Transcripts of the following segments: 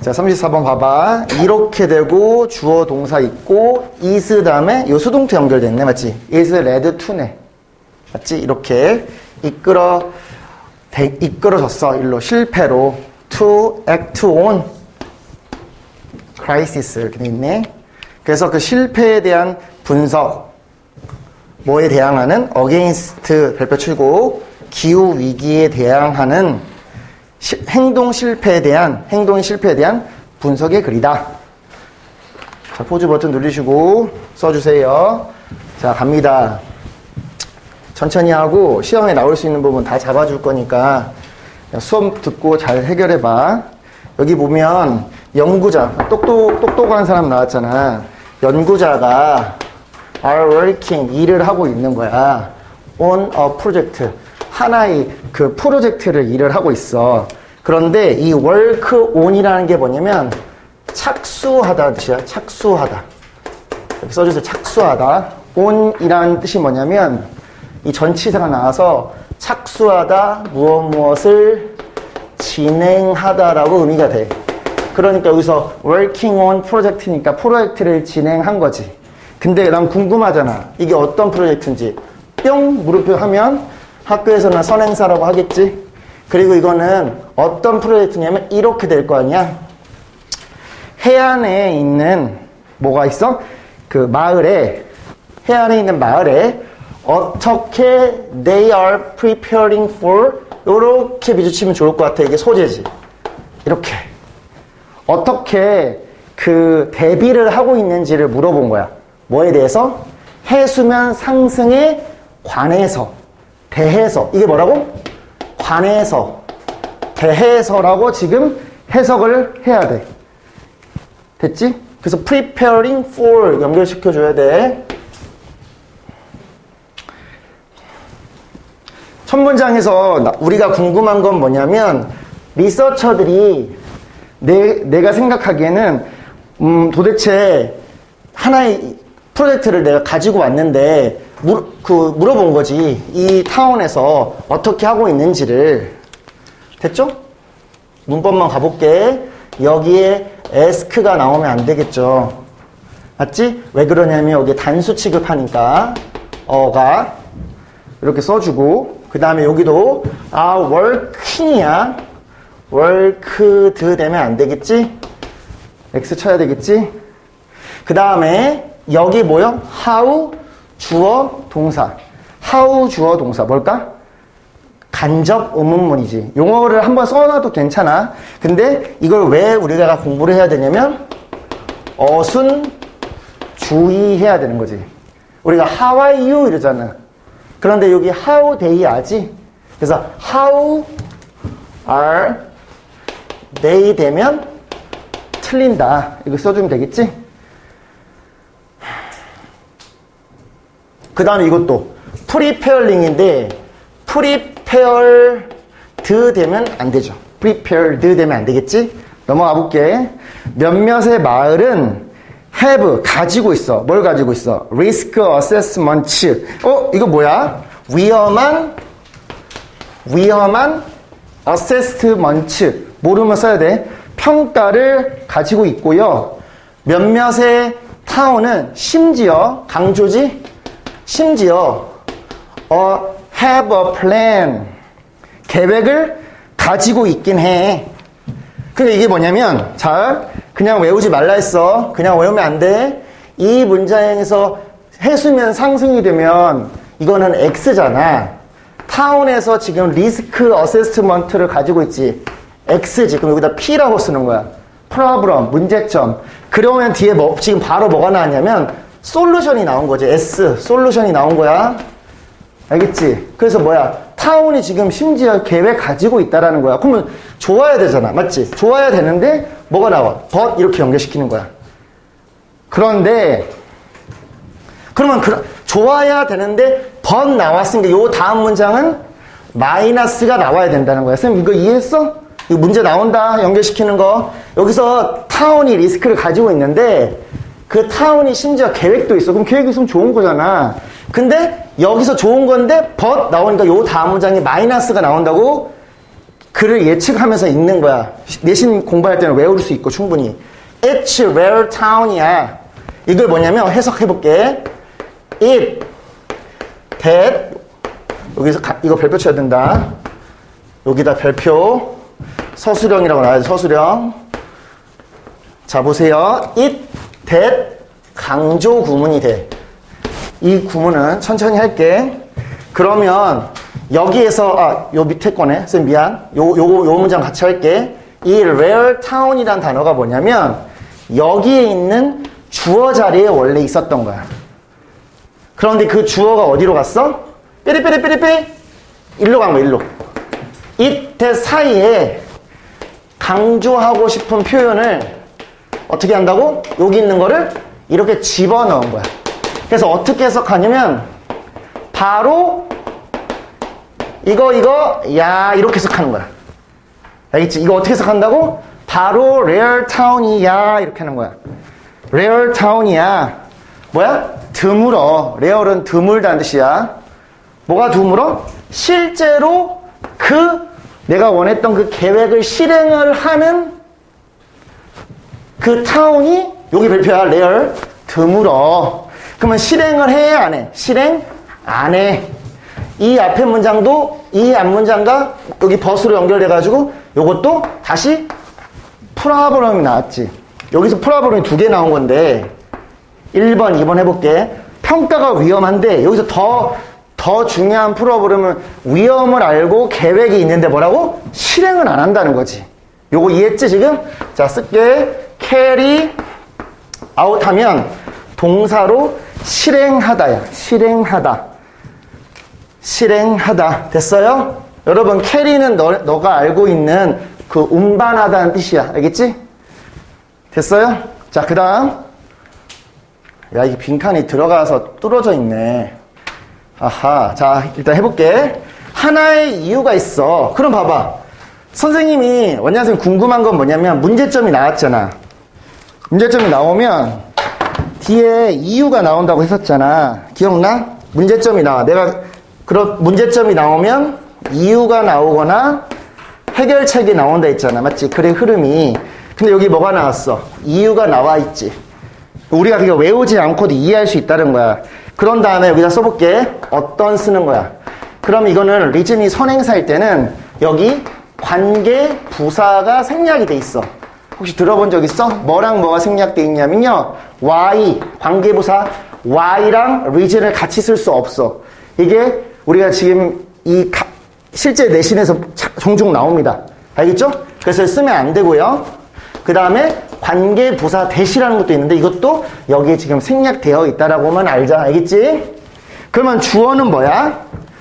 자, 34번 봐봐. 이렇게 되고 주어 동사 있고 is 다음에 요 수동태 연결됐네. 맞지? is led to네. 맞지? 이렇게 이끌어졌어. 일로 실패로 to act on crisis 이렇게 돼 있네. 그래서 그 실패에 대한 분석, 뭐에 대항하는 against 별표 치고 기후 위기에 대항하는 행동의 실패에 대한 분석의 글이다. 자, 포즈 버튼 누르시고 써주세요. 자, 갑니다. 천천히 하고 시험에 나올 수 있는 부분 다 잡아줄 거니까 수업 듣고 잘 해결해봐. 여기 보면 연구자, 똑똑한 사람 나왔잖아. 연구자가 are working, 일을 하고 있는 거야. on a project. 하나의 그 프로젝트를 일을 하고 있어. 그런데 이 work on이라는 게 뭐냐면 착수하다는 뜻이야. 착수하다. 여기 써주세요. 착수하다. on이라는 뜻이 뭐냐면 이 전치사가 나와서 착수하다, 무엇을 진행하다라고 의미가 돼. 그러니까 여기서 working on 프로젝트니까 프로젝트를 진행한 거지. 근데 난 궁금하잖아. 이게 어떤 프로젝트인지. 뿅 물음표 하면 학교에서는 선행사라고 하겠지. 그리고 이거는 어떤 프로젝트냐면 이렇게 될 거 아니야. 해안에 있는 뭐가 있어? 그 마을에, 해안에 있는 마을에 어떻게 they are preparing for 이렇게 비주치면 좋을 것 같아. 이게 소재지. 이렇게 어떻게 그 대비를 하고 있는지를 물어본 거야. 뭐에 대해서? 해수면 상승에 관해서, 대해서. 이게 뭐라고? 관해서, 대해서라고 지금 해석을 해야 돼. 됐지? 그래서 preparing for 연결시켜줘야 돼. 첫 문장에서 우리가 궁금한 건 뭐냐면 리서처들이 내가 생각하기에는 도대체 하나의 프로젝트를 내가 가지고 왔는데 물어본 거지. 이 타운에서 어떻게 하고 있는지를. 됐죠? 문법만 가볼게. 여기에 ask가 나오면 안 되겠죠. 맞지? 왜 그러냐면 여기에 단수 취급하니까 어가 이렇게 써주고 그 다음에 여기도 working이야. worked 되면 안 되겠지? X 쳐야 되겠지? 그 다음에 여기 뭐요? how 주어 동사. how 주어 동사 뭘까? 간접 의문문이지. 용어를 한번 써놔도 괜찮아. 근데 이걸 왜 우리가 공부를 해야 되냐면 어순 주의해야 되는 거지. 우리가 how are you 이러잖아. 그런데 여기 how they are지. 그래서 how are they 되면 틀린다. 이거 써주면 되겠지? 그 다음에 이것도 preparing인데 prepared 되면 안 되죠. prepared 되면 안 되겠지? 넘어가 볼게. 몇몇의 마을은 have 가지고 있어. 뭘 가지고 있어? risk assessment. 이거 뭐야? 위험한 assessment. 모르면 써야 돼. 평가를 가지고 있고요. 몇몇의 타운은 심지어 강조지? 심지어 have a plan. 계획을 가지고 있긴 해. 근데 이게 뭐냐면 그냥 외우지 말라 했어. 그냥 외우면 안 돼. 이 문장에서 해수면 상승이 되면 이거는 X잖아. 타운에서 지금 리스크 어세스먼트를 가지고 있지. X지. 그럼 여기다 P라고 쓰는 거야. 프로블럼, 문제점. 그러면 뒤에 지금 바로 뭐가 나왔냐면 솔루션이 나온 거지. S, 솔루션이 나온 거야. 알겠지? 그래서 타운이 지금 심지어 계획 가지고 있다라는 거야. 그러면 좋아야 되잖아. 맞지? 좋아야 되는데 뭐가 나와? but 이렇게 연결시키는 거야. 그런데 그러면 좋아야 되는데 but 나왔으니까 요 다음 문장은 마이너스가 나와야 된다는 거야. 쌤 이거 이해했어? 이거 문제 나온다. 연결시키는 거. 여기서 타운이 리스크를 가지고 있는데 그 타운이 심지어 계획도 있어. 그럼 계획이 있으면 좋은 거잖아. 근데 여기서 좋은 건데 but 나오니까 요 다음 문장에 마이너스가 나온다고 그를 예측하면서 읽는 거야. 내신 공부할 때는 외울 수 있고 충분히. It's where town이야. 이걸 뭐냐면 해석해볼게. It, that, 여기서 이거 별표 쳐야 된다. 여기다 별표, 서술형이라고 나와요. 서술형. 자, 보세요. It, that, 강조 구문이 돼. 이 구문은 천천히 할게. 그러면 여기에서 요 밑에 거네. 쌤 미안. 요 문장 같이 할게. 이 where town이란 단어가 뭐냐면 여기에 있는 주어 자리에 원래 있었던 거야. 그런데 그 주어가 어디로 갔어? 삐리삐리삐리삐 일로 간 거야. 일로. 이때 사이에 강조하고 싶은 표현을 어떻게 한다고? 여기 있는 거를 이렇게 집어넣은 거야. 그래서 어떻게 해석하냐면 바로 이거 야 이렇게 해석하는 거야. 알겠지? 이거 어떻게 해석한다고? 바로 rare town이야 이렇게 하는 거야. rare town이야. 뭐야? 드물어. rare은 드물다는 뜻이야. 뭐가 드물어? 실제로 내가 원했던 그 계획을 실행을 하는 그 타운이 여기 별표야. rare. 드물어. 그러면 실행을 해? 안 해? 실행 안 해. 이 앞에 문장도 이 앞 문장과 여기 벗으로 연결돼가지고 요것도 다시 프로블럼이 나왔지. 여기서 프로블럼이 2개 나온 건데 1번, 2번 해볼게. 평가가 위험한데 여기서 더 중요한 프로블럼은 위험을 알고 계획이 있는데 뭐라고? 실행을 안 한다는 거지. 요거 이해했지 지금? 자, 쓸게. carry out 하면 동사로 실행하다야. 실행하다. 됐어요? 여러분, carry는 너가 알고 있는 그 운반하다는 뜻이야. 알겠지? 됐어요? 자, 그 다음. 야, 이게 빈칸이 들어가서 뚫어져 있네. 아하. 자, 일단 해볼게. 하나의 이유가 있어. 그럼 봐봐. 선생님이, 원장선생님 궁금한 건 뭐냐면, 문제점이 나왔잖아. 문제점이 나오면, 뒤에 이유가 나온다고 했었잖아. 기억나? 문제점이 나와. 문제점이 나오면, 이유가 나오거나, 해결책이 나온다 했잖아. 맞지? 글의 흐름이. 근데 여기 뭐가 나왔어? 이유가 나와 있지. 우리가 그게 외우지 않고도 이해할 수 있다는 거야. 그런 다음에 여기다 써볼게. 어떤 쓰는 거야. 그럼 이거는 리즘이 선행사일 때는 여기 관계 부사가 생략이 돼 있어. 혹시 들어본 적 있어? 뭐랑 뭐가 생략돼 있냐면요. Y, 관계부사 Y랑 리즘을 같이 쓸 수 없어. 이게 우리가 지금 실제 내신에서 종종 나옵니다. 알겠죠? 그래서 쓰면 안 되고요. 그 다음에 관계부사 대시라는 것도 있는데 이것도 여기에 지금 생략되어 있다라고만 알자. 알겠지? 그러면 주어는 뭐야?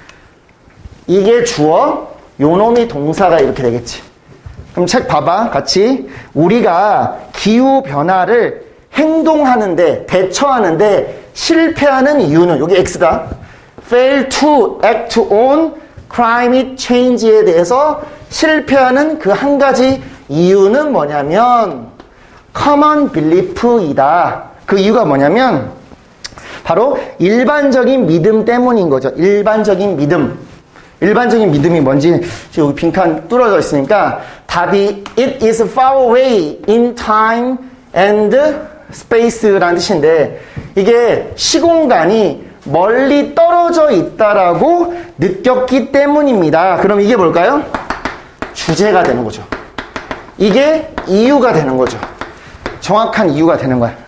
이게 주어, 요놈이 동사가 이렇게 되겠지. 그럼 책 봐봐. 같이. 우리가 기후변화를 행동하는데, 대처하는데 실패하는 이유는 여기 X다. fail to act on climate change에 대해서 실패하는 그 한 가지 이유는 뭐냐면 common belief이다. 그 이유가 뭐냐면 바로 일반적인 믿음 때문인 거죠. 일반적인 믿음. 일반적인 믿음이 뭔지 여기 빈칸 뚫어져 있으니까 답이 it is far away in time and space라는 뜻인데 이게 시공간이 멀리 떨어져 있다라고 느꼈기 때문입니다. 그럼 이게 뭘까요? 주제가 되는 거죠. 이게 이유가 되는 거죠. 정확한 이유가 되는 거야.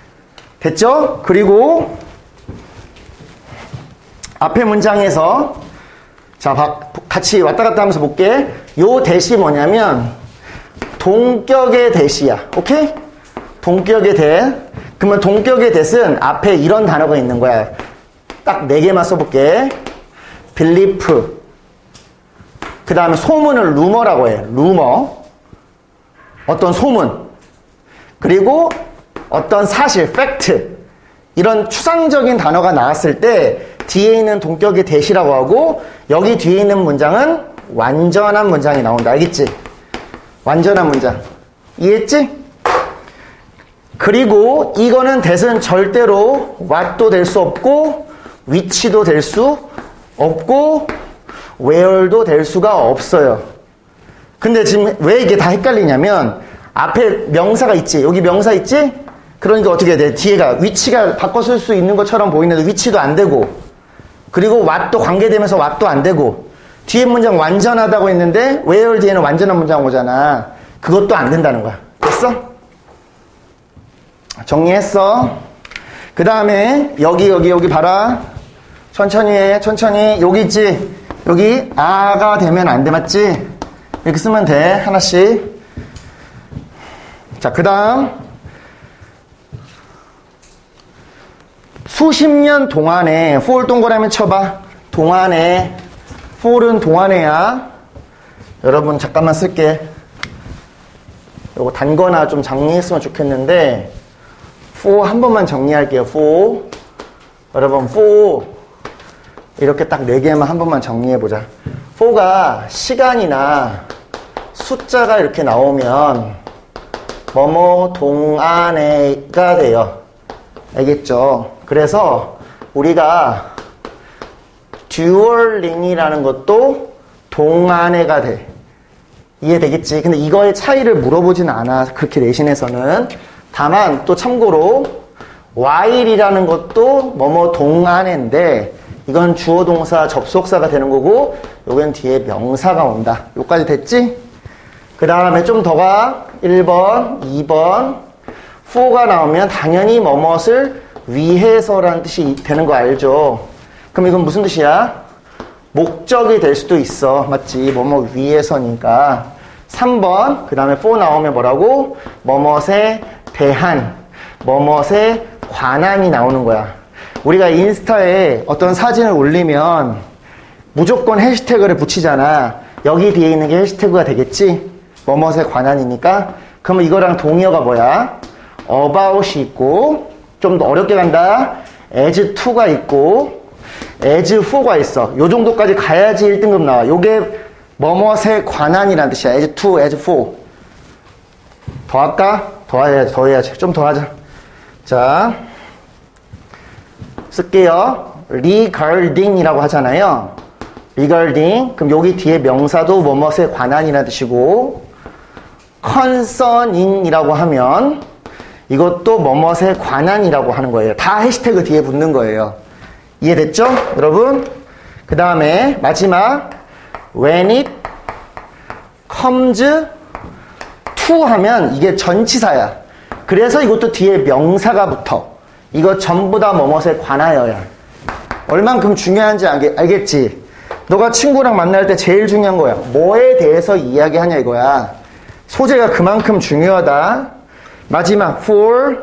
됐죠? 그리고 앞에 문장에서 자, 같이 왔다 갔다 하면서 볼게. 요 대시 뭐냐면 동격의 대시야. 오케이? 동격의 대. 그러면 동격의 대는 앞에 이런 단어가 있는 거야. 딱 4개만 써볼게. belief. 그 다음에 소문을 루머라고 해. 루머. 어떤 소문. 그리고 어떤 사실, 팩트. 이런 추상적인 단어가 나왔을 때 뒤에 있는 동격의 대시라고 하고 여기 뒤에 있는 문장은 완전한 문장이 나온다. 알겠지? 완전한 문장. 이해했지? 그리고 이거는 대은 절대로 what도 될 수 없고 which도 될 수 없고 where도 될 수가 없어요. 근데 지금 왜 이게 다 헷갈리냐면 앞에 명사가 있지. 여기 명사 있지? 그러니까 어떻게 해야 돼? 뒤에가 위치가 바꿔 쓸 수 있는 것처럼 보이는데 위치도 안 되고, 그리고 what도 관계되면서 what도 안 되고, 뒤에 문장 완전하다고 했는데 where 뒤에는 완전한 문장 오잖아. 그것도 안 된다는 거야. 됐어? 정리했어? 그 다음에 여기 봐라. 천천히 해. 천천히. 여기 있지? 여기 아가 되면 안 돼. 맞지? 이렇게 쓰면 돼. 하나씩. 자, 그 다음 수십 년 동안에 for 동그라미 쳐봐. 동안에. for은 동안에야. 여러분 잠깐만 쓸게. 요거 단거나 좀 정리했으면 좋겠는데 for 한 번만 정리할게요. for. 여러분 for 이렇게 딱 4개만 한 번만 정리해보자. for가 시간이나 숫자가 이렇게 나오면 뭐뭐 동안에가 돼요. 알겠죠? 그래서 우리가 듀얼링이라는 것도 동안에가 돼. 이해되겠지? 근데 이거의 차이를 물어보진 않아. 그렇게 내신에서는. 다만 또 참고로 while이라는 것도 뭐뭐 동안에인데 이건 주어 동사 접속사가 되는 거고 요건 뒤에 명사가 온다. 요까지 됐지? 그 다음에 좀 더 가. 1번, 2번. for가 나오면 당연히 뭐뭇을 위해서라는 뜻이 되는 거 알죠? 그럼 이건 무슨 뜻이야? 목적이 될 수도 있어. 맞지? 뭐뭐 위해서니까. 3번. 그 다음에 for 나오면 뭐라고? 뭐뭇에 대한, 뭐뭇에 관한이 나오는 거야. 우리가 인스타에 어떤 사진을 올리면 무조건 해시태그를 붙이잖아. 여기 뒤에 있는 게 해시태그가 되겠지? 뭐뭇에 관한이니까. 그러면 이거랑 동의어가 뭐야? about이 있고, 좀 더 어렵게 간다. as to가 있고, as for가 있어. 요 정도까지 가야지 1등급 나와. 요게 뭐뭇에 관한이라는 뜻이야. as to, as for. 더 할까? 더 해야지. 좀 더 하자. 자, 쓸게요. regarding이라고 하잖아요. regarding. 그럼 여기 뒤에 명사도 뭐뭇에 관한이라는 뜻이고, concerning이라고 하면 이것도 뭐뭇에 관한이라고 하는 거예요. 다 해시태그 뒤에 붙는 거예요. 이해됐죠? 여러분? 그 다음에 마지막 when it comes to 하면 이게 전치사야. 그래서 이것도 뒤에 명사가 붙어. 이거 전부 다 뭐뭇에 관하여야. 얼만큼 중요한지 알겠지? 너가 친구랑 만날 때 제일 중요한 거야. 뭐에 대해서 이야기하냐 이거야. 소재가 그만큼 중요하다. 마지막 for.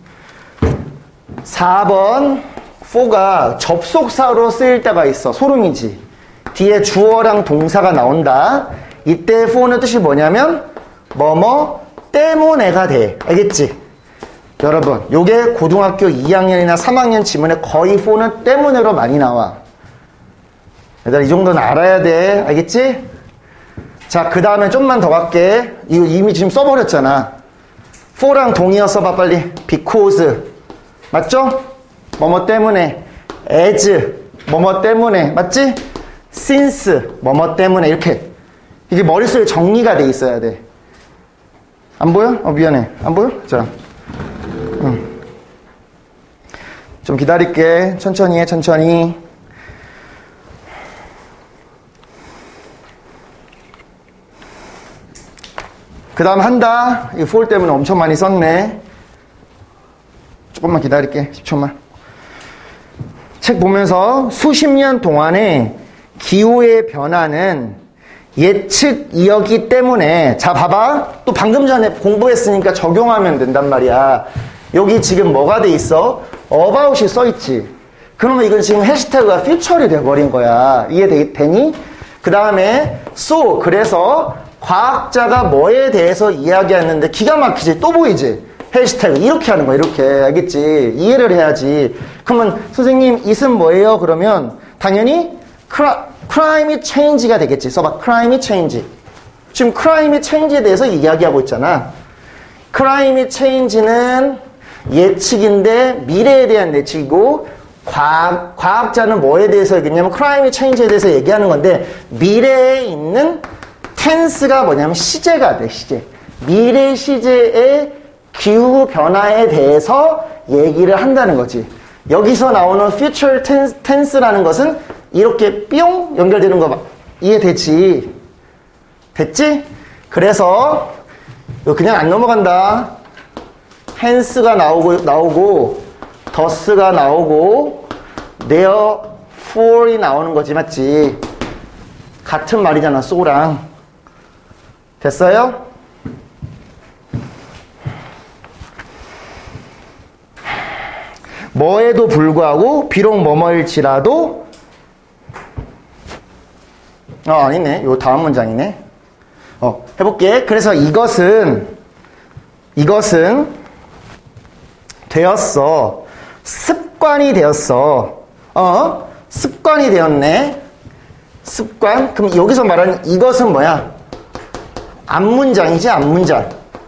4번 for가 접속사로 쓰일 때가 있어. 소름이지. 뒤에 주어랑 동사가 나온다. 이때 for는 뜻이 뭐냐면 뭐뭐 때문에가 돼. 알겠지? 여러분 요게 고등학교 2학년이나 3학년 지문에 거의 for는 때문에로 많이 나와. 얘들아 이 정도는 알아야 돼. 알겠지? 자, 그 다음에 좀만 더 갈게. 이거 이미 지금 써버렸잖아. for랑 동의어 써봐 빨리. because 맞죠? 뭐뭐 때문에. as 뭐뭐 때문에. 맞지? since 뭐뭐 때문에. 이렇게 이게 머릿속에 정리가 돼 있어야 돼. 안 보여? 미안해. 안 보여? 자, 좀 기다릴게. 천천히 해. 천천히. 그 다음 한다. 이 for 때문에 엄청 많이 썼네. 조금만 기다릴게. 10초만. 책 보면서 수십 년 동안에 기후의 변화는 예측이었기 때문에. 자, 봐봐. 또 방금 전에 공부했으니까 적용하면 된단 말이야. 여기 지금 뭐가 돼 있어? about이 써 있지. 그러면 이건 지금 해시태그가 퓨처리 돼버린 거야. 이해되니? 그 다음에 so. 그래서 과학자가 뭐에 대해서 이야기하는데 기가 막히지? 또 보이지? 해시태그 이렇게 하는 거야. 이렇게. 알겠지? 이해를 해야지. 그러면 선생님 이은 뭐예요? 그러면 당연히 climate change가 되겠지. 써봐. climate change. 지금 climate change에 대해서 이야기하고 있잖아. climate change는 예측인데 미래에 대한 예측이고, 과학자는 뭐에 대해서 얘기했냐면 climate change에 대해서 얘기하는 건데 미래에 있는 텐스가 뭐냐면 시제가 돼, 시제. 미래 시제의 기후 변화에 대해서 얘기를 한다는 거지. 여기서 나오는 future tense라는 것은 이렇게 뿅 연결되는 거 이해되지? 됐지? 그래서 그냥 안 넘어간다. hence가 나오고 does가 나오고 therefore이 나오는 거지, 맞지? 같은 말이잖아, so랑. 됐어요? 뭐에도 불구하고 비록 뭐뭐일지라도 아니네. 요 다음 문장이네. 해볼게. 그래서 이것은 되었어. 습관이 되었어. 습관이 되었네. 습관. 그럼 여기서 말하는 이것은 뭐야? 앞문장이지, 앞문장.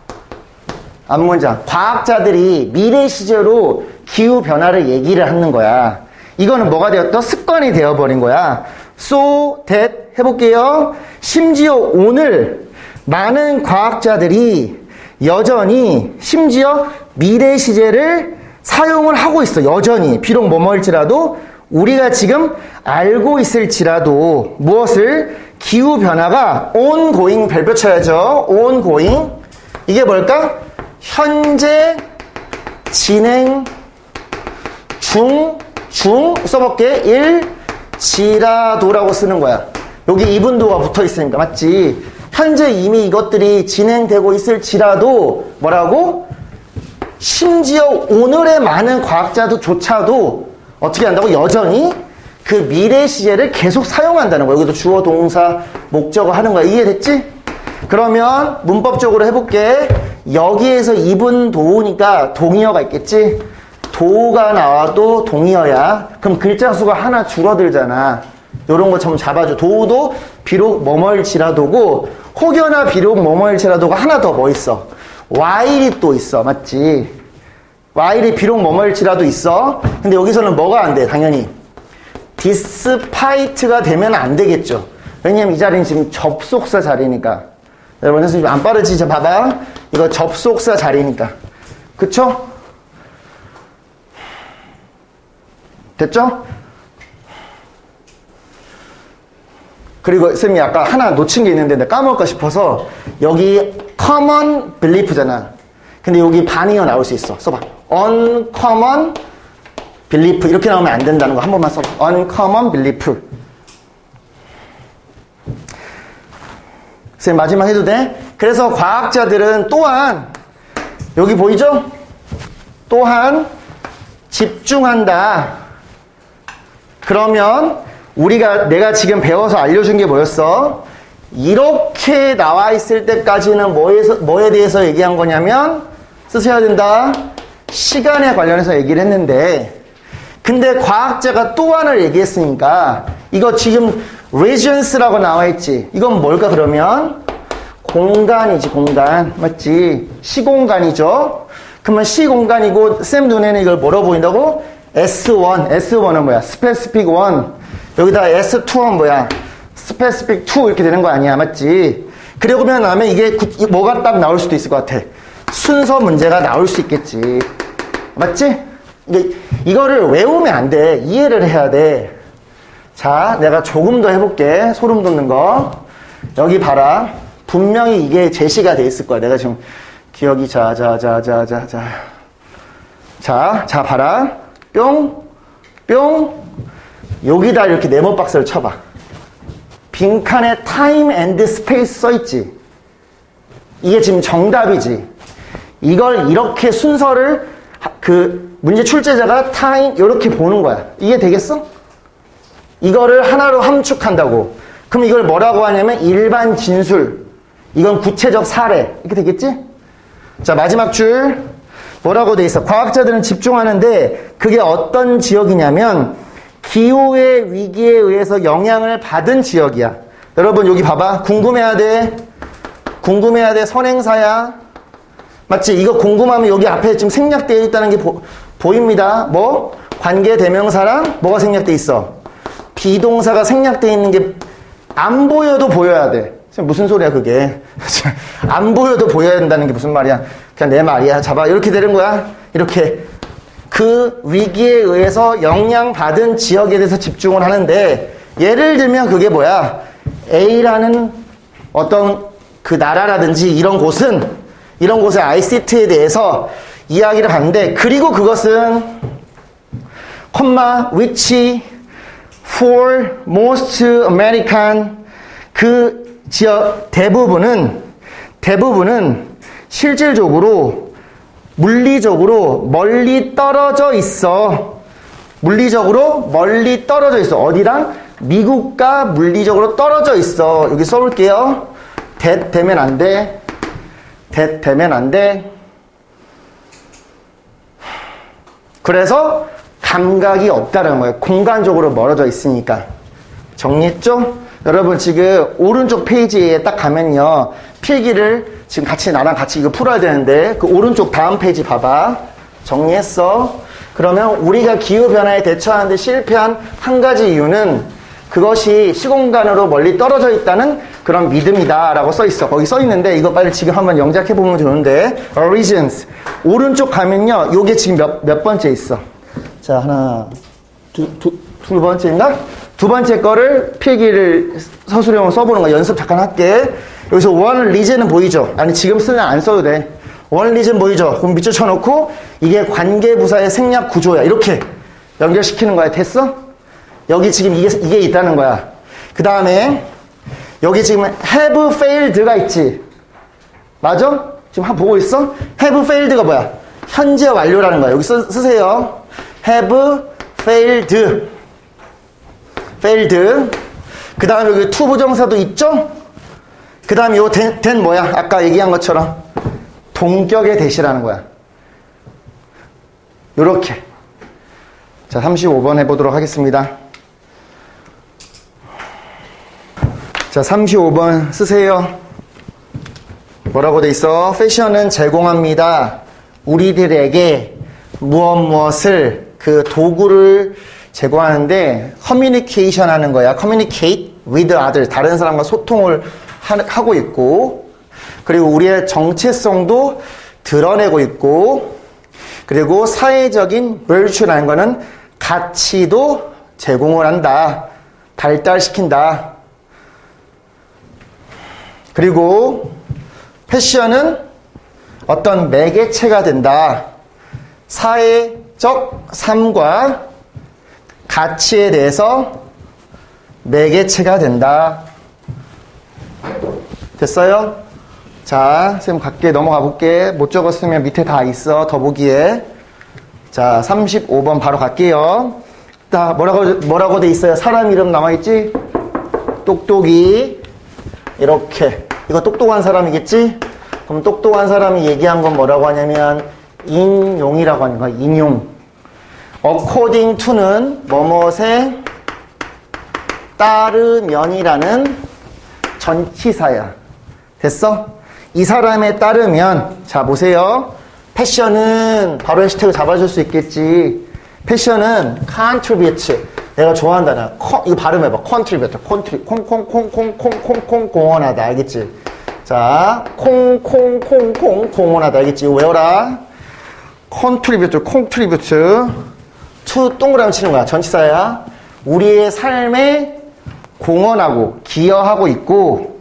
과학자들이 미래 시제로 기후 변화를 얘기를 하는 거야. 이거는 뭐가 되었다? 습관이 되어버린 거야. So that 해볼게요. 심지어 오늘 많은 과학자들이 여전히 심지어 미래 시제를 사용을 하고 있어. 여전히. 비록 뭐뭐일지라도 우리가 지금 알고 있을지라도 무엇을? 기후 변화가 ongoing 별표 쳐야죠. ongoing. 이게 뭘까? 현재 진행 중 써볼게. 일지라도라고 쓰는 거야. 여기 이분도가 붙어 있으니까, 맞지? 현재 이미 이것들이 진행되고 있을지라도 뭐라고? 심지어 오늘의 많은 과학자들조차도 어떻게 한다고? 여전히 그 미래 시제를 계속 사용한다는 거야. 여기도 주어, 동사, 목적어 하는 거야. 이해됐지? 그러면 문법적으로 해볼게. 여기에서 이분도우니까 동의어가 있겠지? 도가 나와도 동의어야. 그럼 글자 수가 하나 줄어들잖아. 요런 거 좀 잡아줘. 도도 비록 뭐뭐일지라도고 혹여나 비록 뭐뭐일지라도가 하나 더 뭐 있어? while이 또 있어. 맞지? while이 비록 뭐뭐일지라도 있어. 근데 여기서는 뭐가 안 돼? 당연히 despite가 되면 안 되겠죠. 왜냐면 이 자리는 지금 접속사 자리니까. 여러분 선생님 안 빠르지? 자 봐봐. 이거 접속사 자리니까. 그쵸? 됐죠? 그리고 선생님이 아까 하나 놓친 게 있는데 내가 까먹을까 싶어서 여기 common belief잖아. 근데 여기 반의어 나올 수 있어. 써봐. uncommon belief 이렇게 나오면 안 된다는 거 한 번만 써봐. uncommon belief. 선생님 마지막 해도 돼? 그래서 과학자들은 또한 여기 보이죠? 또한 집중한다. 그러면 내가 지금 배워서 알려준 게 뭐였어? 이렇게 나와 있을 때까지는 뭐에 대해서 얘기한 거냐면 쓰셔야 된다. 시간에 관련해서 얘기를 했는데 근데 과학자가 또한을 얘기했으니까 이거 지금 regions라고 나와 있지. 이건 뭘까 그러면? 공간이지, 공간. 맞지? 시공간이죠. 그러면 시공간이고 쌤 눈에는 이걸 뭐로 보인다고? S1은 뭐야? specific 1. 여기다 S2는 뭐야? specific 2 이렇게 되는 거 아니야. 맞지? 그러고 나면 이게 뭐가 딱 나올 수도 있을 것 같아. 순서 문제가 나올 수 있겠지. 맞지? 이거를 외우면 안 돼. 이해를 해야 돼. 자, 내가 조금 더 해볼게. 소름 돋는 거. 여기 봐라. 분명히 이게 제시가 돼 있을 거야. 내가 지금 기억이 자, 봐라. 뿅. 여기다 이렇게 네모 박스를 쳐봐. 빈칸에 time and space 써있지. 이게 지금 정답이지. 이걸 이렇게 순서를 그 문제 출제자가 time 이렇게 보는 거야. 이게 되겠어? 이거를 하나로 함축한다고. 그럼 이걸 뭐라고 하냐면 일반 진술. 이건 구체적 사례. 이렇게 되겠지? 자, 마지막 줄. 뭐라고 돼 있어? 과학자들은 집중하는데 그게 어떤 지역이냐면 기후의 위기에 의해서 영향을 받은 지역이야. 여러분 여기 봐봐. 궁금해야 돼. 선행사야. 맞지? 이거 궁금하면 여기 앞에 지금 생략되어 있다는 게 보입니다. 뭐? 관계대명사랑 뭐가 생략되어 있어? 비동사가 생략되어 있는 게 안 보여도 보여야 돼. 무슨 소리야 그게. 안 보여도 보여야 된다는 게 무슨 말이야. 그냥 내 말이야. 잡아. 이렇게 되는 거야. 이렇게. 그 위기에 의해서 영향받은 지역에 대해서 집중을 하는데, 예를 들면 그게 뭐야. A라는 어떤 그 나라라든지 이런 곳은, 이런 곳의 ICT에 대해서 이야기를 하는데, 그리고 그것은 which for most American, 그 지역 대부분은 실질적으로 물리적으로 멀리 떨어져 있어. 물리적으로 멀리 떨어져 있어. 어디랑? 미국과 물리적으로 떨어져 있어. 여기 써볼게요. that 되면 안 돼. that 되면 안 돼. 그래서 감각이 없다는 거예요. 공간적으로 멀어져 있으니까. 정리했죠? 여러분 지금 오른쪽 페이지에 딱 가면요. 필기를 지금 나랑 같이 이거 풀어야 되는데 그 오른쪽 다음 페이지 봐봐. 정리했어? 그러면 우리가 기후변화에 대처하는데 실패한 한 가지 이유는 그것이 시공간으로 멀리 떨어져 있다는 그런 믿음이다 라고 써있어. 거기 써있는데 이거 빨리 지금 한번 영작해보면 좋은데 origins 오른쪽 가면요. 요게 지금 몇 번째 있어. 자, 하나, 두 번째인가? 두 번째 거를 필기를 서술형으로 써보는 거 연습 잠깐 할게. 여기서 one reason은 보이죠? 아니, 지금 쓰면 안 써도 돼. one reason 보이죠? 그럼 밑줄 쳐놓고 이게 관계부사의 생략 구조야. 이렇게 연결시키는 거야. 됐어? 여기 지금 이게 있다는 거야. 그 다음에 여기 지금 have failed가 있지. 맞아? 지금 한번 보고 있어? have failed가 뭐야? 현재 완료라는 거야. 여기 쓰세요. have failed. 그 다음에 여기 to 부정사도 있죠? 그 다음에 요 then 뭐야? 아까 얘기한 것처럼 동격의 대시라는 거야. 요렇게. 자, 35번 해보도록 하겠습니다. 자, 35번 쓰세요. 뭐라고 돼 있어? 패션은 제공합니다. 우리들에게 무엇을 그 도구를 제공하는데 커뮤니케이션 하는 거야. communicate with others. 다른 사람과 소통을 하고 있고, 그리고 우리의 정체성도 드러내고 있고, 그리고 사회적인 virtue라는 거는 가치도 제공을 한다. 발달시킨다. 그리고 패션은 어떤 매개체가 된다. 사회적 삶과 가치에 대해서 매개체가 된다. 됐어요? 자, 선생님 갈게. 넘어가 볼게. 못 적었으면 밑에 다 있어. 더보기에. 자, 35번 바로 갈게요. 자, 뭐라고 돼 있어요? 사람 이름 남아있지? 똑똑이. 이렇게. 이거 똑똑한 사람이겠지? 그럼 똑똑한 사람이 얘기한 건 뭐라고 하냐면 인용이라고 하는 거야. 인용. according to는 뭐뭇에 따르면이라는 전치사야. 됐어? 이 사람에 따르면, 자 보세요. 패션은 바로 해시태그 잡아줄 수 있겠지. 패션은 contribute. 내가 좋아한다. 나 이거 발음해봐. contribute. 콩콩콩콩콩콩콩콩 공헌하다. 알겠지? 자, 콩콩콩콩 공헌하다. 알겠지? 이거 외워라. contribute. to 동그라미 치는 거야. 전치사야. 우리의 삶에 공헌하고 기여하고 있고,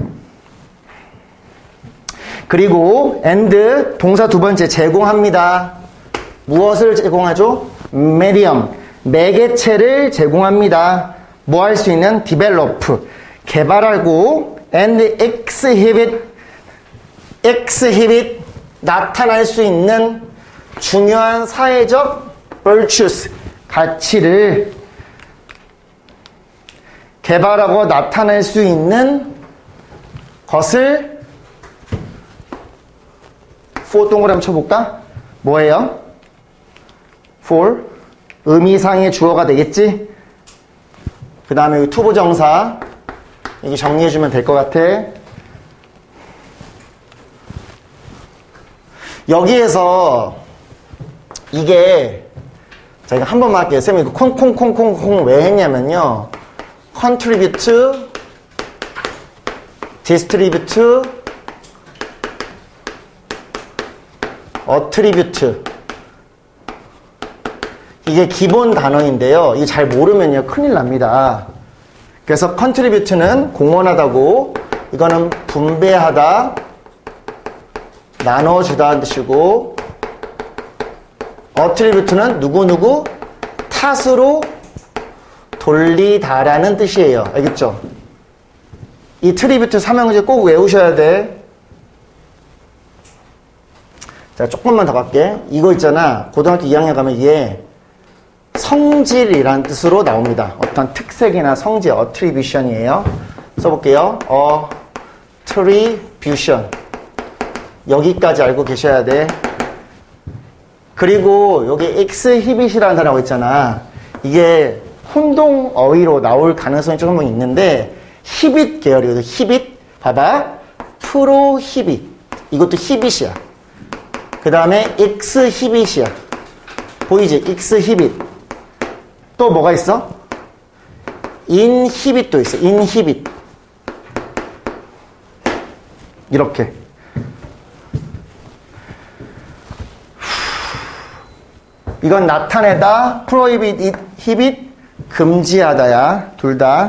그리고 and 동사 두 번째 제공합니다. 무엇을 제공하죠? medium. 매개체를 제공합니다. 뭐 할 수 있는? develop. 개발하고 and exhibit. 나타날 수 있는 중요한 사회적 virtues. 가치를 개발하고 나타낼 수 있는 것을 for 동그라미 쳐볼까? 뭐예요? for 의미상의 주어가 되겠지? 그 다음에 여기 투부정사 이게 정리해주면 될 것 같아. 여기에서 이게 자, 이거 한 번만 할게요. 쌤이 이거 콩콩콩콩콩 왜 했냐면요. contribute distribute, attribute. 이게 기본 단어인데요. 이게 잘 모르면요, 큰일 납니다. 그래서 contribute는 공헌하다고, 이거는 분배하다, 나눠주다는 뜻이고, attribute는 누구누구 탓으로 돌리다라는 뜻이에요. 알겠죠? 이 트리뷰트 삼형제 꼭 외우셔야 돼. 자, 조금만 더 갈게. 이거 있잖아. 고등학교 2학년 가면 이게 성질이라는 뜻으로 나옵니다. 어떤 특색이나 성질, attribution이에요. 써볼게요. attribution. 여기까지 알고 계셔야 돼. 그리고 여기 exhibit이라는 단어가 있잖아. 이게 혼동어휘로 나올 가능성이 조금 있는데 히빗 계열이거든. 히빗. 봐봐. 프로히빗. 이것도 히빗이야. 그 다음에 익스히빗이야. 보이지? 익스히빗. 또 뭐가 있어? 인히빗도 있어. 인히빗. 이렇게. 이건 나타내다. 프로히빗, 히빗. 금지하다야. 둘 다.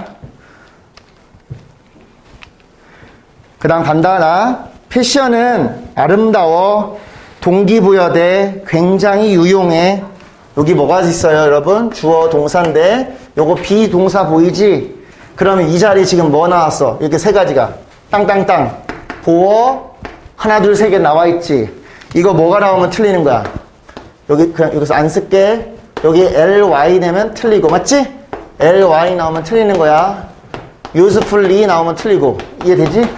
그 다음 간다. 나. 패션은 아름다워, 동기부여돼, 굉장히 유용해. 여기 뭐가 있어요, 여러분? 주어 동사인데 요거 비동사 보이지? 그러면 이 자리에 지금 뭐 나왔어? 이렇게 세 가지가 땅땅땅. 보어 하나 둘 세 개 나와 있지? 이거 뭐가 나오면 틀리는 거야? 여기 그냥 여기서 안 쓸게. 여기 ly 내면 틀리고, 맞지? ly 나오면 틀리는 거야. usefully 나오면 틀리고. 이해되지?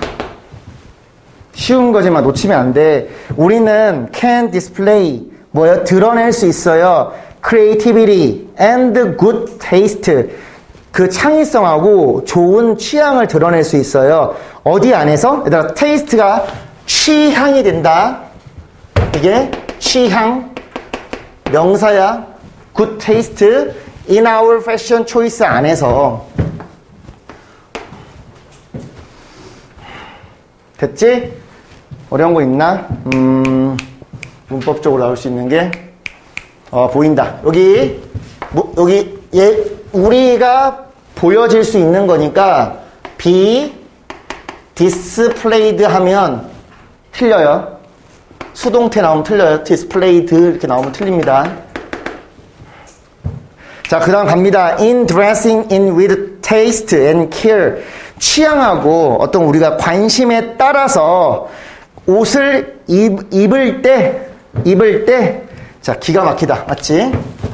쉬운 거지만 놓치면 안 돼. 우리는 can display, 뭐예요? 드러낼 수 있어요. creativity and good taste. 그 창의성하고 좋은 취향을 드러낼 수 있어요. 어디 안에서? 얘들아, taste가 취향이 된다. 이게 취향. 명사야. good taste. in our fashion choice 안에서. 됐지? 어려운 거 있나? 문법적으로 나올 수 있는 게 보인다. 여기 우리가 보여질 수 있는 거니까 be displayed 하면 틀려요. 수동태 나오면 틀려요. displayed 이렇게 나오면 틀립니다. 자, 그 다음 갑니다. in dressing in with taste and care. 취향하고 어떤 우리가 관심에 따라서 옷을 입을 때, 자, 기가 막히다. 맞지?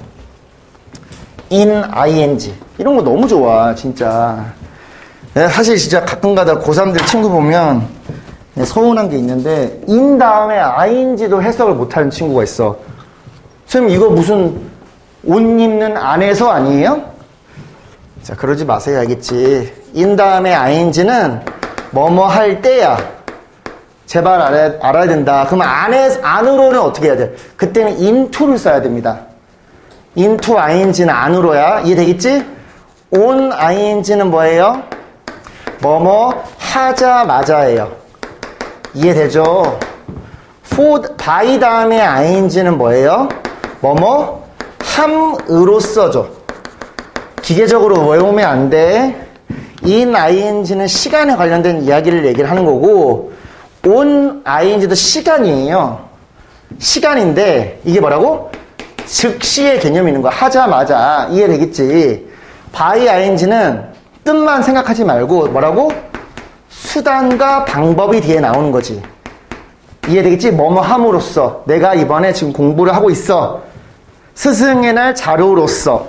in ing. 이런 거 너무 좋아, 진짜. 사실 진짜 가끔 가다 고3들 친구 보면 서운한 게 있는데, in 다음에 ing도 해석을 못하는 친구가 있어. 선생님, 이거 무슨 옷 입는 안에서 아니에요? 자, 그러지 마세요. 알겠지? in 다음에 ing는 뭐뭐 할 때야. 제발 알아야 된다. 그러면 안으로는 어떻게 해야 돼? 그때는 into를 써야 됩니다. into ing는 안으로야. 이해되겠지? on ing는 뭐예요? 뭐뭐 하자마자예요. 이해되죠? by 다음에 ing는 뭐예요? 뭐뭐 함으로써죠. 기계적으로 외우면 안 돼. in ing는 시간에 관련된 이야기를 얘기를 하는 거고, on ing도 시간이에요. 시간인데 이게 뭐라고? 즉시의 개념이 있는 거야. 하자마자. 이해되겠지? by ing는 뜻만 생각하지 말고 뭐라고? 수단과 방법이 뒤에 나오는 거지. 이해되겠지? 뭐뭐 함으로써. 내가 이번에 지금 공부를 하고 있어. 스승의 날 자료로서.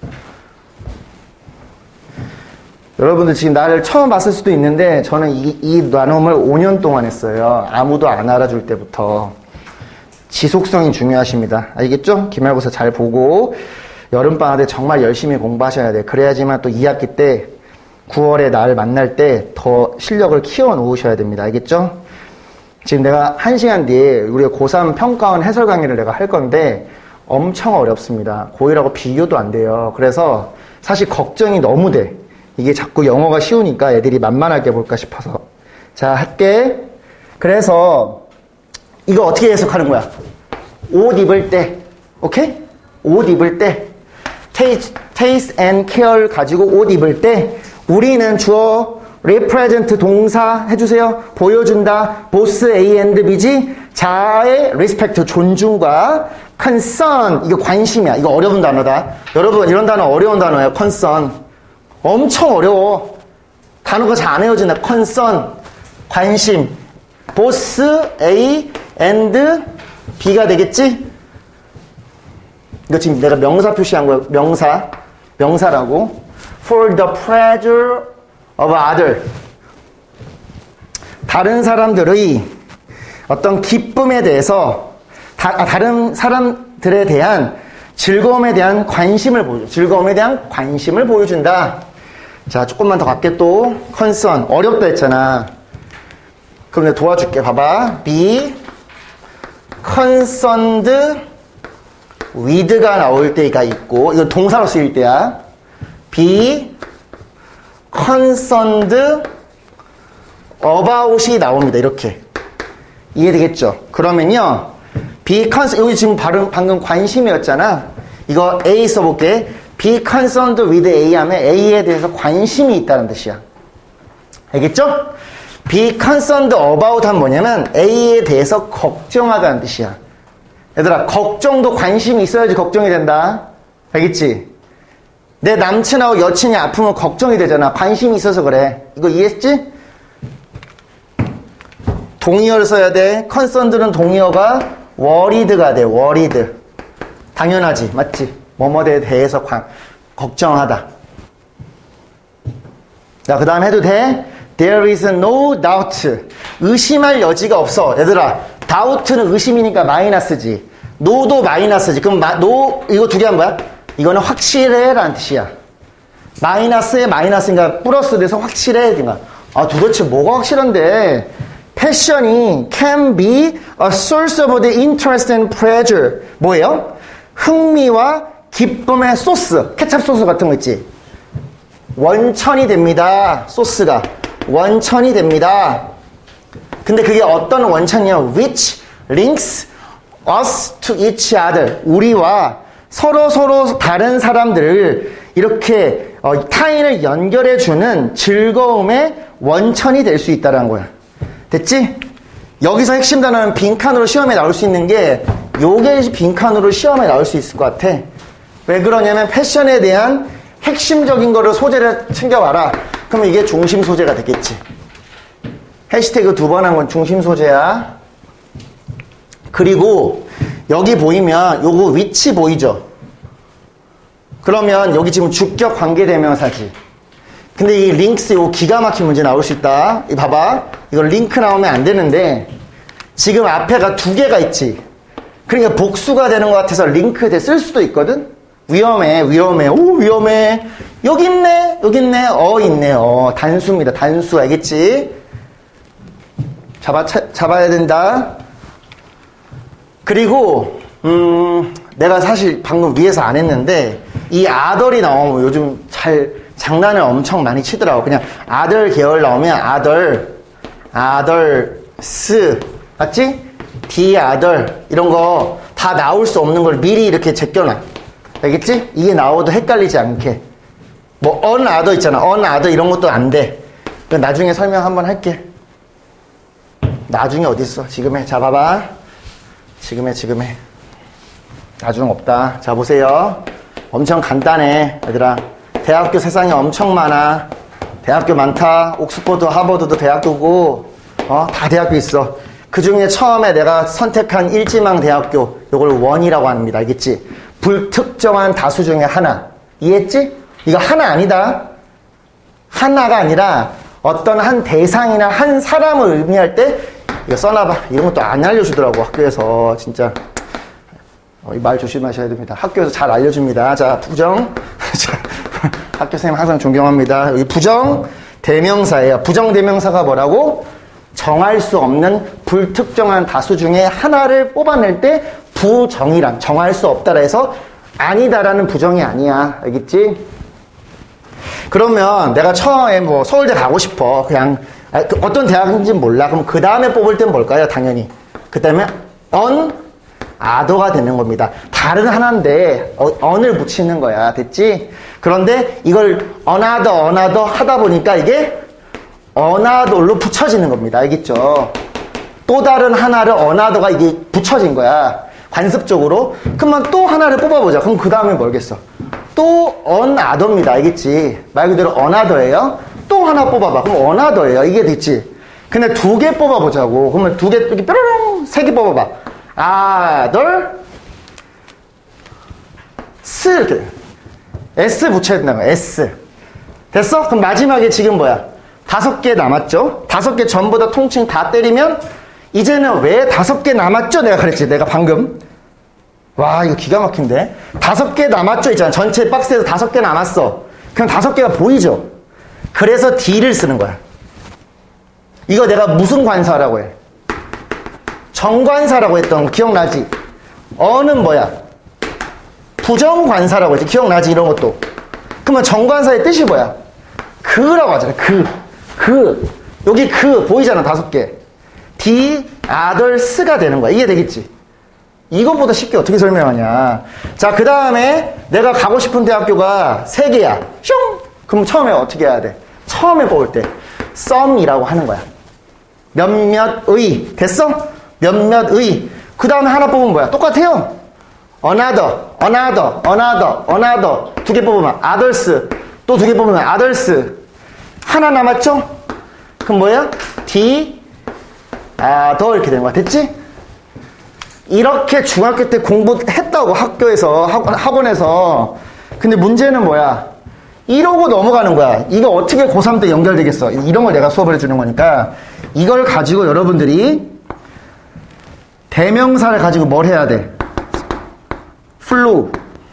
여러분들 지금 나를 처음 봤을 수도 있는데 저는 이 나눔을 5년 동안 했어요. 아무도 안 알아줄 때부터. 지속성이 중요하십니다. 알겠죠? 기말고사 잘 보고 여름방학 때 정말 열심히 공부하셔야 돼. 그래야지만 또 2학기 때 9월에 나를 만날 때 더 실력을 키워 놓으셔야 됩니다. 알겠죠? 지금 내가 1시간 뒤에 우리가 고3 평가원 해설 강의를 내가 할 건데 엄청 어렵습니다. 고1하고 비교도 안 돼요. 그래서 사실 걱정이 너무 돼. 이게 자꾸 영어가 쉬우니까 애들이 만만하게 볼까 싶어서. 자, 할게. 그래서 이거 어떻게 해석하는 거야? 옷 입을 때, 오케이? 옷 입을 때, taste and care 가지고 옷 입을 때 우리는 주어 represent 동사 해주세요. 보여준다. both A and B지. 자아의 respect 존중과 concern 이거 관심이야. 이거 어려운 단어다. 여러분 이런 단어 어려운 단어예요. concern 엄청 어려워. 단어가 잘 안 외워진다. concern 관심. both A and B가 되겠지? 이거 지금 내가 명사 표시한 거예요. 명사라고. For the pleasure of other. 다른 사람들의 어떤 기쁨에 대해서 다른 사람들에 대한 즐거움에 대한 관심을 보여줘. 즐거움에 대한 관심을 보여준다. 자, 조금만 더 갈게 또. concern. 어렵다 했잖아. 그럼 내가 도와줄게. 봐봐. be concerned with가 나올 때가 있고, 이건 동사로 쓰일 때야. be concerned about이 나옵니다. 이렇게. 이해되겠죠? 그러면요, be concerned, 여기 지금 방금 관심이었잖아. 이거 A 써볼게. be concerned with A 하면 A에 대해서 관심이 있다는 뜻이야. 알겠죠? be concerned about 하면 뭐냐면 A에 대해서 걱정하다는 뜻이야. 얘들아, 걱정도 관심이 있어야지 걱정이 된다. 알겠지? 내 남친하고 여친이 아프면 걱정이 되잖아. 관심이 있어서 그래. 이거 이해했지? 동의어를 써야 돼. concerned는 동의어가 worried가 돼. worried. 당연하지. 맞지? 뭐뭐에 대해서 걱정하다. 자, 그 다음 해도 돼? There is no doubt. 의심할 여지가 없어. 얘들아, doubt는 의심이니까 마이너스지. no도 마이너스지. 그럼 no, 이거 두 개 한 거야? 이거는 확실해 라는 뜻이야. 마이너스에 마이너스니까 플러스 돼서 확실해. 아, 도대체 뭐가 확실한데? 패션이 can be a source of the interest and pleasure. 뭐예요? 흥미와 기쁨의 소스. 케찹 소스 같은 거 있지? 원천이 됩니다. 소스가. 원천이 됩니다. 근데 그게 어떤 원천이요? Which links us to each other. 우리와 서로 다른 사람들을 이렇게 타인을 연결해주는 즐거움의 원천이 될 수 있다는 거야. 됐지? 여기서 핵심 단어는 빈칸으로 시험에 나올 수 있는 게 요게 빈칸으로 시험에 나올 수 있을 것 같아. 왜 그러냐면 패션에 대한 핵심적인 거를 소재를 챙겨와라. 그러면 이게 중심 소재가 되겠지. 해시태그 2번 한 건 중심 소재야. 그리고 여기 보이면 요거 위치 보이죠? 그러면 여기 지금 주격 관계대명사지. 근데 이 링크스 요거 기가 막힌 문제 나올 수 있다. 이 봐봐. 이거 링크 나오면 안 되는데 지금 앞에가 두 개가 있지. 그러니까 복수가 되는 것 같아서 링크에 쓸 수도 있거든. 위험해. 오, 위험해. 여기 있네. 있네. 단수입니다. 단수. 알겠지? 잡아야 된다. 그리고, 내가 사실 방금 위에서 안 했는데, 이 아덜이 나오면 요즘 장난을 엄청 많이 치더라고. 그냥 아들 계열 나오면 아덜스. 맞지? 디 아덜. 이런 거 다 나올 수 없는 걸 미리 이렇게 제껴놔. 알겠지? 이게 나와도 헷갈리지 않게. 뭐, 언아더 있잖아. 언아더 이런 것도 안 돼. 나중에 설명 한번 할게. 나중에 어딨어? 지금 해. 자, 봐봐. 지금 해. 나중 없다. 자, 보세요. 엄청 간단해. 얘들아. 대학교 세상에 엄청 많아. 대학교 많다. 옥스퍼드, 하버드도 대학교고, 다 대학교 있어. 그 중에 처음에 내가 선택한 일지망 대학교, 요걸 원이라고 합니다. 알겠지? 불특정한 다수 중에 하나. 이해했지? 이거 하나 아니다. 하나가 아니라 어떤 한 대상이나 한 사람을 의미할 때 이거 써놔봐. 이런 것도 안 알려주더라고, 학교에서. 진짜. 이 말 조심하셔야 됩니다. 학교에서 잘 알려줍니다. 자, 부정. 학교 선생님 항상 존경합니다. 여기 부정 대명사예요. 부정 대명사가 뭐라고? 정할 수 없는 불특정한 다수 중에 하나를 뽑아낼 때 부정이란, 정할 수 없다라 해서 아니다라는 부정이 아니야. 알겠지? 그러면 내가 처음에 뭐 서울대 가고 싶어. 그냥 어떤 대학인지는 몰라. 그럼 그 다음에 뽑을 땐 뭘까요? 당연히. 그 다음에 other가 되는 겁니다. 다른 하나인데 on을 붙이는 거야. 됐지? 그런데 이걸 another 하다 보니까 이게 another로 붙여지는 겁니다. 알겠죠? 또 다른 하나를 another가 이게 붙여진 거야. 관습적으로. 그러면 또 하나를 뽑아보자. 그럼 그 다음에 뭘겠어? 또 another입니다. 알겠지? 말 그대로 another예요. 또 하나 뽑아봐. 그럼 another예요. 이게 됐지? 근데 2개 뽑아보자고. 그러면 2개, 이렇게 뾰로롱 3개 뽑아봐. other, 이렇게. S 붙여야 된다는 거야. S. 됐어? 그럼 마지막에 지금 뭐야? 5개 남았죠? 5개 전부 다 통칭 다 때리면 이제는 왜 5개 남았죠? 내가 그랬지. 내가 방금. 와, 이거 기가 막힌데? 5개 남았죠? 있잖아. 전체 박스에서 5개 남았어. 그럼 5개가 보이죠? 그래서 D를 쓰는 거야. 이거 내가 무슨 관사라고 해? 정관사라고 했던 거 기억나지? 어는 뭐야? 부정관사라고 했지. 기억나지? 이런 것도. 그러면 정관사의 뜻이 뭐야? 그라고 하잖아. 여기 보이잖아. 5개. D, others가 되는 거야. 이게 되겠지? 이것보다 쉽게 어떻게 설명하냐. 자, 그 다음에 내가 가고 싶은 대학교가 3개야. 슝! 그럼 처음에 어떻게 해야 돼? 처음에 뽑을 때 some이라고 하는 거야. 몇몇의. 됐어? 몇몇의. 그 다음에 하나 뽑으면 뭐야? 똑같아요. another. 2개 뽑으면 others. 또 2개 뽑으면 others. 하나 남았죠? 그럼 뭐야? D, other 이렇게 되는 거야. 됐지? 이렇게 중학교 때 공부했다고 학교에서 학원에서. 근데 문제는 뭐야? 이러고 넘어가는 거야. 이거 어떻게 고3 때 연결되겠어? 이런 걸 내가 수업을 해주는 거니까 이걸 가지고 여러분들이 대명사를 가지고 뭘 해야 돼? flow,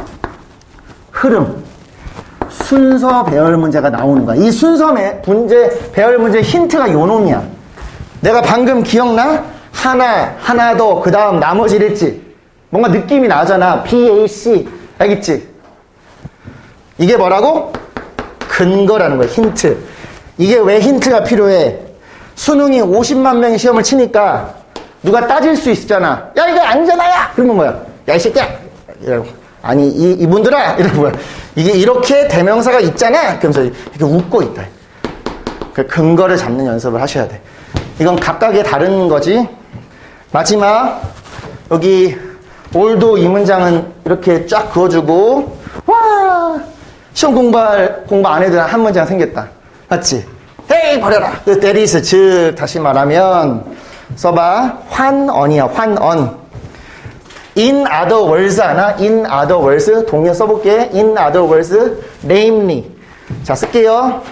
흐름, 순서 배열 문제가 나오는 거야. 이 순서 배열 문제 힌트가 요 놈이야. 내가 방금 기억나? 하나 더, 그 다음 나머지를 했지. 뭔가 느낌이 나잖아. BAC. 알겠지? 이게 뭐라고? 근거라는 거야. 힌트. 이게 왜 힌트가 필요해? 수능이 50만 명이 시험을 치니까 누가 따질 수 있잖아. 야, 이거 아니잖아, 야! 그러면 뭐야? 야, 이 새끼야! 이러고. 아니, 이분들아! 이러고 뭐야? 이게 이렇게 대명사가 있잖아! 그러면서 이렇게 웃고 있다. 그 근거를 잡는 연습을 하셔야 돼. 이건 각각의 다른 거지. 마지막, 여기, 올도 이 문장은 이렇게 쫙 그어주고, 와! 시험 공부 안 해도 한 문장 생겼다. 맞지? 헤이, 버려라! That is, 즉, 다시 말하면, 써봐. 환언이야, 환언. In other words 하나? In other words. 동의어 써볼게. In other words, namely. 자, 쓸게요.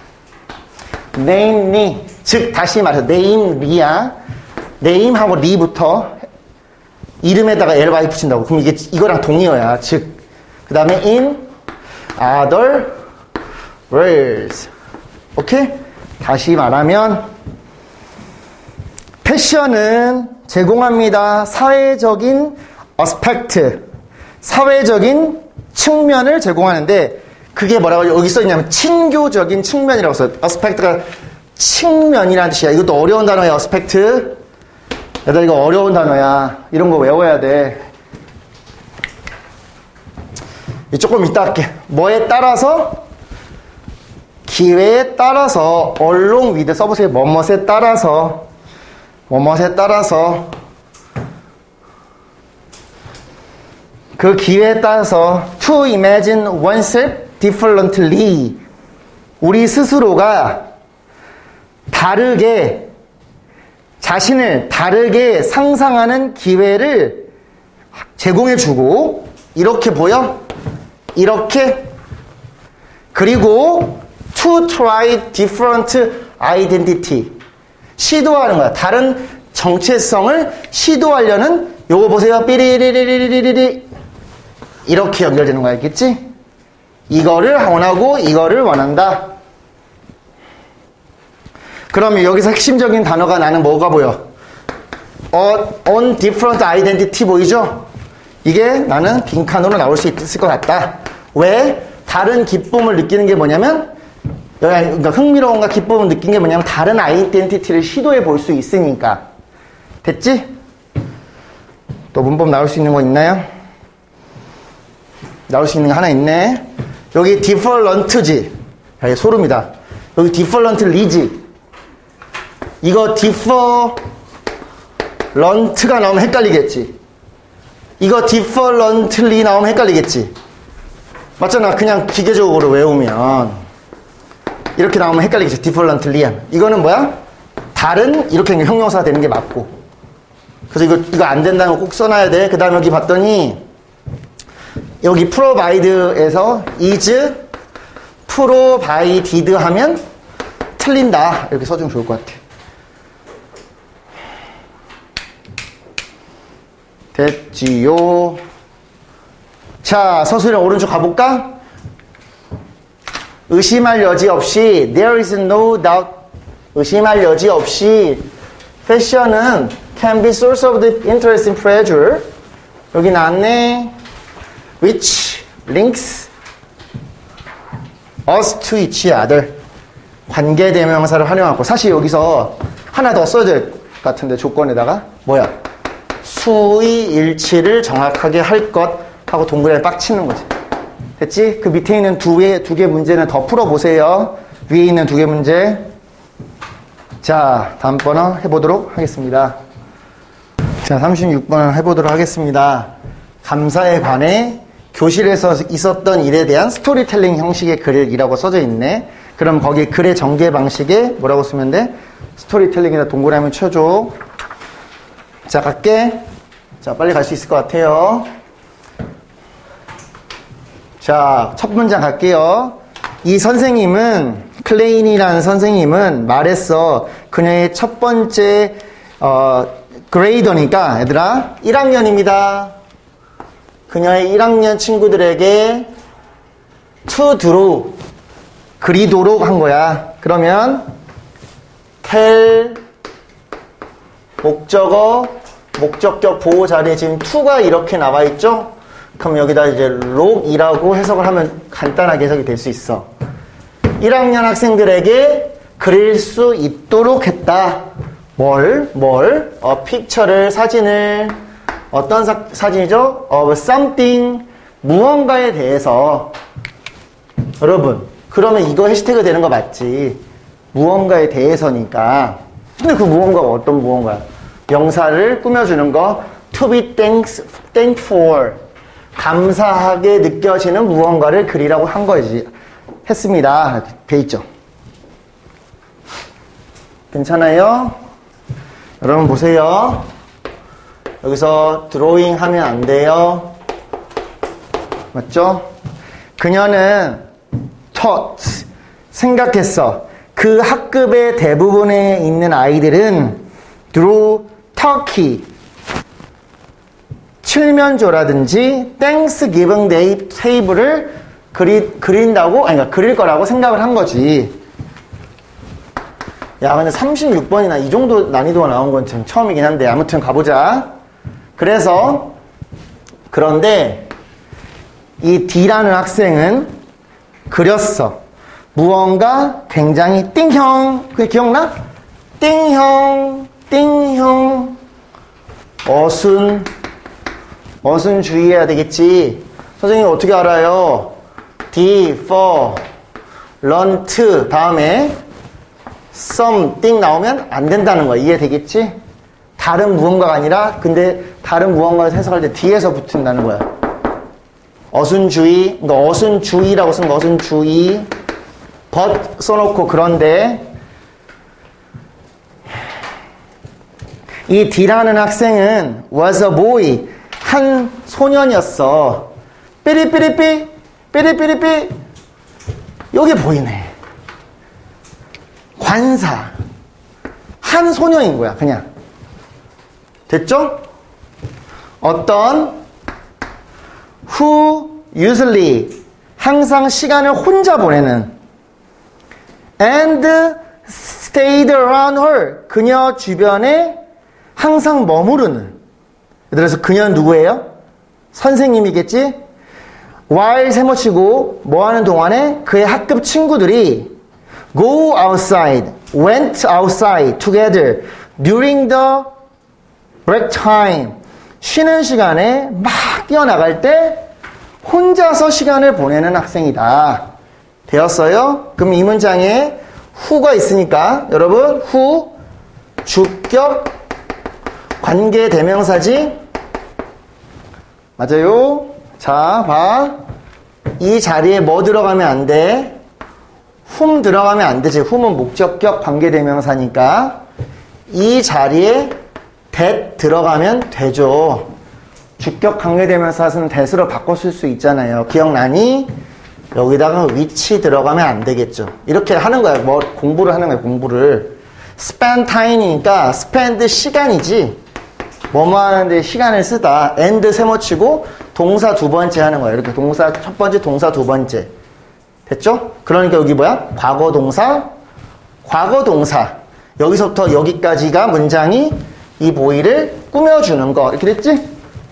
namely. 즉, 다시 말해서, namely야. name하고 re부터 이름에다가 ly 붙인다고. 그럼 이거랑 동의어야. 즉, 그 다음에 in other words. 오케이? 다시 말하면, 패션은 제공합니다. 사회적인 어스펙트, 사회적인 측면을 제공하는데 그게 뭐라고 여기 써있냐면 친교적인 측면이라고 써요. 어스펙트가 측면이라는 뜻이야. 이것도 어려운 단어야. 어스펙트. 얘들아 이거 어려운 단어야. 이런 거 외워야 돼. 조금 이따 할게. 뭐에 따라서? 기회에 따라서 along with 써보세요. 뭐뭇에 따라서 그 기회에 따라서 to imagine oneself differently 우리 스스로가 다르게 자신을 다르게 상상하는 기회를 제공해주고 이렇게 보여? 이렇게 그리고 to try different identity 시도하는 거야. 다른 정체성을 시도하려는 요거 보세요. 삐리리리리리리 이렇게 연결되는 거야. 알겠지? 이거를 원하고 이거를 원한다. 그러면 여기서 핵심적인 단어가 나는 뭐가 보여? on different identity 보이죠? 이게 나는 빈칸으로 나올 수 있을 것 같다. 왜? 다른 기쁨을 느끼는 게 뭐냐면 그러니까 흥미로움과 기쁨을 느낀 게 뭐냐면 다른 아이덴티티를 시도해 볼 수 있으니까. 됐지? 또 문법 나올 수 있는 거 있나요? 나올 수 있는 거 하나 있네. 여기 different지. 야, 이게 소름이다. 여기 differently지. 이거 different가 나오면 헷갈리겠지. 이거 differently 나오면 헷갈리겠지. 맞잖아. 그냥 기계적으로 외우면 이렇게 나오면 헷갈리겠지. differently 하면. 이거는 뭐야? 다른 이렇게 형용사가 되는 게 맞고. 그래서 이거 안 된다는 거 꼭 써놔야 돼. 그 다음에 여기 봤더니 여기 provide에서 is provided 하면 틀린다. 이렇게 써주면 좋을 것 같아. 됐지요. 자, 서술에 오른쪽 가볼까? 의심할 여지 없이 there is no doubt. 의심할 여지 없이 패션은 can be source of the interest and pleasure. 여기 나왔네. which links us to each other. 관계대명사를 활용하고. 사실 여기서 하나 더 써야 될 것 같은데 조건에다가 뭐야? 수의 일치를 정확하게 할 것 하고 동그라미 빡 치는 거지. 됐지? 그 밑에 있는 두 개 문제는 더 풀어보세요. 위에 있는 두 개 문제. 자, 다음 번호 해보도록 하겠습니다. 자, 36번 해보도록 하겠습니다. 감사에 관해 교실에서 있었던 일에 대한 스토리텔링 형식의 글이라고 써져 있네. 그럼 거기 글의 전개 방식에 뭐라고 쓰면 돼? 스토리텔링이라 동그라미 쳐줘. 자, 갈게. 자, 빨리 갈 수 있을 것 같아요. 자, 첫 문장 갈게요. 이 선생님은, 클레인이라는 선생님은 말했어. 그녀의 첫 번째, 그레이더니까, 얘들아, 1학년입니다. 그녀의 1학년 친구들에게 to draw, 그리도록 한 거야. 그러면, tell, 목적어, 목적격 보호 자리에 지금 to가 이렇게 나와 있죠? 그럼 여기다 이제 록이라고 해석을 하면 간단하게 해석이 될 수 있어. 1학년 학생들에게 그릴 수 있도록 했다. 픽처를, 사진을, 어떤 사진이죠? of something, 무언가에 대해서. 여러분, 그러면 이거 해시태그 되는 거 맞지? 무언가에 대해서니까. 근데 그 무언가가 어떤 무언가야? 명사를 꾸며주는 거, to be thankful. 감사하게 느껴지는 무언가를 그리라고 한 거지. 했습니다. 돼 있죠. 괜찮아요? 여러분 보세요. 여기서 드로잉 하면 안 돼요. 맞죠? 그녀는 thought, 생각했어. 그 학급의 대부분에 있는 아이들은 drew turkey, 칠면조라든지 Thanksgiving Day 테이블을 그린다고, 아니, 그러니까 그릴 거라고 생각을 한 거지. 야, 근데 36번이나 이 정도 난이도가 나온 건 지금 처음이긴 한데, 아무튼 가보자. 그래서, 그런데, 이 D라는 학생은 그렸어. 무언가 굉장히 띵형, 그게 기억나? 띵형, 어순 주의해야 되겠지. 선생님 어떻게 알아요? different 다음에 something 나오면 안 된다는 거야. 이해되겠지? 다른 무언가가 아니라, 근데 다른 무언가를 해석할 때 뒤에서 붙는다는 거야. 어순주의, 그러니까 어순주의라고 쓴 거, 어순주의. but 써놓고, 그런데 이 D라는 학생은 was a boy, 한 소년이었어. 삐리삐리삐, 삐리삐리삐. 여기 보이네. 관사. 한 소년인 거야, 그냥. 됐죠? 어떤 who usually, 항상 시간을 혼자 보내는 and stayed around her, 그녀 주변에 항상 머무르는. 그래서 그녀는 누구예요? 선생님이겠지? while 세모치고 뭐 하는 동안에 그의 학급 친구들이 go outside, went outside together during the break time. 쉬는 시간에 막 뛰어나갈 때 혼자서 시간을 보내는 학생이다. 되었어요? 그럼 이 문장에 who가 있으니까 여러분 who 주격 관계대명사지? 맞아요? 자, 봐. 이 자리에 뭐 들어가면 안 돼? whom 들어가면 안 되지. whom은 목적격 관계대명사니까 이 자리에 that 들어가면 되죠. 주격 관계대명사는 that으로 바꿔 쓸 수 있잖아요. 기억나니? 여기다가 which 들어가면 안 되겠죠. 이렇게 하는 거야. 뭐 공부를 하는 거야. 공부를. spend time이니까 spend 시간이지. 뭐뭐 하는데 시간을 쓰다. and 세모치고 동사 두 번째 하는 거야. 이렇게 동사 첫 번째, 동사 두 번째. 됐죠? 그러니까 여기 뭐야? 과거 동사, 과거 동사. 여기서부터 여기까지가 문장이 이 보이를 꾸며주는 거. 이렇게 됐지?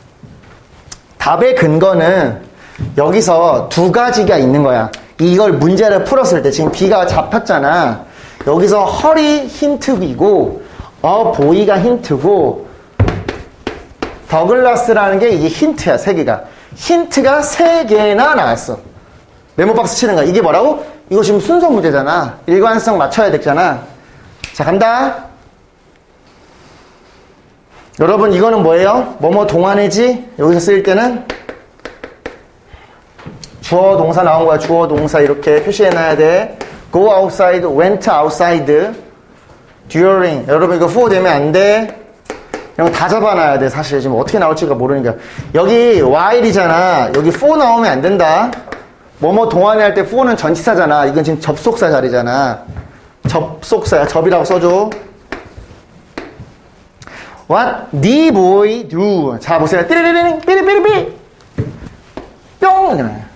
답의 근거는 여기서 두 가지가 있는 거야. 이걸 문제를 풀었을 때 지금 B가 잡혔잖아. 여기서 헐이 힌트이고 보이가 힌트고 더글라스라는 게 이게 힌트야. 세 개가. 힌트가 세 개나 나왔어. 메모박스 치는 거야. 이게 뭐라고? 이거 지금 순서 문제잖아. 일관성 맞춰야 되잖아. 자, 간다. 여러분 이거는 뭐예요? 뭐뭐 동안이지? 여기서 쓸 때는 주어 동사 나온 거야. 주어 동사 이렇게 표시해놔야 돼. go outside, went outside, during. 여러분 이거 후어 되면 안 돼. 이런 거 다 잡아놔야 돼. 사실 지금 어떻게 나올지가 모르니까. 여기 while이잖아. 여기 for 나오면 안 된다. 뭐뭐 동안에 할 때 for는 전치사잖아. 이건 지금 접속사 자리잖아. 접속사야. 접이라고 써줘. What the boy do? 자 보세요. 띠리리링 삐리삐리삐 뿅 이렇게 나요.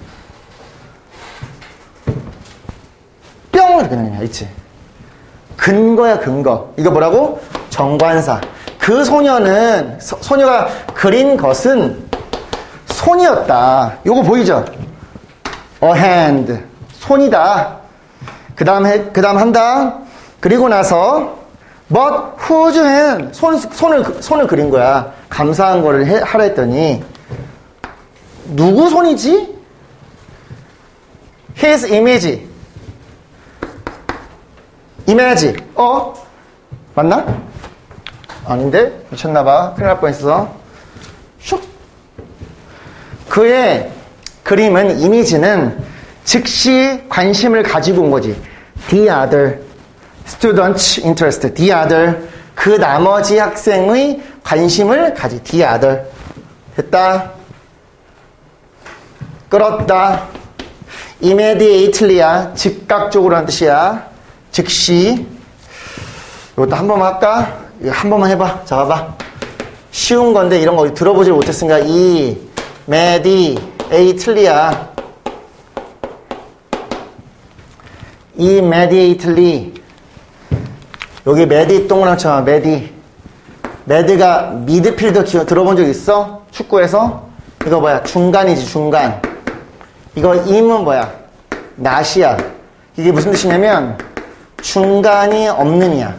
뿅 이렇게 나요. 있지. 근거야 근거. 이거 뭐라고? 정관사. 그 소녀는 소녀가 그린 것은 손이었다. 요거 보이죠? A hand. 손이다. 그 다음 한다. 그리고 나서 But whose hand? 손을 그린 거야. 감사한 거를 하라 했더니 누구 손이지? His image. image. 맞나? 아닌데? 미쳤나봐. 큰일 날 뻔했어. 슉. 그의 그림은, 이미지는 즉시 관심을 가지고 온 거지. The other student's interest. The other. 그 나머지 학생의 관심을 가지. The other. 됐다. 끌었다. immediately야. 즉각적으로 하는 뜻이야. 즉시. 이것도 한 번만 할까? 이거 한 번만 해봐. 자, 봐봐. 쉬운 건데 이런 거 들어보질 못했으니까 immediately야. immediately. 여기 메디 동그랑 쳐. 메드가 미드필더 들어본 적 있어? 축구에서? 이거 뭐야? 중간이지, 중간. 이거 im은 뭐야? not이야. 이게 무슨 뜻이냐면 중간이 없는 이야.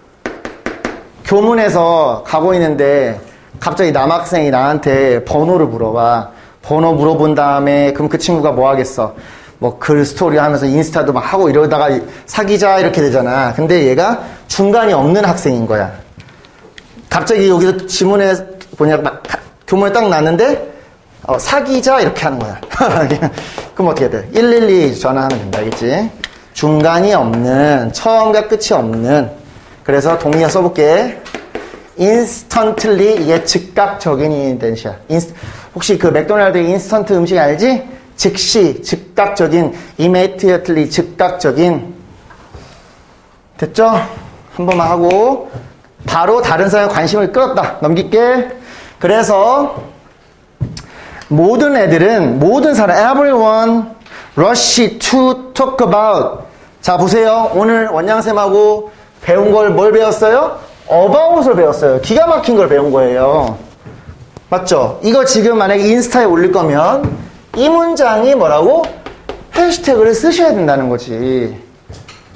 교문에서 가고 있는데 갑자기 남학생이 나한테 번호를 물어봐. 번호 물어본 다음에 그럼 그 친구가 뭐 하겠어? 뭐 글 스토리 하면서 인스타도 막 하고 이러다가 사귀자 이렇게 되잖아. 근데 얘가 중간이 없는 학생인 거야. 갑자기 여기서 지문에 교문에 딱 났는데 사귀자 이렇게 하는 거야. 그럼 어떻게 돼? 112 전화하면 된다. 알겠지? 중간이 없는, 처음과 끝이 없는. 그래서 동의어 써볼게. instantly. 이게 즉각적인 뜻이야. 혹시 그 맥도날드 인스턴트 음식 알지? 즉시, 즉각적인, immediately, 즉각적인. 됐죠? 한 번만 하고 바로 다른 사람의 관심을 끌었다. 넘길게. 그래서 모든 애들은, 모든 사람, everyone rush to talk about. 자, 보세요. 오늘 원양쌤하고 배운 걸 뭘 배웠어요? about을 배웠어요. 기가 막힌 걸 배운 거예요. 맞죠? 이거 지금 만약에 인스타에 올릴 거면 이 문장이 뭐라고? 해시태그를 쓰셔야 된다는 거지.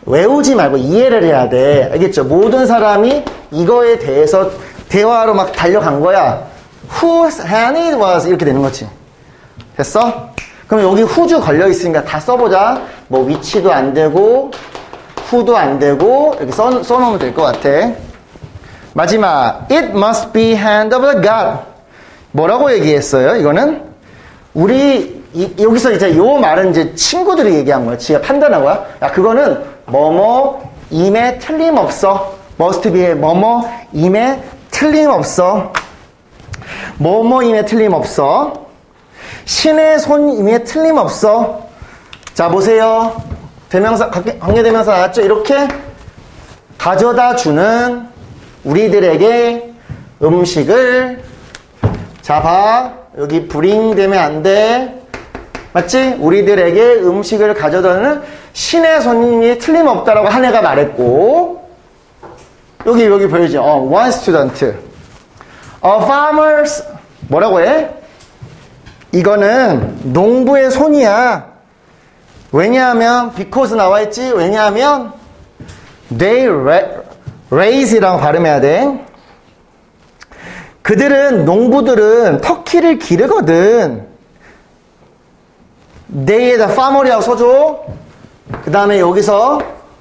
외우지 말고 이해를 해야 돼. 알겠죠? 모든 사람이 이거에 대해서 대화로 막 달려간 거야. Whose hand it was? 이렇게 되는 거지. 됐어? 그럼 여기 who's 걸려 있으니까 다 써보자. 뭐 which도 안 되고 who도 안 되고 이렇게 써놓으면 될 것 같아. 마지막 It must be hand of the God. 뭐라고 얘기했어요? 이거는 우리 여기서 이제 요 말은 이제 친구들이 얘기한 거야. 지가 판단한 거야. 야, 그거는 뭐뭐임에 틀림없어. must be의 뭐뭐임에 틀림없어. 뭐뭐임에 틀림없어. 신의 손임에 틀림없어. 자, 보세요. 대명사, 관계대명사 나왔죠? 이렇게 가져다 주는 우리들에게 음식을. 자, 봐. 여기 bring 되면 안 돼. 맞지? 우리들에게 음식을 가져다는 신의 손님이 틀림없다라고 한 애가 말했고, 여기 보이죠? one student. farmers, 뭐라고 해? 이거는 농부의 손이야. 왜냐하면, because 나와있지? 왜냐하면, they raise라고 발음해야 돼. 그들은, 농부들은 터키를 기르거든. they에다 farmer이라고 써줘. 그 다음에 여기서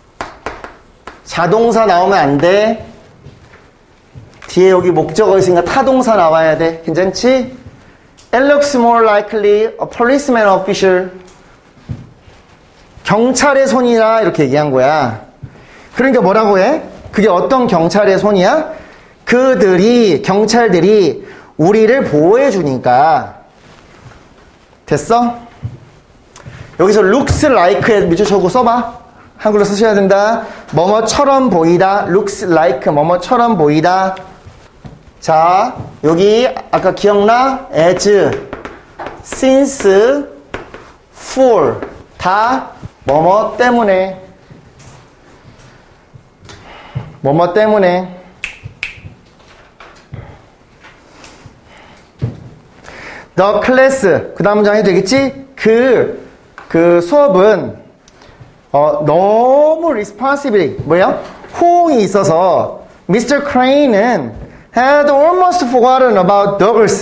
자동사 나오면 안 돼. 뒤에 여기 목적어 있으니까 타동사 나와야 돼. 괜찮지? It looks more likely a policeman official. 경찰의 손이라 이렇게 얘기한 거야. 그러니까 뭐라고 해? 그게 어떤 경찰의 손이야? 경찰들이 우리를 보호해 주니까. 됐어? 여기서 looks like에 밑줄 쳐고 써봐. 한글로 쓰셔야 된다. 뭐뭐처럼 보이다. looks like 뭐뭐처럼 보이다. 자, 여기 아까 기억나? as, since, for 다 뭐뭐 때문에. 뭐뭐 때문에. The class 그 다음 문장 해도 되겠지? 그 수업은 너무 responsibility 뭐야? 호응이 있어서 Mr. Crane은 had almost forgotten about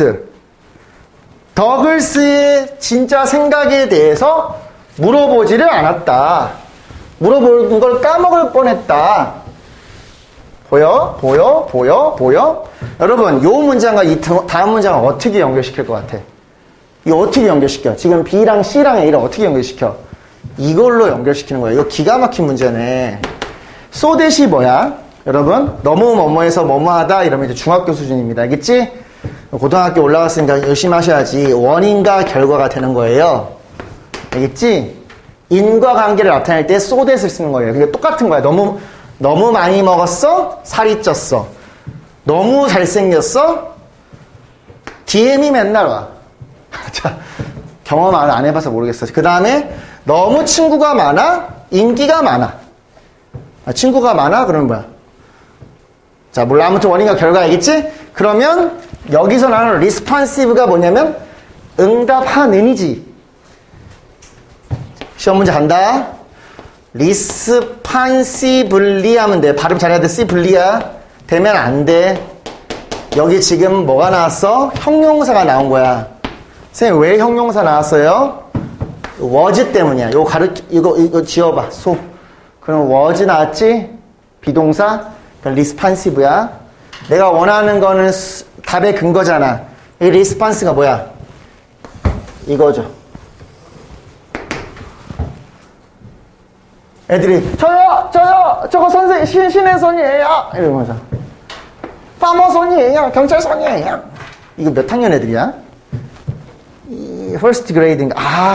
Douglas의 진짜 생각에 대해서 물어보지를 않았다. 물어보는 걸 까먹을 뻔했다. 보여? 여러분, 요 문장과 이 다음 문장을 어떻게 연결시킬 것 같아? 이거 어떻게 연결시켜? 지금 B랑 C랑 A를 어떻게 연결시켜? 이걸로 연결시키는 거야. 이거 기가 막힌 문제네. so that이 뭐야? 여러분, 너무 뭐뭐해서 뭐뭐하다 이러면 이제 중학교 수준입니다. 알겠지? 고등학교 올라갔으니까 열심히 하셔야지 원인과 결과가 되는 거예요. 알겠지? 인과관계를 나타낼 때 so that을 쓰는 거예요. 그게 똑같은 거야. 너무 많이 먹었어? 살이 쪘어. 너무 잘생겼어? DM이 맨날 와. 자, 경험 안 해봐서 모르겠어. 그 다음에 너무 친구가 많아? 인기가 많아. 친구가 많아? 그러면 뭐야? 자, 몰라. 아무튼 원인과 결과 알겠지? 그러면 여기서 나는 responsive가 뭐냐면 응답하는이지. 시험 문제 간다. responsibly 하면 돼. 발음 잘해야 돼. sibly야. 되면 안 돼. 여기 지금 뭐가 나왔어? 형용사가 나온 거야. 선생님, 왜 형용사 나왔어요? was 때문이야. 이거 지워봐. 그럼 was 나왔지? 비동사? 그럼 responsive야. 내가 원하는 거는 답의 근거잖아. 이 response가 뭐야? 이거죠. 애들이 저요 저거 선생님 신의 손이에요 이러면서 파머 손이에요 경찰 손이에요. 이거 몇 학년 애들이야? first grade인가?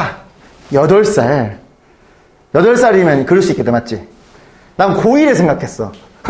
8살이면 그럴 수 있겠다. 맞지? 난 고1에 생각했어.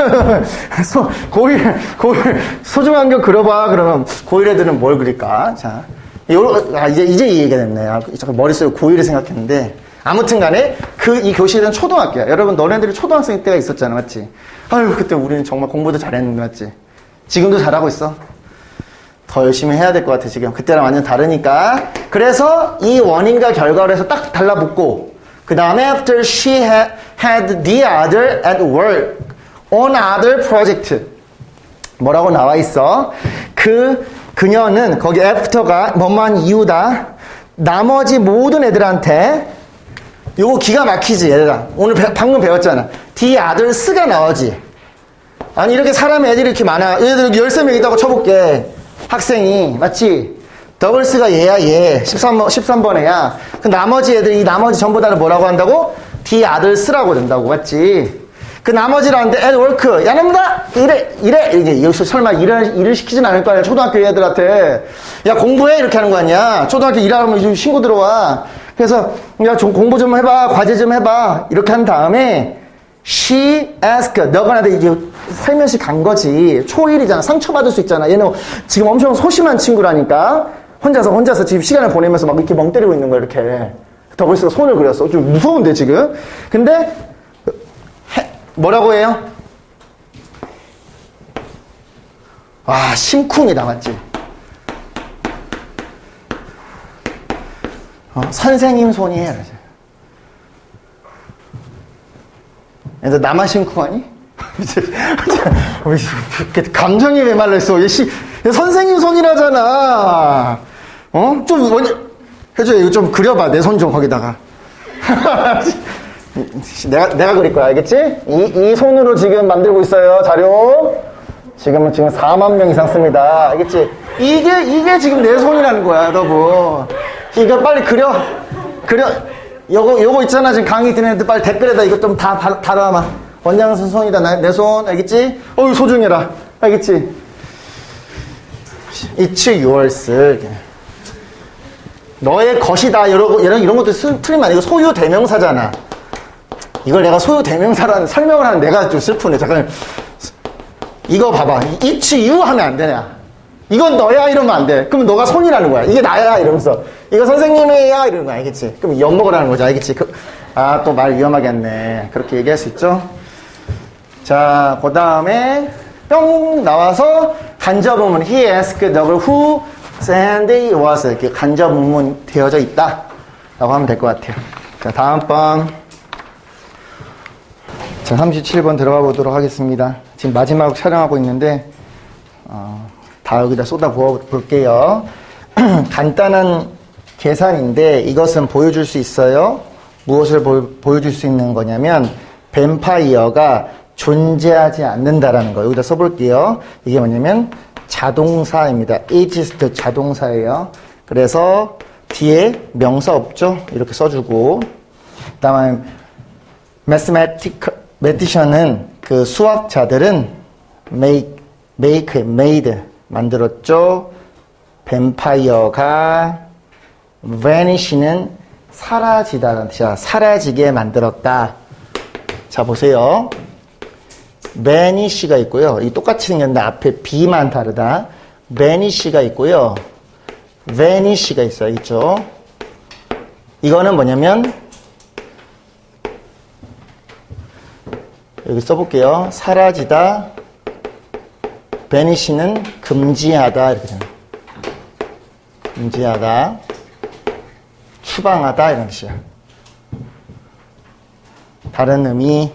고1 소중한 거 그려봐. 그러면 고1 애들은 뭘 그릴까? 자, 이제 이 얘기가 됐네. 머릿속에 고1에 생각했는데 아무튼 간에 이 교실은 초등학교야. 여러분, 너네들이 초등학생 때가 있었잖아. 맞지? 아유, 그때 우리는 정말 공부도 잘했는데, 맞지? 지금도 잘하고 있어. 더 열심히 해야 될 것 같아, 지금. 그때랑 완전 다르니까. 그래서 이 원인과 결과로 해서 딱 달라붙고, 그 다음에 after she had the other at work on other project. 뭐라고 나와 있어? 그녀는 거기 after가 뭐만 이유다. 나머지 모든 애들한테 요거 기가 막히지 얘들아. 오늘 방금 배웠잖아. the others가 나오지. 아니 이렇게 사람의 애들이 이렇게 많아. 얘들 13명 있다고 쳐볼게. 학생이 맞지? 더블스가 얘야 얘 13번 애야. 그 나머지 애들 이 나머지 전부 다를 뭐라고 한다고? the others라고 된다고 맞지? 그 나머지라는데 at work 야 놈다 이래 이게 여기서 설마 일을 시키진 않을 거 아니야. 초등학교 애들한테 야 공부해 이렇게 하는 거 아니야. 초등학교 일하면 요즘 신고 들어와. 그래서 야 좀 공부 좀 해봐 과제 좀 해봐 이렇게 한 다음에 she asked 너가 나한테 이제 살며시 간 거지. 초일이잖아. 상처받을 수 있잖아. 얘는 지금 엄청 소심한 친구라니까 혼자서 지금 시간을 보내면서 막 이렇게 멍 때리고 있는 거야 이렇게. 더블스가 손을 그렸어. 좀 무서운데 지금. 근데 뭐라고 해요? 아 심쿵이다 맞지? 선생님 손이 해야 돼. 그래서 나만 심쿵하니? 감정이 왜 말랐어? 얘 선생님 손이라잖아. 좀 해줘. 이거 좀 그려봐. 내 손 좀 거기다가. 내가 그릴 거야. 알겠지? 이 손으로 지금 만들고 있어요. 자료. 지금 4만 명 이상 씁니다. 알겠지? 이게 지금 내 손이라는 거야, 여러분. 이거 빨리 그려. 요거 있잖아. 지금 강의 듣는 애들 빨리 댓글에다 이거 좀 다 달아놔. 원장선 손이다. 내 손. 알겠지? 소중해라. 알겠지? It's yours. 너의 것이다. 이런 것도 틀리면 아니고 소유 대명사잖아. 이걸 내가 소유 대명사라는 설명을 하는 내가 좀 슬프네. 잠깐. 이거 봐봐. It's you 하면 안 되냐. 이건 너야 이러면 안 돼. 그럼 너가 손이라는 거야. 이게 나야 이러면서. 이거 선생님이야 이러는 거야. 알겠지? 그럼 엿먹으라는 거지. 알겠지? 또 말 위험하게 했네. 그렇게 얘기할 수 있죠? 자, 그 다음에 뿅 나와서 간접문문 he asked the girl who and it was 이렇게 간접문문 되어져 있다 라고 하면 될 것 같아요. 자, 다음 번. 자, 37번 들어가 보도록 하겠습니다. 지금 마지막 촬영하고 있는데 다 여기다 쏟아 부어 볼게요. 간단한 계산인데 이것은 보여줄 수 있어요. 무엇을 보여줄 수 있는 거냐면 뱀파이어가 존재하지 않는다라는 거 여기다 써볼게요. 이게 뭐냐면 자동사입니다. exists 자동사예요. 그래서 뒤에 명사 없죠? 이렇게 써주고 그 다음에 mathematician은 그 수학자들은 made 만들었죠. 뱀파이어가 vanish는 사라지다라는 뜻이야. 사라지게 만들었다. 자 보세요. vanish가 있고요. 이 똑같이 생겼는데 앞에 B만 다르다. vanish가 있고요. vanish가 있어요. 있죠. 이거는 뭐냐면 여기 써볼게요. 사라지다. vanish는 금지하다. 이렇게 됩니다. 금지하다. 추방하다. 이런 뜻이야. 다른 의미.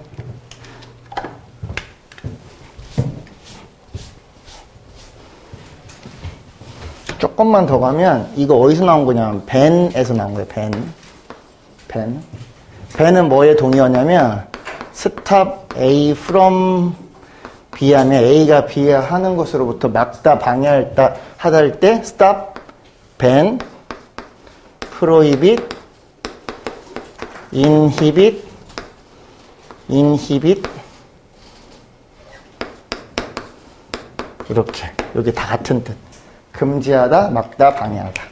조금만 더 가면 이거 어디서 나온 거냐면 ben에서 나온 거예요. ben은 뭐의 동의어냐면 stop A from B 하면 A가 B에 하는 것으로부터 막다 방해하다 할 때 stop, ban, prohibit, inhibit 이렇게 여기 다 같은 뜻. 금지하다, 막다, 방해하다.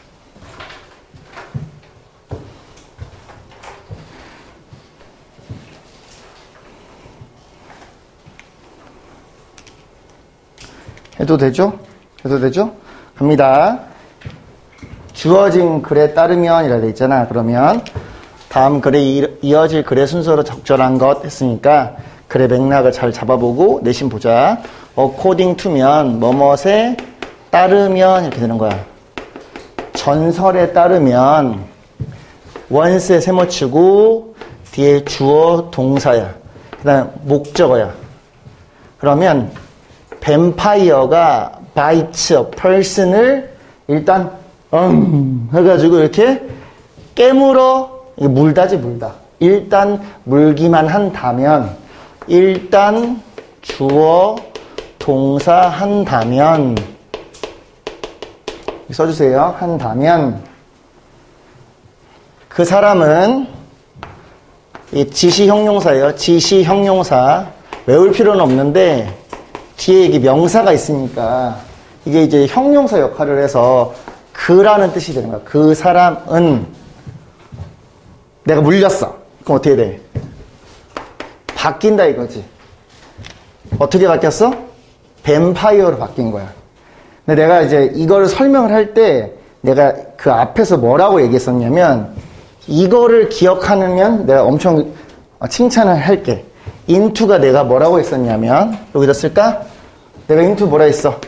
해도 되죠? 갑니다. 주어진 글에 따르면 이라 돼 있잖아. 그러면 다음 글에 이어질 글의 순서로 적절한 것 했으니까 글의 맥락을 잘 잡아보고 내심 보자. according to면 뭐뭇에 따르면 이렇게 되는 거야. 전설에 따르면 once에 세모치고 뒤에 주어 동사야. 그 다음 목적어야. 그러면 뱀파이어가 bites a person을 일단 해가지고 이렇게 깨물어. 이게 물다지 물다. 일단 물기만 한다면, 일단 주어 동사 한다면, 써주세요. 한다면 그 사람은 이 지시 형용사예요. 지시 형용사 외울 필요는 없는데 뒤에 이게 명사가 있으니까 이게 이제 형용사 역할을 해서 그라는 뜻이 되는 거야. 그 사람은 내가 물렸어. 그럼 어떻게 돼? 바뀐다 이거지. 어떻게 바뀌었어? 뱀파이어로 바뀐 거야. 근데 내가 이제 이걸 설명을 할 때 내가 그 앞에서 뭐라고 얘기했었냐면 이거를 기억하면 내가 엄청 칭찬을 할게. into가 내가 뭐라고 했었냐면 여기다 쓸까? 내가 into 뭐라 했어?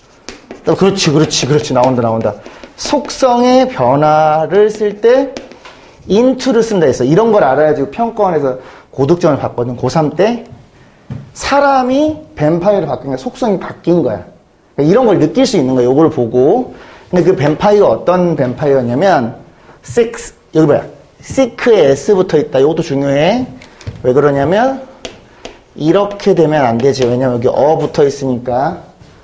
그렇지 나온다. 속성의 변화를 쓸 때 into를 쓴다 했어. 이런 걸 알아야지 평가원에서 고득점을 받거든. 고3 때 사람이 뱀파이어로 바뀐 거야. 속성이 바뀐 거야. 이런 걸 느낄 수 있는 거야. 요걸 보고. 근데 그 뱀파이어가 어떤 뱀파이어냐면 여기 뭐야? sick에 s 붙어 있다. 이것도 중요해. 왜 그러냐면 이렇게 되면 안 되지. 왜냐면 여기 붙어 있으니까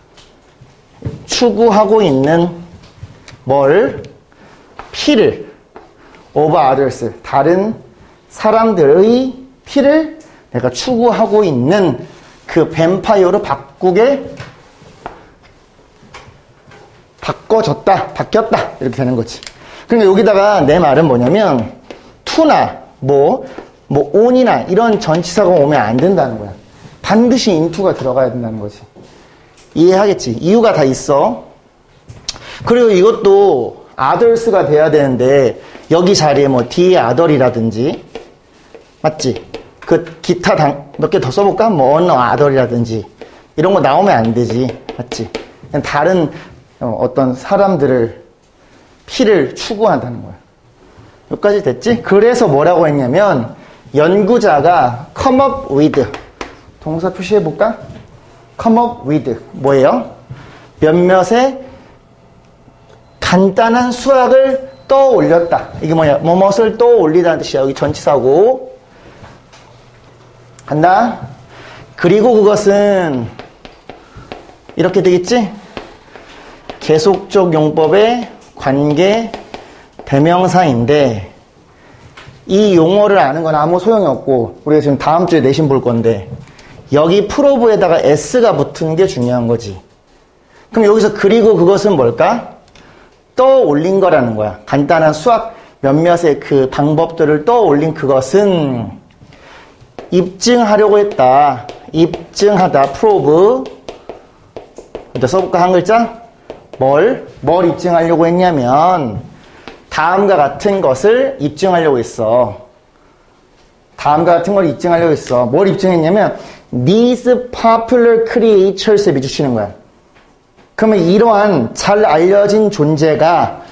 추구하고 있는 뭘? 피를 of others 다른 사람들의 피를 내가 추구하고 있는 그 뱀파이어로 바뀌었다 이렇게 되는 거지. 그러니까 여기다가 내 말은 뭐냐면 to나 on이나 이런 전치사가 오면 안 된다는 거야. 반드시 into가 들어가야 된다는 거지. 이해하겠지? 이유가 다 있어. 그리고 이것도 others가 돼야 되는데 여기 자리에 뒤에 other이라든지 맞지? 그 기타 몇 개 더 써볼까? other이라든지 이런 거 나오면 안 되지. 맞지? 그냥 다른 어떤 사람들을 피를 추구한다는 거야. 여기까지 됐지? 그래서 뭐라고 했냐면 연구자가 come up with 동사 표시해볼까? come up with 뭐예요? 몇몇의 간단한 수학을 떠올렸다. 이게 뭐냐? 뭐뭇을 떠올리다는 뜻이야. 여기 전치사고 간다. 그리고 그것은 이렇게 되겠지? 계속적 용법의 관계 대명사인데 이 용어를 아는 건 아무 소용이 없고 우리가 지금 다음 주에 내신 볼 건데 여기 프로브에다가 s가 붙은 게 중요한 거지. 그럼 여기서 그리고 그것은 뭘까? 떠올린 거라는 거야. 간단한 수학 몇몇의 그 방법들을 떠올린 그것은 입증하려고 했다. 입증하다. 프로브. 이제 써볼까? 한 글자? 뭘 입증하려고 했냐면 다음과 같은 것을 입증하려고 했어. 다음과 같은 걸 입증하려고 했어. 뭘 입증했냐면 these popular creatures에 비추치는 거야. 그러면 이러한 잘 알려진 존재가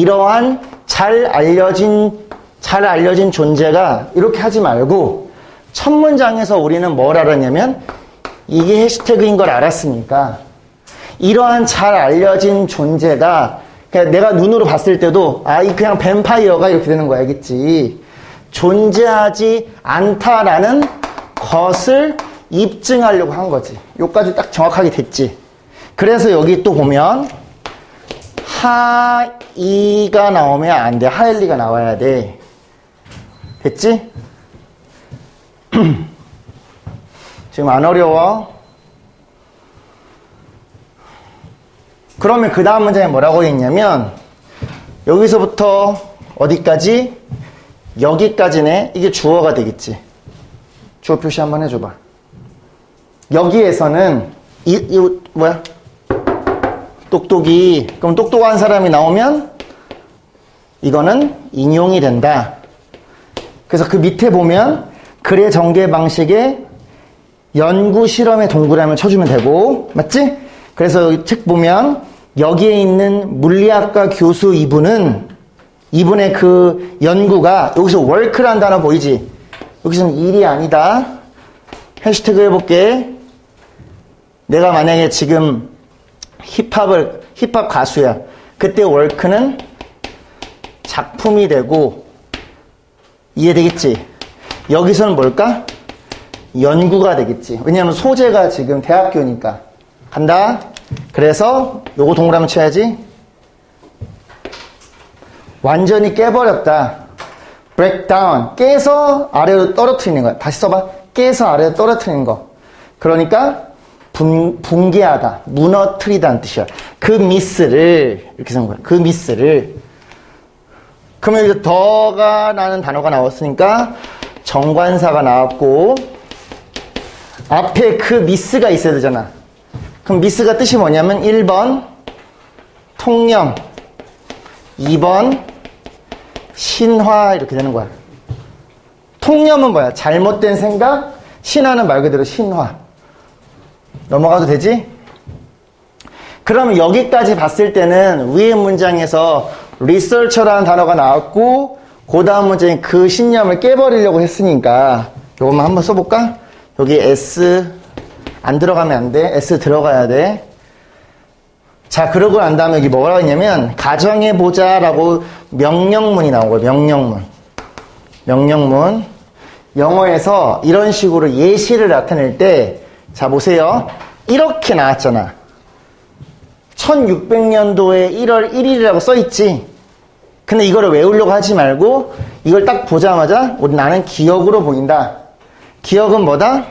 이렇게 하지 말고 첫 문장에서 우리는 뭘 알았냐면 이게 해시태그인 걸 알았으니까 이러한 잘 알려진 존재가 그냥 내가 눈으로 봤을 때도 이 그냥 뱀파이어가 이렇게 되는 거야. 알겠지? 존재하지 않다라는 것을 입증하려고 한 거지. 요까지 딱 정확하게 됐지. 그래서 여기 또 보면 하이가 나오면 안 돼. 하일리가 나와야 돼. 됐지? 지금 안 어려워? 그러면 그 다음 문장에 뭐라고 했냐면 여기서부터 어디까지? 여기까지네. 이게 주어가 되겠지. 주어 표시 한번 해줘봐. 여기에서는 이거 뭐야? 똑똑이. 그럼 똑똑한 사람이 나오면 이거는 인용이 된다. 그래서 그 밑에 보면 글의 전개 방식에 연구 실험의 동그라미를 쳐주면 되고 맞지? 그래서 책 보면 여기에 있는 물리학과 교수 이분의 그 연구가 여기서 work라는 단어 보이지? 여기서는 일이 아니다. 해시태그 해볼게. 내가 만약에 지금 힙합 가수야. 그때 work는 작품이 되고, 이해되겠지? 여기서는 뭘까? 연구가 되겠지. 왜냐하면 소재가 지금 대학교니까. 간다. 그래서 요거 동그라미 쳐야지. 완전히 깨버렸다. break down. 깨서 아래로 떨어뜨리는 거야. 다시 써봐. 깨서 아래로 떨어뜨리는 거. 그러니까 붕괴하다. 무너뜨리다는 뜻이야. 그 미스를 이렇게 쓴 거야. 그 미스를. 그러면 여기서 더가 라는 단어가 나왔으니까 정관사가 나왔고 앞에 그 미스가 있어야 되잖아. 그럼 미스가 뜻이 뭐냐면 1번 통념, 2번 신화 이렇게 되는 거야. 통념은 뭐야? 잘못된 생각, 신화는 말 그대로 신화. 넘어가도 되지? 그러면 여기까지 봤을 때는 위의 문장에서 researcher라는 단어가 나왔고 그 다음 문장에 그 신념을 깨버리려고 했으니까 요것만 한번 써볼까? 여기 S 안 들어가면 안 돼. S 들어가야 돼. 자, 그러고 난 다음에 여기 뭐라고 했냐면 가정해보자 라고 명령문이 나온 거예요. 명령문. 영어에서 이런 식으로 예시를 나타낼 때 자 보세요. 이렇게 나왔잖아. 1600년도에 1월 1일이라고 써있지. 근데 이거를 외우려고 하지 말고 이걸 딱 보자마자 나는 기억으로 보인다. 기억은 뭐다?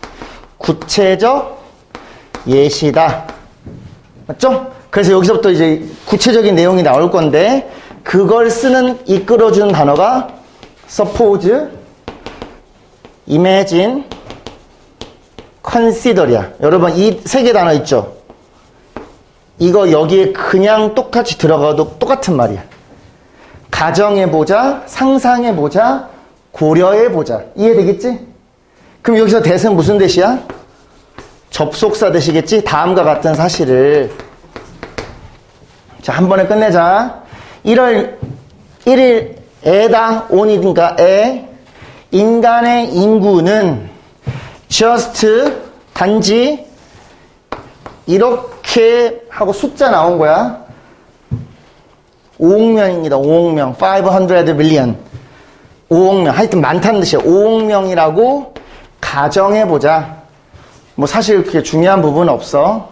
구체적 예시다. 맞죠? 그래서 여기서부터 이제 구체적인 내용이 나올 건데 그걸 이끌어주는 단어가 suppose, imagine, consider이야. 여러분 이 세 개 단어 있죠? 이거 여기에 그냥 똑같이 들어가도 똑같은 말이야. 가정해보자, 상상해보자, 고려해보자. 이해되겠지? 그럼 여기서 대은 무슨 대시야? 접속사 대시겠지? 다음과 같은 사실을. 자, 한 번에 끝내자. 1월 1일 에다 온이니까 인간의 인구는 just 단지 이렇게 하고 숫자 나온 거야. 5억 명입니다. 5억 명. 500 million. 5억 명. 하여튼 많다는 뜻이야. 5억 명이라고 가정해보자. 뭐 사실 그렇게 중요한 부분은 없어.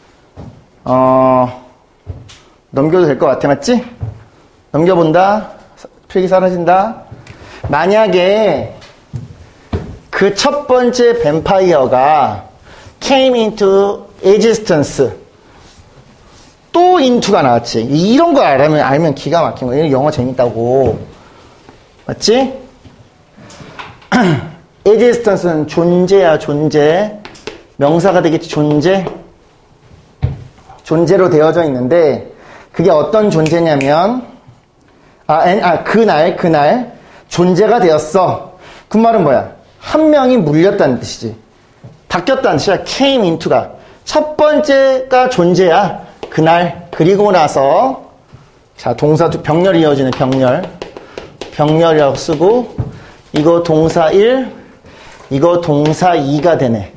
넘겨도 될 것 같아. 맞지? 넘겨본다. 필기 사라진다. 만약에 그 첫 번째 뱀파이어가 came into existence 또 into가 나왔지. 이런 거 알면 기가 막힌 거야. 영어 재밌다고. 맞지? existence는 존재야, 존재. 명사가 되겠지, 존재. 존재로 되어져 있는데 그게 어떤 존재냐면 그날 존재가 되었어. 그 말은 뭐야? 한 명이 물렸다는 뜻이지. 바뀌었다는 뜻이야. came into가. 첫 번째가 존재야. 그날. 그리고 나서 자, 동사 병렬이 이어지는 병렬이라고 쓰고 이거 동사 1, 이거 동사 2가 되네.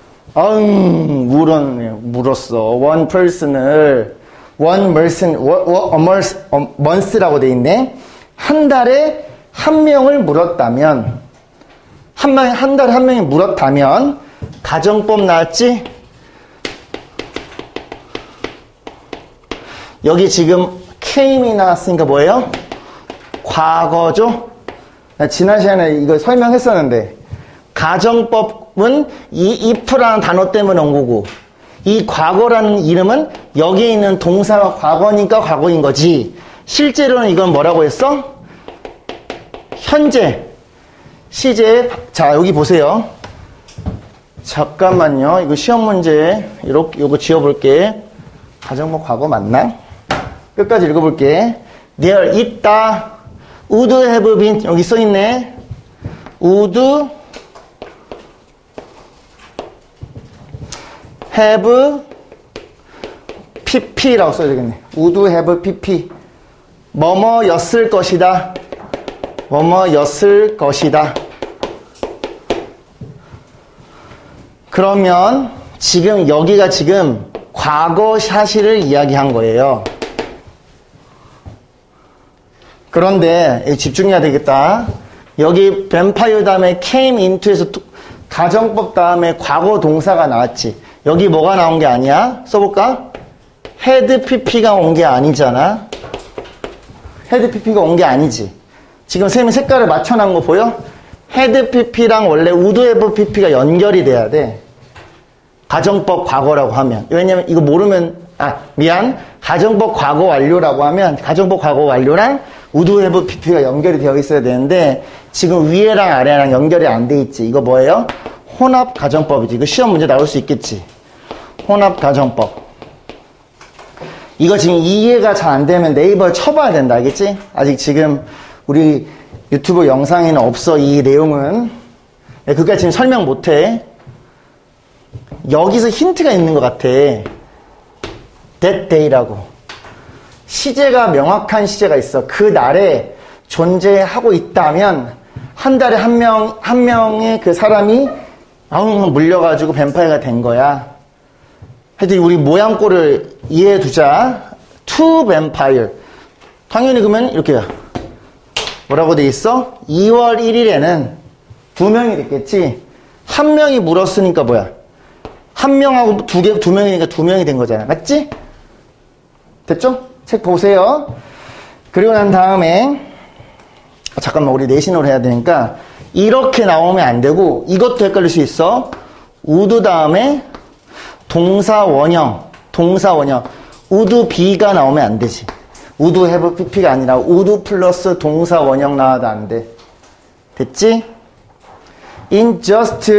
물었어. one person을 month라고 돼 있네. 한 달에 한 명을 물었다면 한 달에 한 명이 물었다면 가정법 나왔지? 여기 지금 came이 나왔으니까 뭐예요? 과거죠? 나 지난 시간에 이거 설명했었는데 가정법은 이 if라는 단어 때문에 온 거고 이 과거라는 이름은 여기에 있는 동사가 과거니까 과거인 거지. 실제로는 이건 뭐라고 했어? 현재 시제. 자, 여기 보세요. 잠깐만요. 이거 시험 문제 이거 지워볼게. 가정법 과거 맞나? 끝까지 읽어볼게. there 있다. would have been 여기 써있네. would have pp라고 써야 되겠네. would have pp. 뭐뭐였을 것이다. 뭐뭐였을 것이다. 그러면 지금 여기가 지금 과거 샤시를 이야기한 거예요. 그런데 집중해야 되겠다. 여기 뱀파이어 다음에 came into에서 가정법 다음에 과거 동사가 나왔지. 여기 뭐가 나온 게 아니야? 써볼까? had pp가 온 게 아니잖아. had pp가 온 게 아니지. 지금 쌤이 색깔을 맞춰놓은 거 보여? had pp랑 원래 would have pp가 연결이 돼야 돼. 가정법 과거라고 하면. 왜냐면 이거 모르면, 가정법 과거 완료라고 하면 가정법 과거 완료랑 would have pp가 연결이 되어 있어야 되는데 지금 위에랑 아래랑 연결이 안 돼 있지. 이거 뭐예요? 혼합 가정법이지. 이거 시험 문제 나올 수 있겠지. 혼합 가정법. 이거 지금 이해가 잘 안 되면 네이버에 쳐봐야 된다. 알겠지? 아직 지금 우리 유튜브 영상에는 없어. 이 내용은. 그까지 지금 설명 못해. 여기서 힌트가 있는 것 같아. That day라고. 시제가 명확한 시제가 있어. 그 날에 존재하고 있다면 한 달에 한 명의 그 사람이 물려가지고 뱀파이어가 된 거야. 하여튼 우리 모양꼴을 이해해 두자. To vampire. 당연히 그러면 이렇게 뭐라고 돼 있어? 2월 1일에는 2명이 됐겠지. 한 명이 물었으니까 뭐야? 한 명하고 두 명이니까 2명이 된 거잖아. 맞지? 됐죠? 책 보세요. 그리고 난 다음에 잠깐만 우리 내신으로 해야 되니까 이렇게 나오면 안 되고 이것도 헷갈릴 수 있어. would 다음에 동사 원형. would be가 나오면 안 되지. would have pp가 아니라 would 플러스 동사 원형 나와도 안 돼. 됐지? in just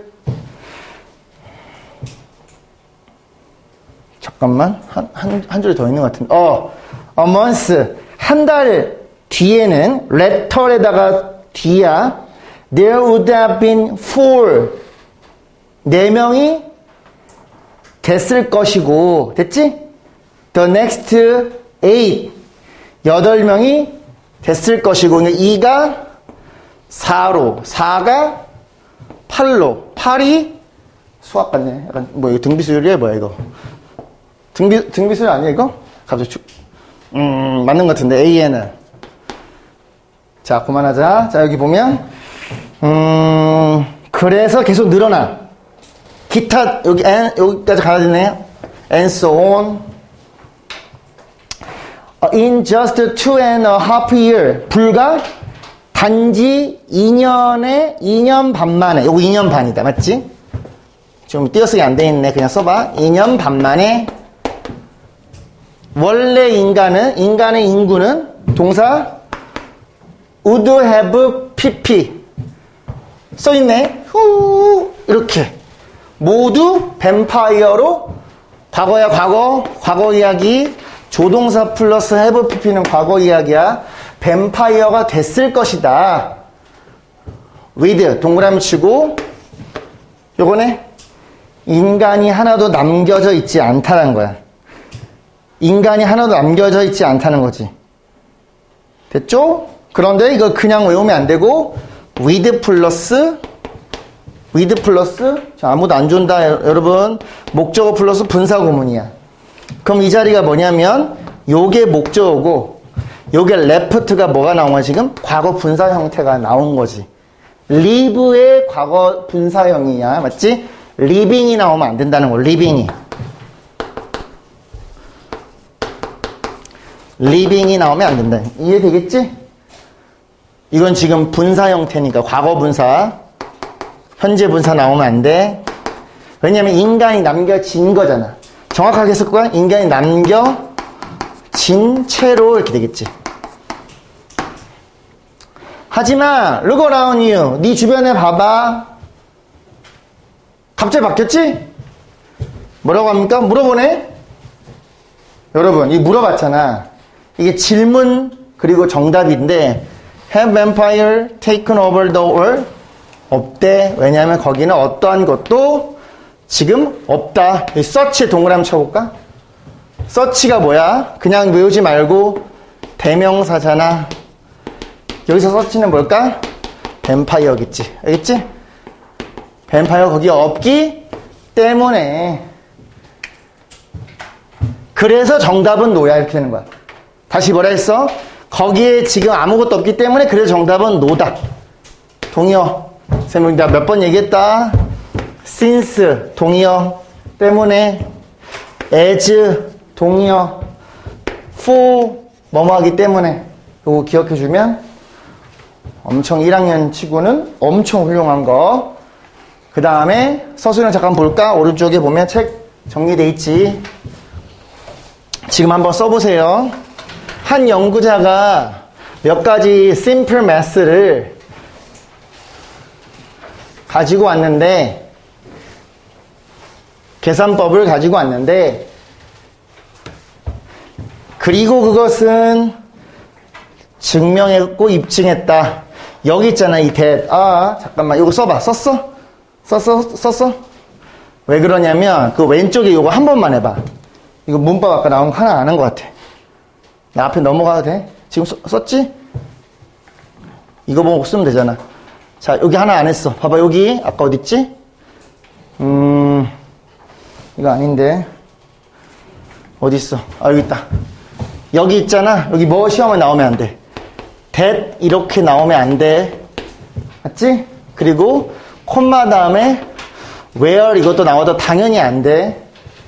잠깐만 한 줄이 더 있는 것 같은데 a month 한 달 뒤에는 letter에다가 D야. There would have been 4명이 됐을 것이고 됐지? The next 8명이 됐을 것이고 2가 4로 4가 8로 8이 수학 같네. 약간 뭐 이거 등비수열이야 뭐야 이거? 등비수열 아니야 이거? 갑자기 맞는 것 같은데 AN은 자 그만하자. 자 여기 보면 그래서 계속 늘어나. 기타 여기까지 가야 되네. And so on. In just 2.5 years 불과 단지 2년 반 만에 요거 2년 반이다. 맞지? 좀 띄어쓰기 안 돼 있네. 그냥 써봐. 2년 반 만에 원래 인간의 인구는 동사 would have pp 써있네. 이렇게 모두 뱀파이어로 과거야 과거 이야기. 조동사 플러스 have pp는 과거 이야기야. 뱀파이어가 됐을 것이다. with 동그라미 치고 요거네. 인간이 하나도 남겨져 있지 않다는 거야. 인간이 하나도 남겨져 있지 않다는 거지. 됐죠? 그런데 이거 그냥 외우면 안 되고 with 플러스 자, 아무도 안 준다 여러분. 목적어 플러스 분사 구문이야. 그럼 이 자리가 뭐냐면 요게 목적어고 요게 left가 뭐가 나온 거야 지금? 과거 분사 형태가 나온 거지. live의 과거 분사형이야. 맞지? living이 나오면 안 된다는 거. living이 나오면 안 된다. 이해되겠지? 이건 지금 분사 형태니까 과거 분사 현재 분사 나오면 안 돼. 왜냐면 인간이 남겨진 거잖아. 정확하게 했을 거야. 인간이 남겨진 채로 이렇게 되겠지. 하지만 look around you. 네 주변에 봐봐. 갑자기 바뀌었지? 뭐라고 합니까? 물어보네? 여러분 이 물어봤잖아. 이게 질문 그리고 정답인데 have vampire taken over the world? 없대. 왜냐하면 거기는 어떠한 것도 지금 없다. 서치에 동그라미 쳐볼까? 서치가 뭐야? 그냥 외우지 말고 대명사잖아. 여기서 서치는 뭘까? 뱀파이어겠지. 알겠지? 뱀파이어 거기 없기 때문에 그래서 정답은 노야 이렇게 되는 거야. 다시 뭐라 했어? 거기에 지금 아무것도 없기 때문에 그래서 정답은 노다. 동의어. 쌤이 몇 번 얘기했다. since 동의어 때문에, as 동의어, for 뭐뭐 하기 때문에. 이거 기억해주면 엄청 1학년 치고는 엄청 훌륭한 거. 그 다음에 서술형 잠깐 볼까? 오른쪽에 보면 책 정리돼 있지. 지금 한번 써보세요. 한 연구자가 몇 가지 simple math를 가지고 왔는데, 계산법을 가지고 왔는데, 그리고 그것은 증명했고 입증했다. 여기 있잖아, 이 that. 잠깐만, 이거 써봐. 썼어? 왜 그러냐면, 그 왼쪽에 이거 한 번만 해봐. 이거 문법 아까 나온 거 하나 아는 것 같아. 나 앞에 넘어가도 돼? 지금 썼지? 이거 보고 쓰면 되잖아. 자, 여기 하나 안 했어. 봐봐, 여기. 아까 어딨지? 이거 아닌데. 어딨어? 여기 있다. 여기 있잖아. 여기 뭐 시험에 나오면 안 돼. that 이렇게 나오면 안 돼. 맞지? 그리고 콤마 다음에 where 이것도 나와도 당연히 안 돼.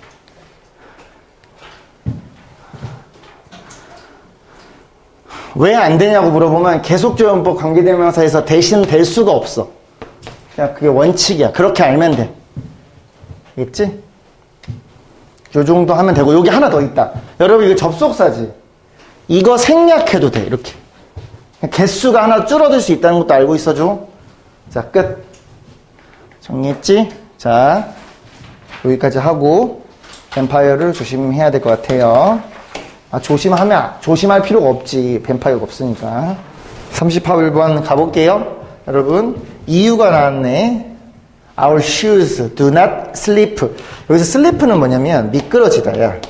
왜 안 되냐고 물어보면 계속조연법 관계대명사에서 대신 될 수가 없어. 그냥 그게 원칙이야. 그렇게 알면 돼. 알겠지? 요 정도 하면 되고, 여기 하나 더 있다. 여러분, 이거 접속사지. 이거 생략해도 돼, 이렇게. 개수가 하나 줄어들 수 있다는 것도 알고 있어줘. 자, 끝. 정리했지? 자, 여기까지 하고, 뱀파이어를 조심해야 될 것 같아요. 조심할 필요가 없지. 뱀파이어가 없으니까. 38번 가볼게요. 여러분, 이유가 나왔네. Our shoes do not slip. 여기서 slip는 뭐냐면 미끄러지다. 야,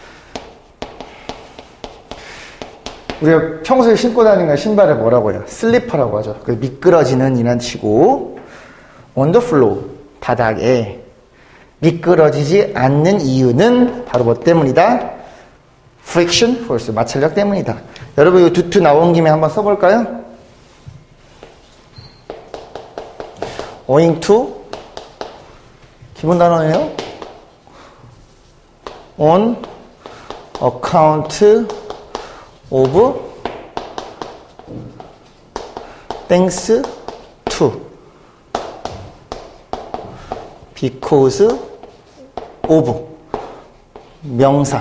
우리가 평소에 신고 다니는 신발을 뭐라고 해요? 슬리퍼라고 하죠. 미끄러지는 이란 치고, on the floor, 바닥에 미끄러지지 않는 이유는 바로 뭐 때문이다? friction force, 마찰력 때문이다. 여러분, 이거 두투 나온 김에 한번 써볼까요? owing to 기본 단어예요. on account of thanks to because of 명사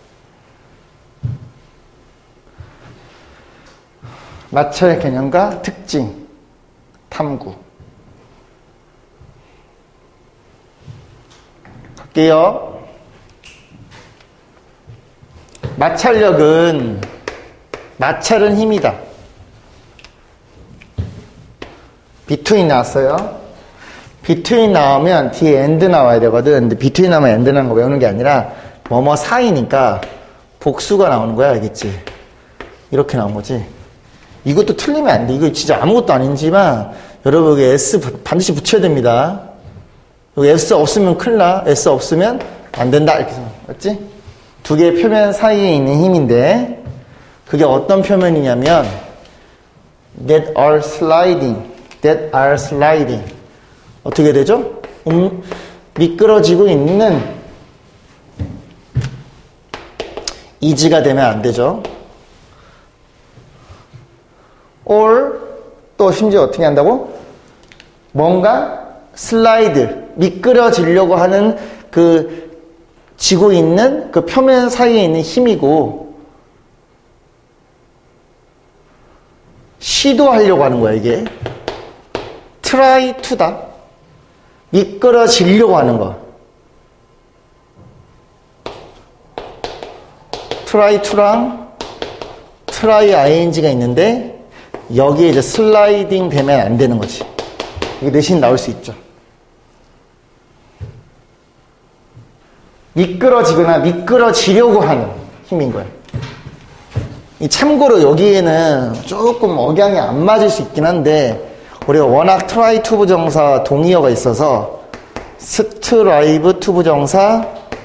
마찰 개념과 특징 탐구 갈게요. 마찰력은 마찰은 힘이다. between 나왔어요. between 나오면 뒤에 and 나와야 되거든. 근데 between 나오면 and 나오는 거 외우는 게 아니라 뭐뭐 사이니까 복수가 나오는 거야. 알겠지? 이렇게 나온 거지. 이것도 틀리면 안 돼. 이거 진짜 아무것도 아니지만 여러분 여기 S 반드시 붙여야 됩니다. 여기 S 없으면 큰일 나. S 없으면 안 된다. 이렇게 생각. 맞지? 두 개의 표면 사이에 있는 힘인데 그게 어떤 표면이냐면 that are sliding 어떻게 되죠? 미끄러지고 있는 이지가 되면 안 되죠. or 또 심지어 어떻게 한다고? 뭔가 슬라이드 미끄러지려고 하는 그 지고 있는 그 표면 사이에 있는 힘이고 시도하려고 하는 거야. 이게 try to다. 미끄러지려고 하는 거. try to랑 try ing가 있는데 여기에 이제 슬라이딩 되면 안 되는 거지. 이게 대신 나올 수 있죠. 미끄러지거나 미끄러지려고 하는 힘인 거예요. 참고로 여기에는 조금 억양이 안 맞을 수 있긴 한데 우리가 워낙 try to 부정사 동의어가 있어서 스트라이브 투부정사,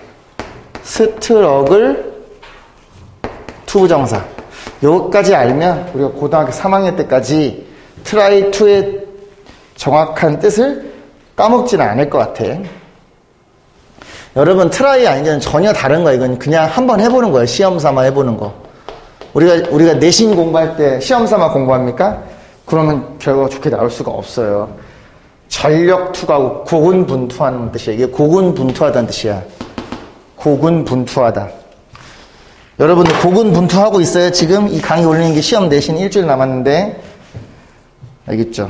스트러글 투부정사. 요것까지 알면 우리가 고등학교 3학년 때까지 try to의 정확한 뜻을 까먹지는 않을 것 같아. 여러분, try 아니면 전혀 다른 거야. 이건 그냥 한번 해보는 거예요. 시험 삼아 해보는 거. 우리가 내신 공부할 때 시험 삼아 공부합니까? 그러면 결과가 좋게 나올 수가 없어요. 전력 투과하고 고군분투하는 뜻이야. 이게 고군분투하다는 뜻이야. 고군분투하다. 여러분들 고군분투하고 있어요. 지금 이 강의 올리는 게 시험 내신 일주일 남았는데 알겠죠?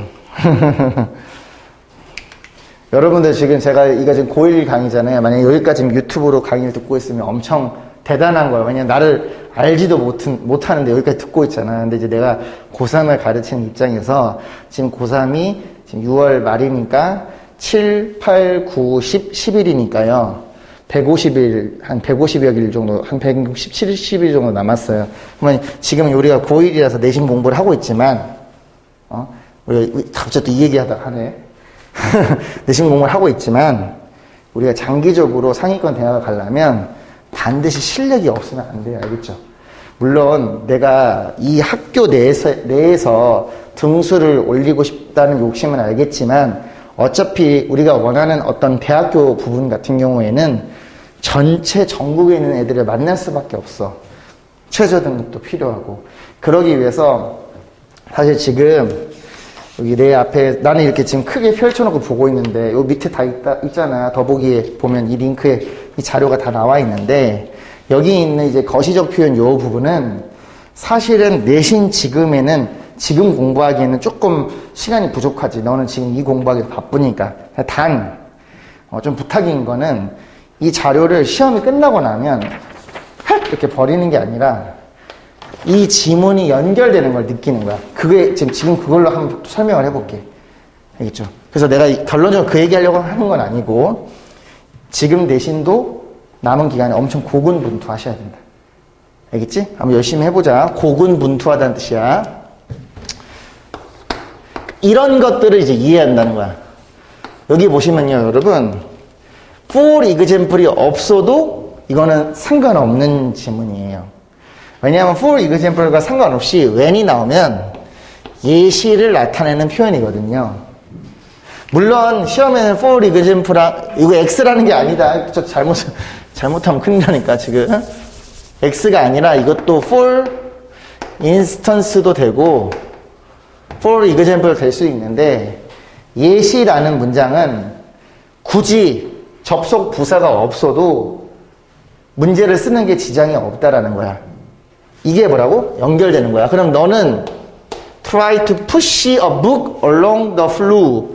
여러분들 지금 이거 지금 고1 강의잖아요. 만약에 여기까지 유튜브로 강의를 듣고 있으면 엄청 대단한 거예요. 왜냐면 나를 알지도 못하는데 여기까지 듣고 있잖아. 근데 이제 내가 고3을 가르치는 입장에서 지금 고3이 지금 6월 말이니까 7, 8, 9, 10, 10일이니까요. 150일, 한 150여 일 정도, 한 160, 70일 정도 남았어요. 그러면 지금 우리가 고1이라서 내신 공부를 하고 있지만, 우리 갑자기 또 이 얘기하다 하네. 내신 공부를 하고 있지만, 우리가 장기적으로 상위권 대학을 가려면 반드시 실력이 없으면 안 돼요. 알겠죠? 물론 내가 이 학교 내에서 등수를 올리고 싶다는 욕심은 알겠지만, 어차피 우리가 원하는 어떤 대학교 부분 같은 경우에는 전체 전국에 있는 애들을 만날 수밖에 없어. 최저 등급도 필요하고. 그러기 위해서 사실 지금 여기 내 앞에 나는 이렇게 지금 크게 펼쳐놓고 보고 있는데 요 밑에 다 있잖아. 더보기에 보면 이 링크에 이 자료가 다 나와 있는데 여기 있는 이제 거시적 표현 요 부분은 사실은 내신 지금 공부하기에는 조금 시간이 부족하지. 너는 지금 이 공부하기 바쁘니까. 단, 좀 부탁인 거는 이 자료를 시험이 끝나고 나면 이렇게 버리는 게 아니라 이 지문이 연결되는 걸 느끼는 거야. 그게 지금 그걸로 한번 설명을 해볼게. 알겠죠? 그래서 내가 결론적으로 그 얘기하려고 하는 건 아니고 지금 내신도 남은 기간에 엄청 고군분투 하셔야 된다. 알겠지? 한번 열심히 해보자. 고군분투하다는 뜻이야. 이런 것들을 이제 이해한다는 거야. 여기 보시면요, 여러분. for example이 없어도 이거는 상관없는 지문이에요. 왜냐하면 for example과 상관없이 when이 나오면 예시를 나타내는 표현이거든요. 물론 시험에는 for example, 이거 X라는 게 아니다. 저 잘못하면 큰일 나니까 지금. X가 아니라 이것도 for instance도 되고 for example 될 수 있는데 예시라는 문장은 굳이 접속 부사가 없어도 문제를 쓰는 게 지장이 없다라는 거야. 이게 뭐라고? 연결되는 거야. 그럼 너는 try to push a book along the flue.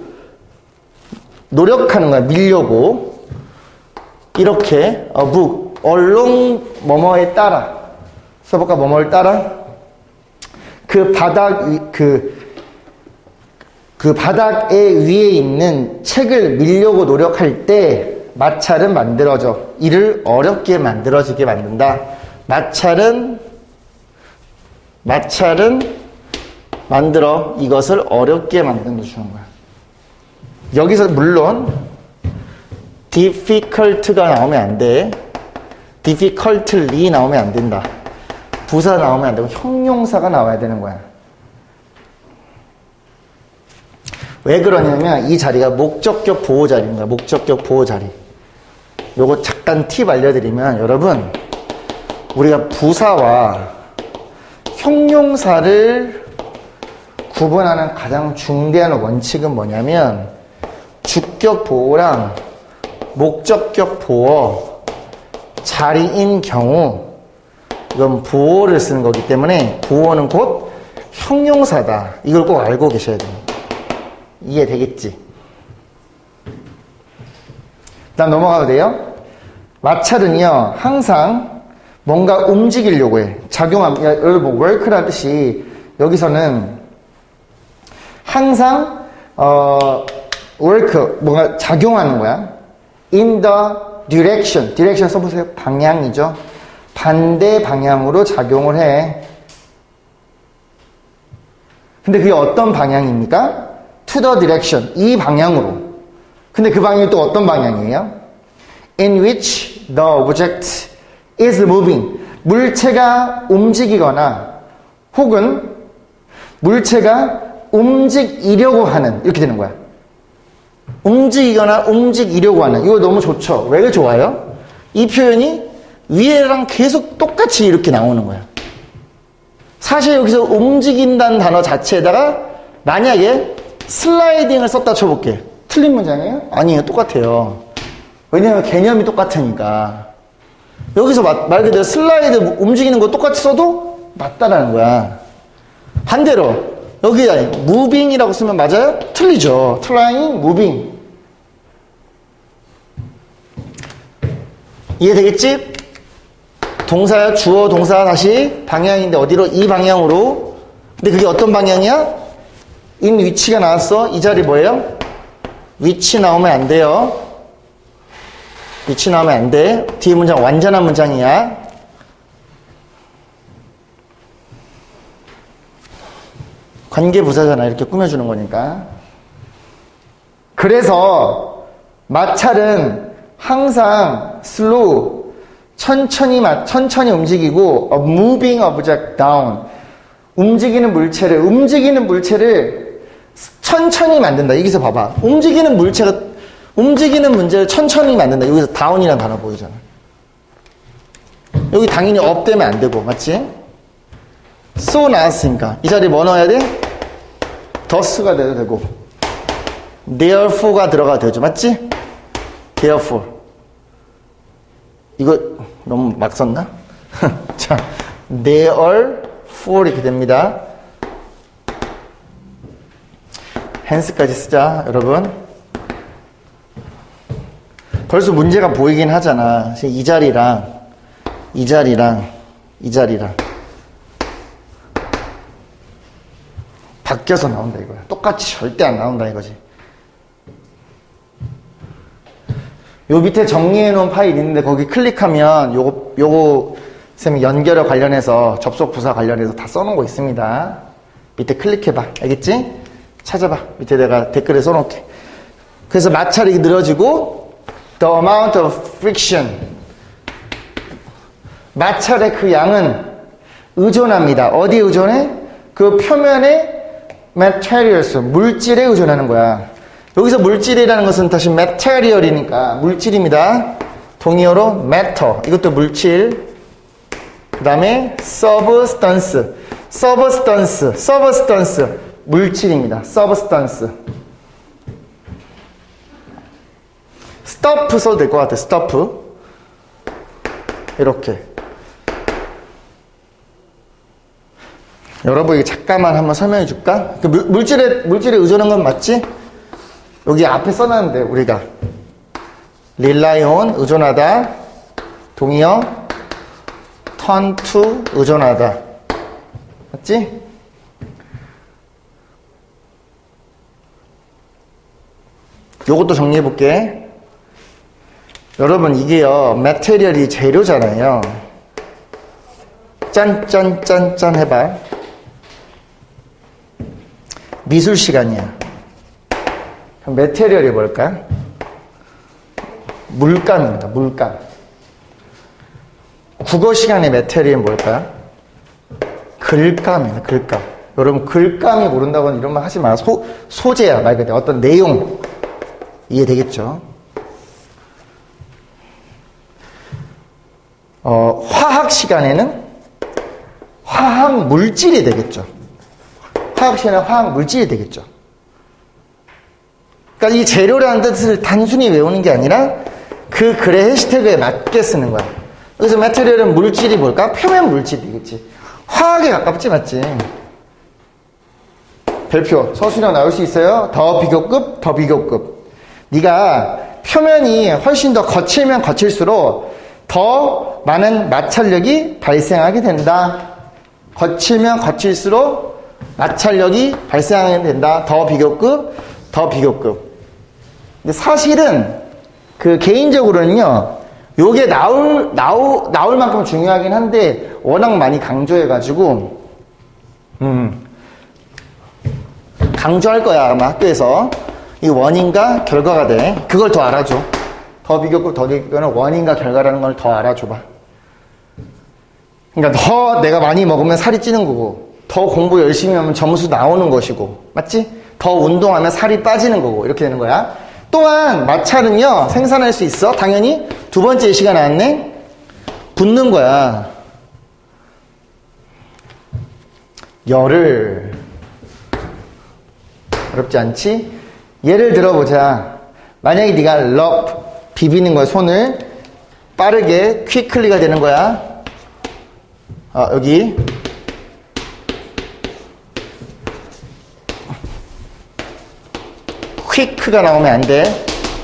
노력하는 거야. 밀려고. 이렇게 a book along 뭐뭐에 따라. 써볼까? 뭐뭐를 따라. 그 바닥 위에 있는 책을 밀려고 노력할 때 마찰은 만들어져. 이를 어렵게 만들어지게 만든다. 마찰은 만들어 이것을 어렵게 만들어 주는 거야. 여기서 물론 difficult가 나오면 안 돼. difficultly 나오면 안 된다. 부사 나오면 안 되고 형용사가 나와야 되는 거야. 왜 그러냐면 이 자리가 목적격 보호 자리인 거야. 목적격 보호 자리. 요거 잠깐 팁 알려드리면 여러분 우리가 부사와 형용사를 구분하는 가장 중대한 원칙은 뭐냐면 주격 보호랑 목적격 보호 자리인 경우 이건 보호를 쓰는 거기 때문에 보호는 곧 형용사다. 이걸 꼭 알고 계셔야 돼요. 이해되겠지? 일단 넘어가도 돼요? 마찰은요 항상 뭔가 움직이려고 해. 여러분 work라는 뜻이 여기서는 항상 work 뭔가 작용하는 거야. in the direction 써보세요. 방향이죠. 반대 방향으로 작용을 해. 근데 그게 어떤 방향입니까? to the direction 이 방향으로. 근데 그 방향이 또 어떤 방향이에요? In which the object is moving. 물체가 움직이거나 혹은 물체가 움직이려고 하는, 이렇게 되는 거야. 움직이거나 움직이려고 하는. 이거 너무 좋죠? 왜 좋아요? 이 표현이 위에랑 계속 똑같이 이렇게 나오는 거야. 사실 여기서 움직인다는 단어 자체에다가 만약에 슬라이딩을 썼다 쳐볼게. 틀린 문장이에요? 아니에요. 똑같아요. 왜냐면 개념이 똑같으니까. 여기서 말 그대로 슬라이드 움직이는 거 똑같이 써도 맞다라는 거야. 반대로 여기 moving이라고 쓰면 맞아요? 틀리죠. trying, moving. 이해되겠지? 동사야, 주어, 동사 다시 방향인데 어디로? 이 방향으로. 근데 그게 어떤 방향이야? in which가 나왔어. 이 자리 뭐예요? which 나오면 안 돼요. which 나오면 안 돼. 뒤에 문장 완전한 문장이야. 관계부사잖아. 이렇게 꾸며주는 거니까. 그래서 마찰은 항상 slow, 천천히 움직이고 a moving object down. 움직이는 물체를 천천히 만든다. 여기서 봐봐. 움직이는 문제를 천천히 만든다. 여기서 down이라는 단어 보이잖아. 여기 당연히 up 되면 안 되고, 맞지? so 나왔으니까 이 자리에 뭐 넣어야 돼? thus가 돼도 되고 therefore가 들어가도 되죠. 맞지? therefore. 이거 너무 막 썼나? 자, therefore 이렇게 됩니다. hence까지 쓰자, 여러분. 벌써 문제가 보이긴 하잖아. 이 자리랑 바뀌어서 나온다 이거야. 똑같이 절대 안 나온다 이거지. 요 밑에 정리해 놓은 파일 있는데 거기 클릭하면 요거 쌤이 연결어 관련해서 접속 부사 관련해서 다 써놓은 거 있습니다. 밑에 클릭해봐. 알겠지? 찾아봐. 밑에 내가 댓글에 써놓을게. 그래서 마찰이 늘어지고 the amount of friction, 마찰의 그 양은 의존합니다. 어디에 의존해? 그 표면에 materials, 물질에 의존하는 거야. 여기서 물질이라는 것은 다시 material이니까 물질입니다. 동의어로 matter, 이것도 물질. 그 다음에 substance, 물질입니다. substance. stuff 써도 될 것 같아. stuff. 이렇게. 여러분, 이거 잠깐만 한번 설명해 줄까? 물질에 의존한 건 맞지? 여기 앞에 써놨는데, 우리가. rely on, 의존하다. 동의어. turn to, 의존하다. 맞지? 요것도 정리해 볼게. 여러분, 이게요, material이 재료잖아요. 짠 해봐. 미술 시간이야. 그럼 메테리얼이 뭘까? 물감입니다. 물감. 국어 시간의 메테리얼은 뭘까? 글감입니다. 글감. 여러분, 글감이 모른다고는 이런 말 하지 마. 소재야. 말 그대로 어떤 내용. 이해되겠죠? 화학 시간에는 화학 물질이 되겠죠. 화학 시간에 화학 물질이 되겠죠. 그러니까 이 재료라는 뜻을 단순히 외우는 게 아니라 그 글의 해시태그에 맞게 쓰는 거야. 그래서 메테리얼은 물질이 뭘까? 표면 물질이겠지. 화학에 가깝지, 맞지? 별표, 서술형 나올 수 있어요? 더 비교급, 더 비교급. 네가 표면이 훨씬 더 거칠면 거칠수록 더 많은 마찰력이 발생하게 된다. 거칠면 거칠수록 마찰력이 발생하게 된다. 더 비교급, 더 비교급. 근데 사실은 그 개인적으로는요, 요게 나올 만큼 중요하긴 한데 워낙 많이 강조해가지고 강조할 거야 아마 학교에서. 이 원인과 결과가 돼. 그걸 더 알아줘. 더 비교급 더 비교는 원인과 결과라는 걸 더 알아줘봐. 그러니까 더 내가 많이 먹으면 살이 찌는 거고, 더 공부 열심히 하면 점수 나오는 것이고, 맞지? 더 운동하면 살이 빠지는 거고, 이렇게 되는 거야. 또한 마찰은요 생산할 수 있어. 당연히 두 번째 예시가 나왔네. 붙는 거야. 열을. 어렵지 않지? 예를 들어보자. 만약에 네가 rub, 비비는 거야. 손을 빠르게 quickly가 되는 거야. 여기 quick가 나오면 안 돼.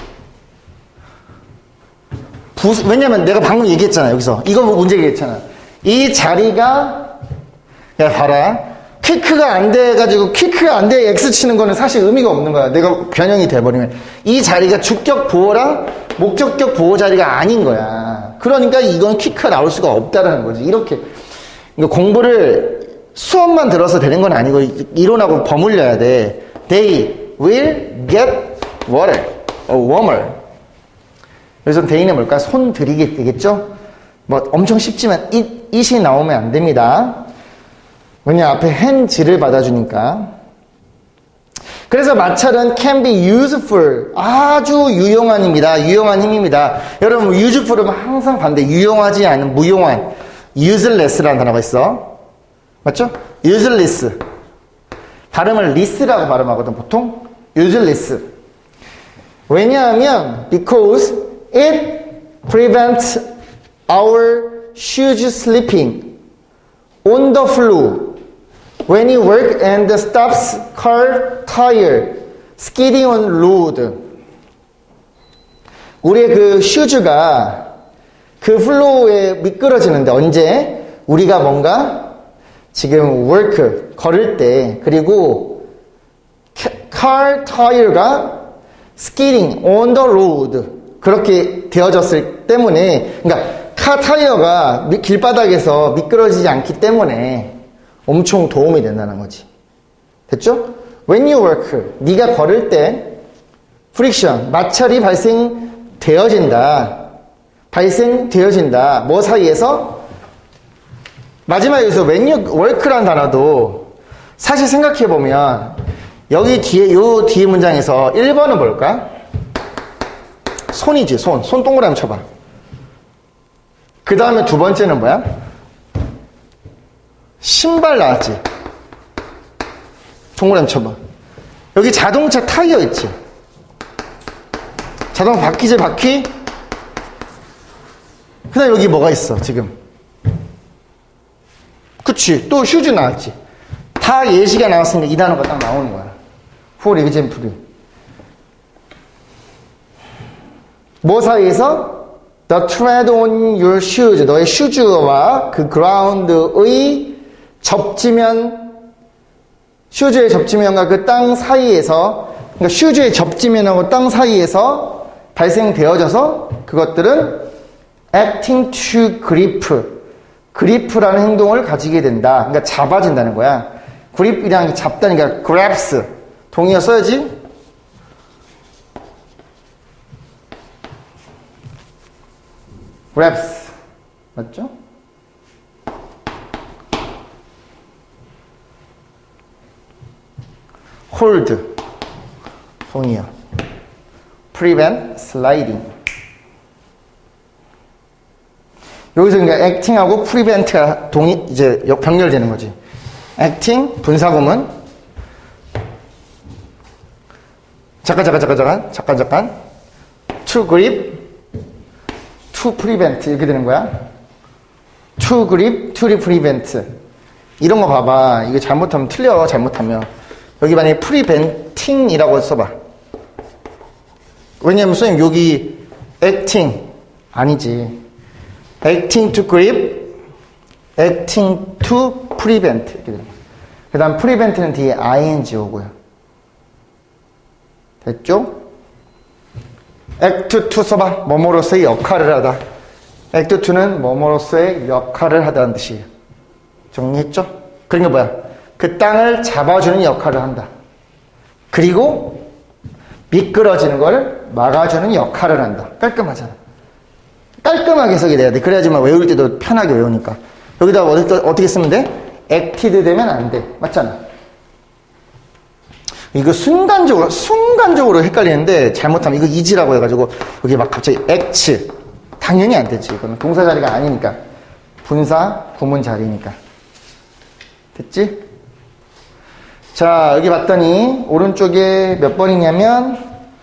왜냐면 내가 방금 얘기했잖아. 여기서 이거 문제 얘기했잖아. 이 자리가, 야 봐라, quick가 안 돼가지고 quick가 안 돼 X 치는 거는 사실 의미가 없는 거야. 내가 변형이 돼버리면 이 자리가 주격 보호랑 목적격 보호 자리가 아닌 거야. 그러니까 이건 quick가 나올 수가 없다라는 거지. 이렇게 그러니까 공부를 수업만 들어서 되는 건 아니고 이론하고 버물려야 돼. They will get water or warmer. 그래서 they는 뭘까? 손 들이게 되겠죠? 뭐 엄청 쉽지만 it이 나오면 안 됩니다. 왜냐 앞에 hand를 받아주니까. 그래서 마찰은 can be useful. 아주 유용한 힘이다. 유용한 힘입니다. 여러분 useful은 항상 반대. 유용하지 않은 무용한. useless라는 단어가 있어. 맞죠? useless. 발음을 less라고 발음하거든 보통. useless. 왜냐하면 because it prevents our shoes slipping on the floor when you work and stops car tire skidding on road. 우리의 그 슈즈가 그 플로어에 미끄러지는데 언제? 우리가 뭔가 지금 work 걸을 때 그리고 car tire가 skidding on the road 그렇게 되어졌을 때문에, 그러니까 카 타이어가 길바닥에서 미끄러지지 않기 때문에 엄청 도움이 된다는 거지. 됐죠? When you work, 네가 걸을 때 friction, 마찰이 발생되어진다. 뭐 사이에서? 마지막에서 when you work라는 단어도 사실 생각해보면 여기 뒤에, 요 뒤에 문장에서 1번은 뭘까? 손이지, 손. 손 동그라미 쳐봐. 그 다음에 두 번째는 뭐야? 신발 나왔지? 동그라미 쳐봐. 여기 자동차 타이어 있지? 자동차 바퀴지, 바퀴? 그 다음에 여기 뭐가 있어, 지금? 그치. 또 슈즈 나왔지? 다 예시가 나왔으니까 이 단어가 딱 나오는 거야. For example. 뭐 사이에서? The tread on your shoes. 너의 슈즈와 그 ground의 접지면, 슈즈의 접지면과 그 땅 사이에서, 그러니까 슈즈의 접지면하고 땅 사이에서 발생되어져서 그것들은 acting to grip라는 행동을 가지게 된다. 그러니까 잡아진다는 거야. grip이랑 잡다니까 grabs. 동의어 써야지. grabs. 맞죠? hold. 동의어. prevent sliding. 여기서 그러니까 acting하고 prevent가 이제 병렬되는 거지. acting, 분사구문. 잠깐. to grip, to prevent. 이렇게 되는 거야. to grip, to prevent. 이런 거 봐봐. 이거 잘못하면 틀려, 잘못하면. 여기 만약에 preventing이라고 써봐. 왜냐면 선생님 여기 acting 아니지. acting to grip, acting to prevent. 이렇게 되는 거야. 그 다음 prevent는 뒤에 ing 오고요. 됐죠? act to 써봐. 뭐뭐로서의 역할을 하다. act to는 뭐뭐로서의 역할을 하다는 뜻이에요. 정리했죠? 그러니까 뭐야? 그 땅을 잡아주는 역할을 한다. 그리고 미끄러지는 걸 막아주는 역할을 한다. 깔끔하잖아. 깔끔하게 해석이 돼야 돼. 그래야지만 외울 때도 편하게 외우니까. 여기다 어떻게 쓰면 돼? acted 되면 안 돼. 맞잖아. 이거 순간적으로 헷갈리는데 잘못하면 이거 is라고 해가지고 여기 막 갑자기 acts. 당연히 안 되지. 이거는 동사 자리가 아니니까. 분사, 구문 자리니까. 됐지? 자, 여기 봤더니 오른쪽에 몇 번이냐면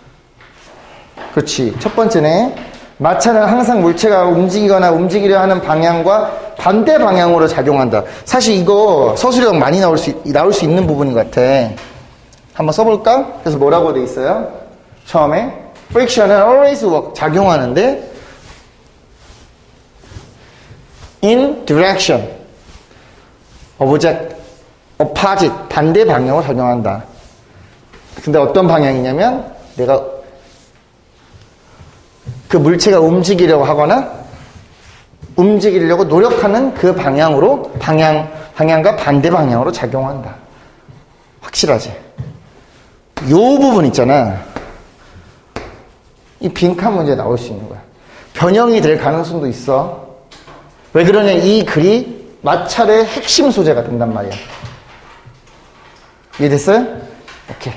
그렇지. 첫 번째네. 마차는 항상 물체가 움직이거나 움직이려 하는 방향과 반대 방향으로 작용한다. 사실 이거 서술형 많이 나올 수 있는 부분인 것 같아. 한번 써볼까? 그래서 뭐라고 돼 있어요? 처음에 friction은 always work, 작용하는데 in direction object opposite, 반대 방향으로 작용한다. 근데 어떤 방향이냐면 내가 그 물체가 움직이려고 하거나 움직이려고 노력하는 그 방향으로 방향과 반대 방향으로 작용한다. 확실하지? 요 부분 있잖아. 이 빈칸 문제 나올 수 있는 거야. 변형이 될 가능성도 있어. 왜 그러냐? 이 글이 마찰의 핵심 소재가 된단 말이야. 이해됐어요? 오케이.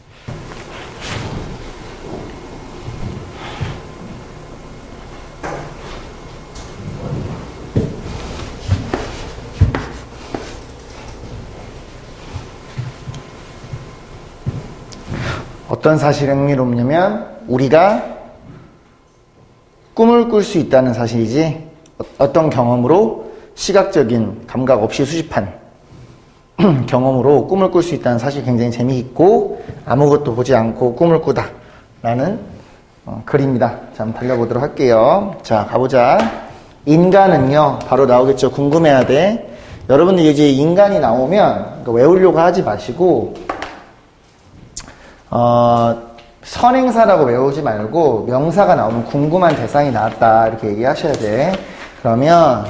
어떤 사실이 흥미롭냐면 우리가 꿈을 꿀 수 있다는 사실이지 어떤 경험으로 시각적인 감각 없이 수집한 경험으로 꿈을 꿀 수 있다는 사실이 굉장히 재미있고 아무것도 보지 않고 꿈을 꾸다 라는 글입니다. 자, 한번 달려보도록 할게요. 자, 가보자. 인간은요, 바로 나오겠죠. 궁금해야 돼. 여러분들 이제 인간이 나오면 외우려고 하지 마시고 선행사라고 외우지 말고 명사가 나오면 궁금한 대상이 나왔다 이렇게 얘기하셔야 돼. 그러면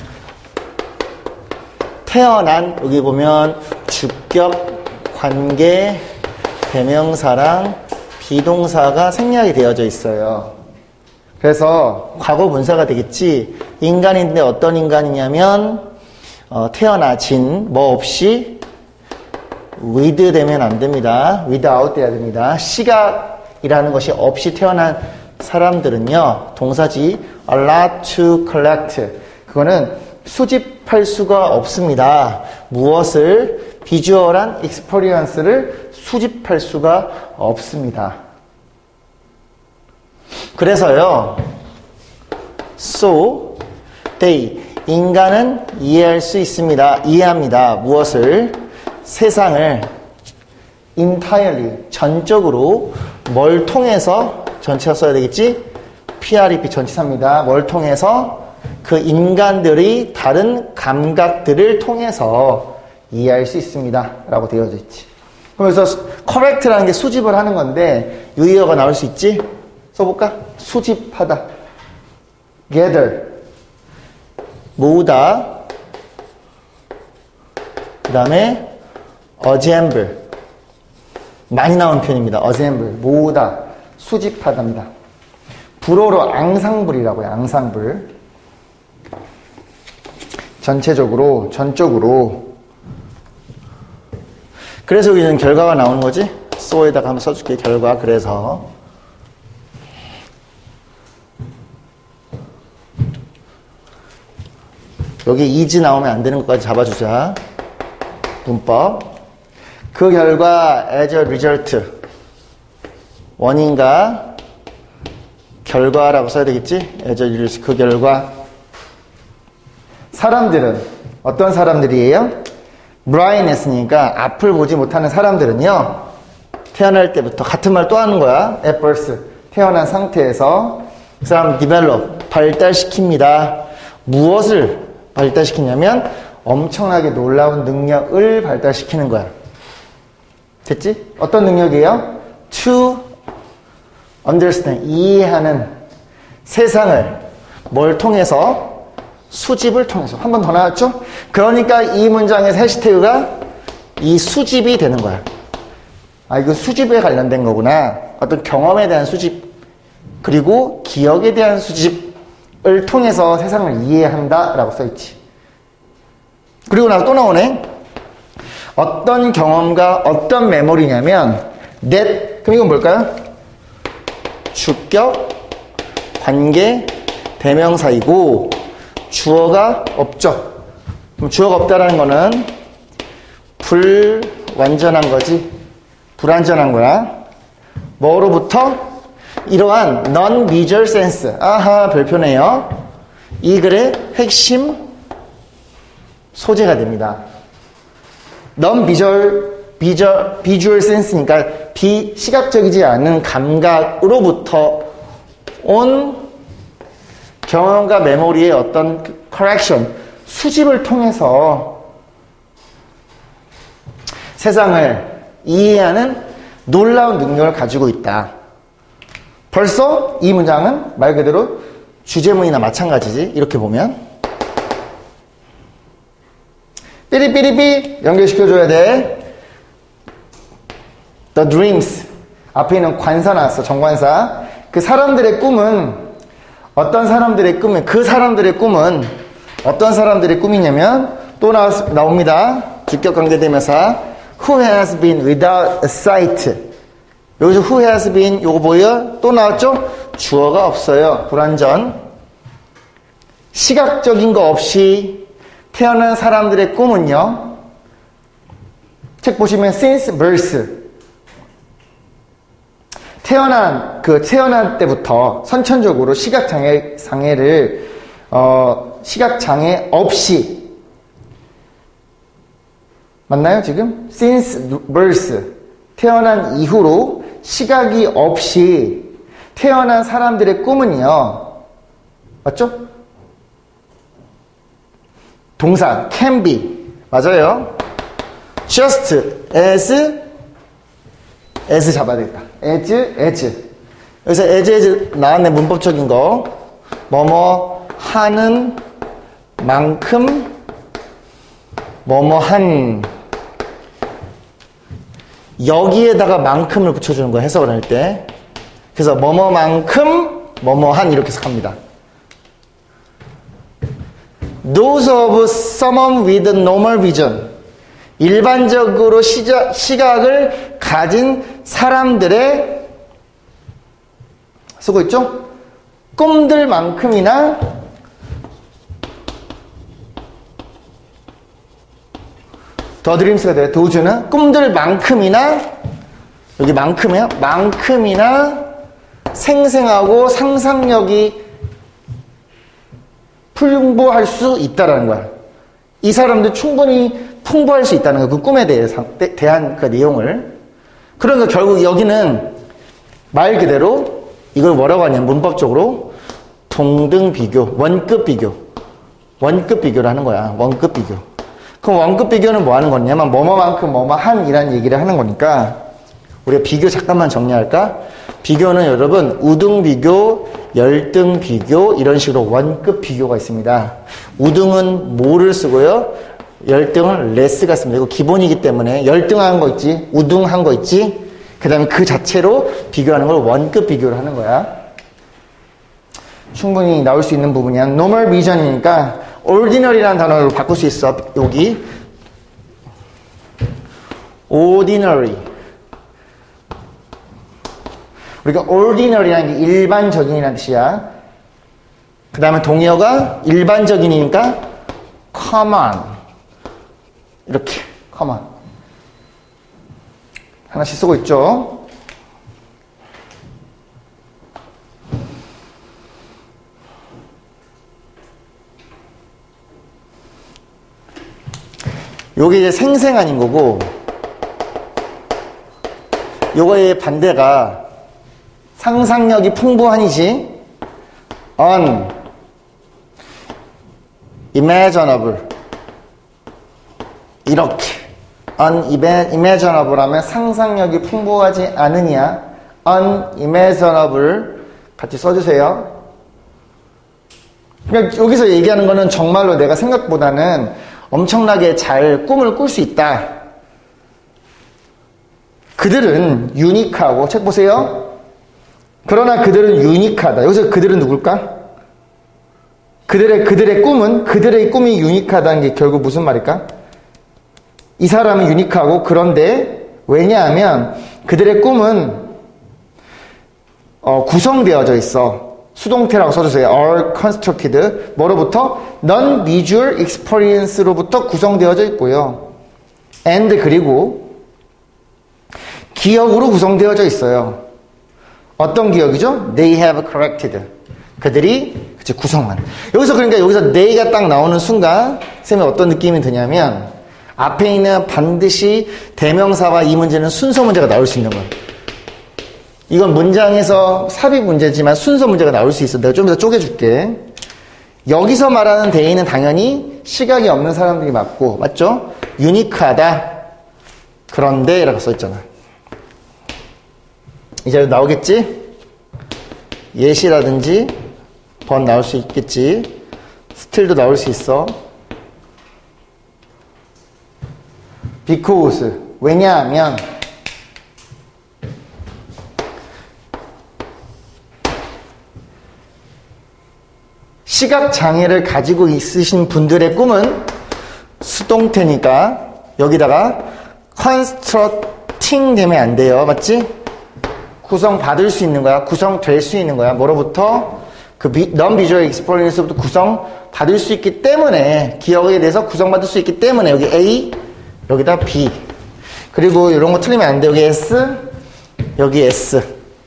태어난 여기 보면 주격, 관계, 대명사랑 비동사가 생략이 되어져 있어요. 그래서 과거 분사가 되겠지. 인간인데 어떤 인간이냐면 태어나진 뭐 없이 with 되면 안 됩니다. without 돼야 됩니다. 시각이라는 것이 없이 태어난 사람들은요. 동사지 a lot to collect. 그거는 수집할 수가 없습니다. 무엇을? 비주얼한 experience를 수집할 수가 없습니다. 그래서요. So they 인간은 이해할 수 있습니다. 이해합니다. 무엇을? 세상을 entirely 전적으로 뭘 통해서 전체가 써야 되겠지? PREP 전치사입니다. 뭘 통해서? 그 인간들이 다른 감각들을 통해서 이해할 수 있습니다. 라고 되어져 있지. 그래서 correct라는 게 수집을 하는 건데 유의어가 나올 수 있지? 써볼까? 수집하다. gather. 모으다. 그 다음에 assemble. 많이 나온 표현입니다. assemble. 모으다. 수집하답니다. 불어로 앙상블이라고 해요. 앙상블. 전체적으로, 전적으로. 그래서 여기는 결과가 나오는 거지? so에다가 한번 써줄게. 결과. 그래서. 여기 is 나오면 안 되는 것까지 잡아주자. 문법. 그 결과 as a result. 원인과 결과라고 써야 되겠지? as a result. 그 결과. 사람들은 어떤 사람들이에요? blind 했으니까 앞을 보지 못하는 사람들은요. 태어날 때부터 같은 말 또 하는 거야. at birth. 태어난 상태에서 그 사람 develop. 발달시킵니다. 무엇을 발달시키냐면 엄청나게 놀라운 능력을 발달시키는 거야. 됐지? 어떤 능력이에요? To understand. 이해하는 세상을 뭘 통해서? 수집을 통해서. 한 번 더 나왔죠? 그러니까 이 문장에서 해시태그가 이 수집이 되는 거야. 아, 이거 수집에 관련된 거구나. 어떤 경험에 대한 수집, 그리고 기억에 대한 수집을 통해서 세상을 이해한다 라고 써있지. 그리고 나서 또 나오네. 어떤 경험과 어떤 메모리냐면 that, 그럼 이건 뭘까요? 주격, 관계, 대명사이고 주어가 없죠. 그럼 주어가 없다라는 거는 불완전한 거지. 불완전한 거야. 뭐로부터? 이러한 non-visual sense. 아하, 별표네요. 이 글의 핵심 소재가 됩니다. non-visual sense니까 비시각적이지 않은 감각으로부터 온 경험과 메모리의 어떤 correction, 수집을 통해서 세상을 이해하는 놀라운 능력을 가지고 있다. 벌써 이 문장은 말 그대로 주제문이나 마찬가지지. 이렇게 보면 삐리삐리삐 연결시켜줘야 돼. The dreams 앞에 있는 관사 나왔어. 정관사. 그 사람들의 꿈은 어떤 사람들의 꿈은 그 사람들의 꿈은 어떤 사람들의 꿈이냐면 또 나옵니다. 주격관계대명사 who has been without a sight. 여기서 who has been 요거 보여? 또 나왔죠? 주어가 없어요. 불완전. 시각적인 거 없이 태어난 사람들의 꿈은요. 책 보시면 since birth. 태어난 때부터 선천적으로 시각장애를 시각장애 없이 맞나요 지금? Since birth 태어난 이후로 시각이 없이 태어난 사람들의 꿈은요 맞죠? 동사 can be 맞아요. just as 잡아야 되겠다. as 여기서 as 나왔네. 문법적인 거 뭐뭐 하는 만큼 뭐뭐 한 여기에다가 만큼을 붙여주는 거 해석을 할 때 그래서 뭐뭐만큼 뭐뭐한 이렇게 해석합니다. Those of someone with normal vision 일반적으로 시각을 가진 사람들의 쓰고 있죠? 꿈들만큼이나 더 드림스가 돼요. 도주는 꿈들만큼이나 여기 만큼이야? 만큼이나 생생하고 상상력이 풍부할 수 있다라는 거야. 이 사람들 충분히 풍부할 수 있다는 거야. 그 꿈에 대한 그 내용을. 그러니까 결국 여기는 말 그대로 이걸 뭐라고 하냐면 문법적으로 동등 비교, 원급 비교. 원급 비교를 하는 거야. 원급 비교. 그럼 원급 비교는 뭐 하는 거냐면 뭐뭐만큼 뭐뭐한 이라는 얘기를 하는 거니까 우리가 비교 잠깐만 정리할까? 비교는 여러분 우등 비교, 열등 비교 이런 식으로 원급 비교가 있습니다. 우등은 뭐를 쓰고요? 열등은 레스가 씁니다. 이거 기본이기 때문에 열등한 거 있지, 우등한 거 있지. 그 다음에 그 자체로 비교하는 걸 원급 비교를 하는 거야. 충분히 나올 수 있는 부분이야. normal vision이니까 ordinary라는 단어로 바꿀 수 있어. 여기 ordinary. 우리가 ordinary라는 게 일반적인이라는 뜻이야. 그 다음에 동의어가 일반적인이니까 common. 이렇게 common. 하나씩 쓰고 있죠. 요게 이제 생생한인 거고, 요거의 반대가 상상력이 풍부한이지, unimaginable. 이렇게. unimaginable 하면 상상력이 풍부하지 않으냐, unimaginable 같이 써주세요. 그러니까 여기서 얘기하는 거는 정말로 내가 생각보다는 엄청나게 잘 꿈을 꿀 수 있다. 그들은 유니크하고, 책 보세요. 그러나 그들은 유니크하다. 여기서 그들은 누굴까? 그들의 꿈은, 그들의 꿈이 유니크하다는 게 결국 무슨 말일까? 이 사람은 유니크하고, 그런데 왜냐하면 그들의 꿈은 구성되어져 있어. 수동태라고 써주세요. are constructed. 뭐로부터? non-visual experience로부터 구성되어져 있고요. and 그리고 기억으로 구성되어져 있어요. 어떤 기억이죠? They have corrected. 그들이 구성한. 여기서 그러니까 여기서 they가 딱 나오는 순간 쌤이 어떤 느낌이 드냐면 앞에 있는 반드시 대명사와 이 문제는 순서 문제가 나올 수 있는 거예요. 이건 문장에서 삽입 문제지만 순서 문제가 나올 수 있어. 내가 좀 더 쪼개줄게. 여기서 말하는 they는 당연히 시각이 없는 사람들이 맞고, 맞죠? 유니크하다. 그런데 라고 써있잖아. 이제 나오겠지? 예시라든지 번 나올 수 있겠지. 스틸도 나올 수 있어. because 왜냐하면 시각장애를 가지고 있으신 분들의 꿈은 수동태니까 여기다가 constructing 되면 안 돼요. 맞지? 구성받을 수 있는 거야. 구성될 수 있는 거야. 뭐로부터? 그 non-visual experience부터 구성받을 수 있기 때문에, 기억에 대해서 구성받을 수 있기 때문에 여기 A, 여기다 B. 그리고 이런 거 틀리면 안 돼. 여기 S, 여기 S.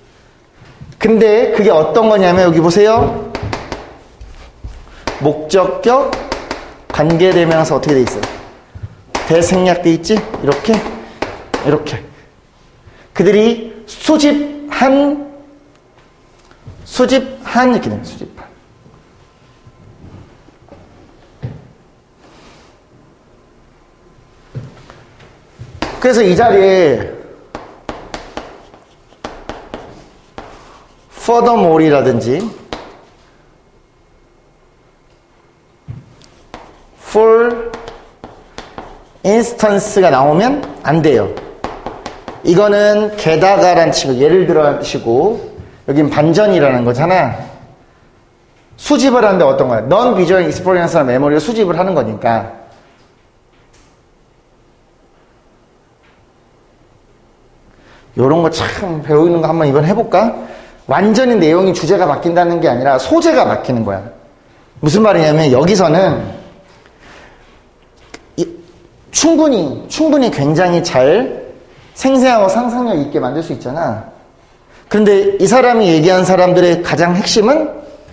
근데 그게 어떤 거냐면 여기 보세요. 목적격, 관계대명사 어떻게 돼 있어요? 대생략돼 있지? 이렇게, 이렇게. 그들이 수집한 이렇게 됩니다. 수집한. 그래서 이 자리에 furthermore이라든지 for instance가 나오면 안 돼요. 이거는 게다가란 친구, 예를 들어 시고, 여긴 반전이라는 거잖아. 수집을 하는데 어떤 거야? non-visual experience라는 메모리를 수집을 하는 거니까. 요런 거 참 배우는 거 한번 이번 해볼까? 완전히 내용이 주제가 바뀐다는 게 아니라 소재가 바뀌는 거야. 무슨 말이냐면 여기서는 충분히 굉장히 잘 생생하고 상상력 있게 만들 수 있잖아. 그런데 이 사람이 얘기한 사람들의 가장 핵심은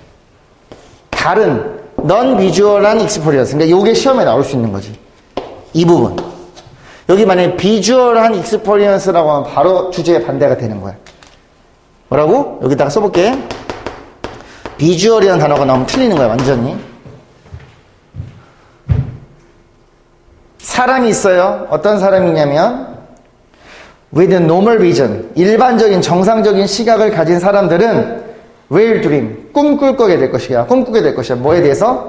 다른 non-visual한 experience. 그러니까 이게 시험에 나올 수 있는 거지. 이 부분. 여기 만약에 visual한 experience라고 하면 바로 주제에 반대가 되는 거야. 뭐라고? 여기다가 써볼게. visual이라는 단어가 나오면 틀리는 거야, 완전히. 사람이 있어요. 어떤 사람이냐면 with normal vision, 일반적인 정상적인 시각을 가진 사람들은 will dream, 꿈꾸게 될 것이야. 꿈꾸게 될 것이야. 뭐에 대해서?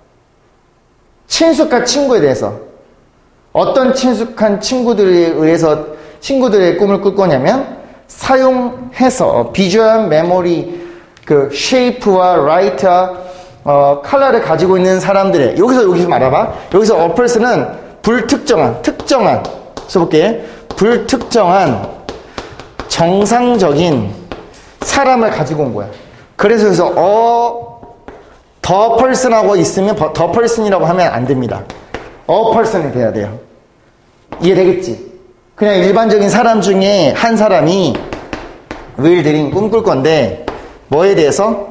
친숙한 친구에 대해서. 어떤 친숙한 친구들에 의해서 친구들의 꿈을 꿀 거냐면 사용해서 비주얼 메모리 그 쉐이프와 라이트와 컬러를 가지고 있는 사람들의 여기서 말아봐. 여기서 a person은 특정한 써볼게. 불특정한 정상적인 사람을 가지고 온 거야. 그래서 여기서 더 person하고 있으면 더 person이라고 하면 안 됩니다. person이 돼야 돼요. 이해되겠지? 그냥 일반적인 사람 중에 한 사람이 will dream 꿈꿀 건데 뭐에 대해서?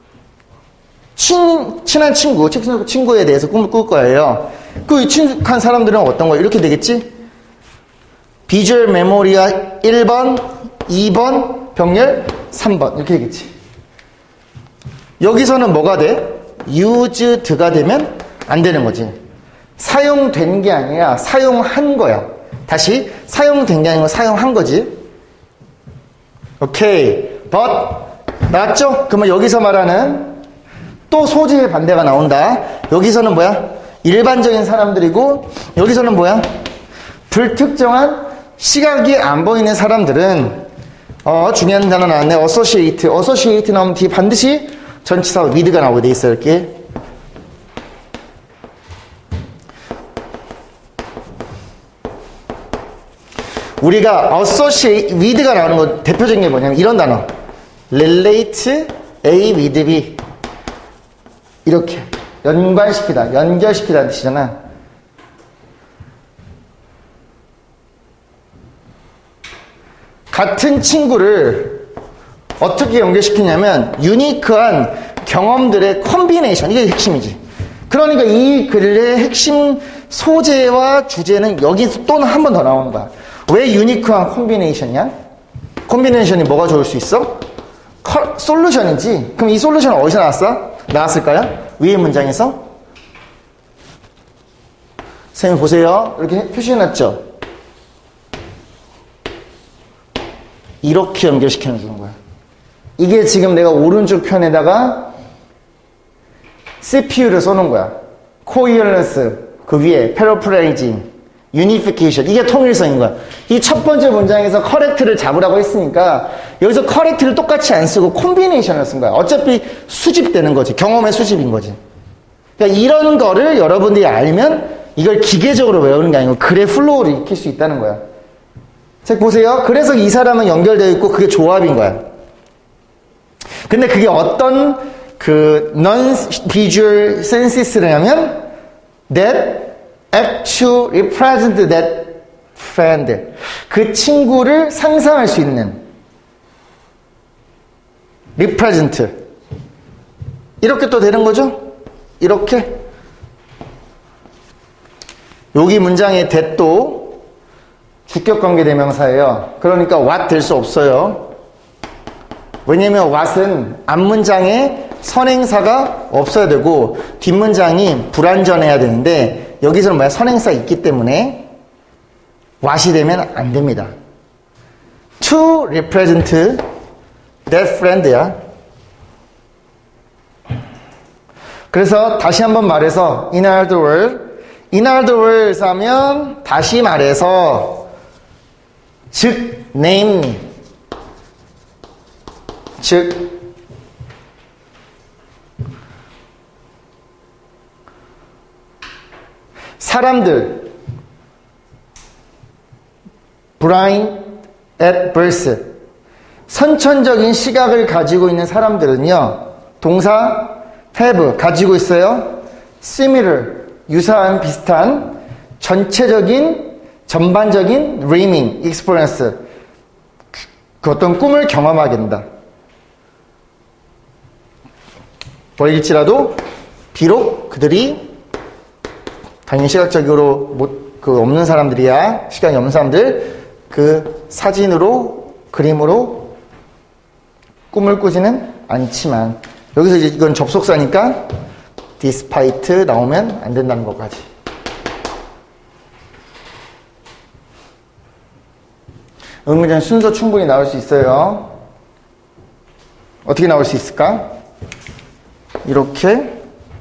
친한 친구에 대해서 꿈을 꿀 거예요. 그 친숙한 사람들은 어떤 거예요? 이렇게 되겠지? 비주얼 메모리가 1번, 2번, 병렬 3번 이렇게 되겠지. 여기서는 뭐가 돼? used가 되면 안 되는 거지. 사용된 게 아니라 사용한 거야. 다시 사용된 게 아니고 사용한 거지. 오케이. but 나왔죠? 그러면 여기서 말하는 또 소재의 반대가 나온다. 여기서는 뭐야? 일반적인 사람들이고 여기서는 뭐야? 불특정한 시각이 안 보이는 사람들은 중요한 단어 나왔네. associate. associate 나오면 뒤에 반드시 전치사 with가 나오게 돼 있어요. 이렇게. 우리가 associate with가 나오는 거 대표적인 게 뭐냐면 이런 단어. relate A with B. 이렇게. 연관시키다, 연결시키다는 뜻이잖아. 같은 친구를 어떻게 연결시키냐면 유니크한 경험들의 콤비네이션, 이게 핵심이지. 그러니까 이 글의 핵심 소재와 주제는 여기서 또는 한 번 더 나오는 거야. 왜 유니크한 콤비네이션이야? 콤비네이션이 뭐가 좋을 수 있어? 솔루션이지. 그럼 이 솔루션은 어디서 나왔을까요? 위의 문장에서? 선생님 보세요. 이렇게 표시해놨죠? 이렇게 연결시켜주는 거야. 이게 지금 내가 오른쪽 편에다가 CPU를 써놓은 거야. coherence, 그 위에 paraphrasing, unification. 이게 통일성인 거야. 이 첫 번째 문장에서 correct를 잡으라고 했으니까 여기서 correct를 똑같이 안 쓰고 combination을 쓴 거야. 어차피 수집되는 거지. 경험의 수집인 거지. 그러니까 이런 거를 여러분들이 알면 이걸 기계적으로 외우는 게 아니고 글의 플로우를 익힐 수 있다는 거야. 책 보세요. 그래서 이 사람은 연결되어 있고 그게 조합인 거야. 근데 그게 어떤 그 non-visual senses냐면 that act to represent that friend. 그 친구를 상상할 수 있는 represent. 이렇게 또 되는 거죠? 이렇게. 여기 문장의 that도 주격관계 대명사예요. 그러니까 what 될 수 없어요. 왜냐면 what은 앞문장에 선행사가 없어야 되고 뒷문장이 불완전해야 되는데 여기서는 뭐야? 선행사 있기 때문에 what이 되면 안 됩니다. To represent that friend야. 그래서 다시 한번 말해서 in other words 하면 다시 말해서 즉 name 즉 사람들 blind at birth 선천적인 시각을 가지고 있는 사람들은요 동사 have 가지고 있어요 similar 유사한 비슷한 전반적인 dreaming experience 그 어떤 꿈을 경험하게 된다. 보일지라도 비록 그들이 당연히 시각적으로 없는 사람들이야. 시각이 없는 사람들 그 사진으로 그림으로 꿈을 꾸지는 않지만 여기서 이제 이건 접속사니까 despite 나오면 안 된다는 것까지. 의문장 순서 충분히 나올 수 있어요. 어떻게 나올 수 있을까? 이렇게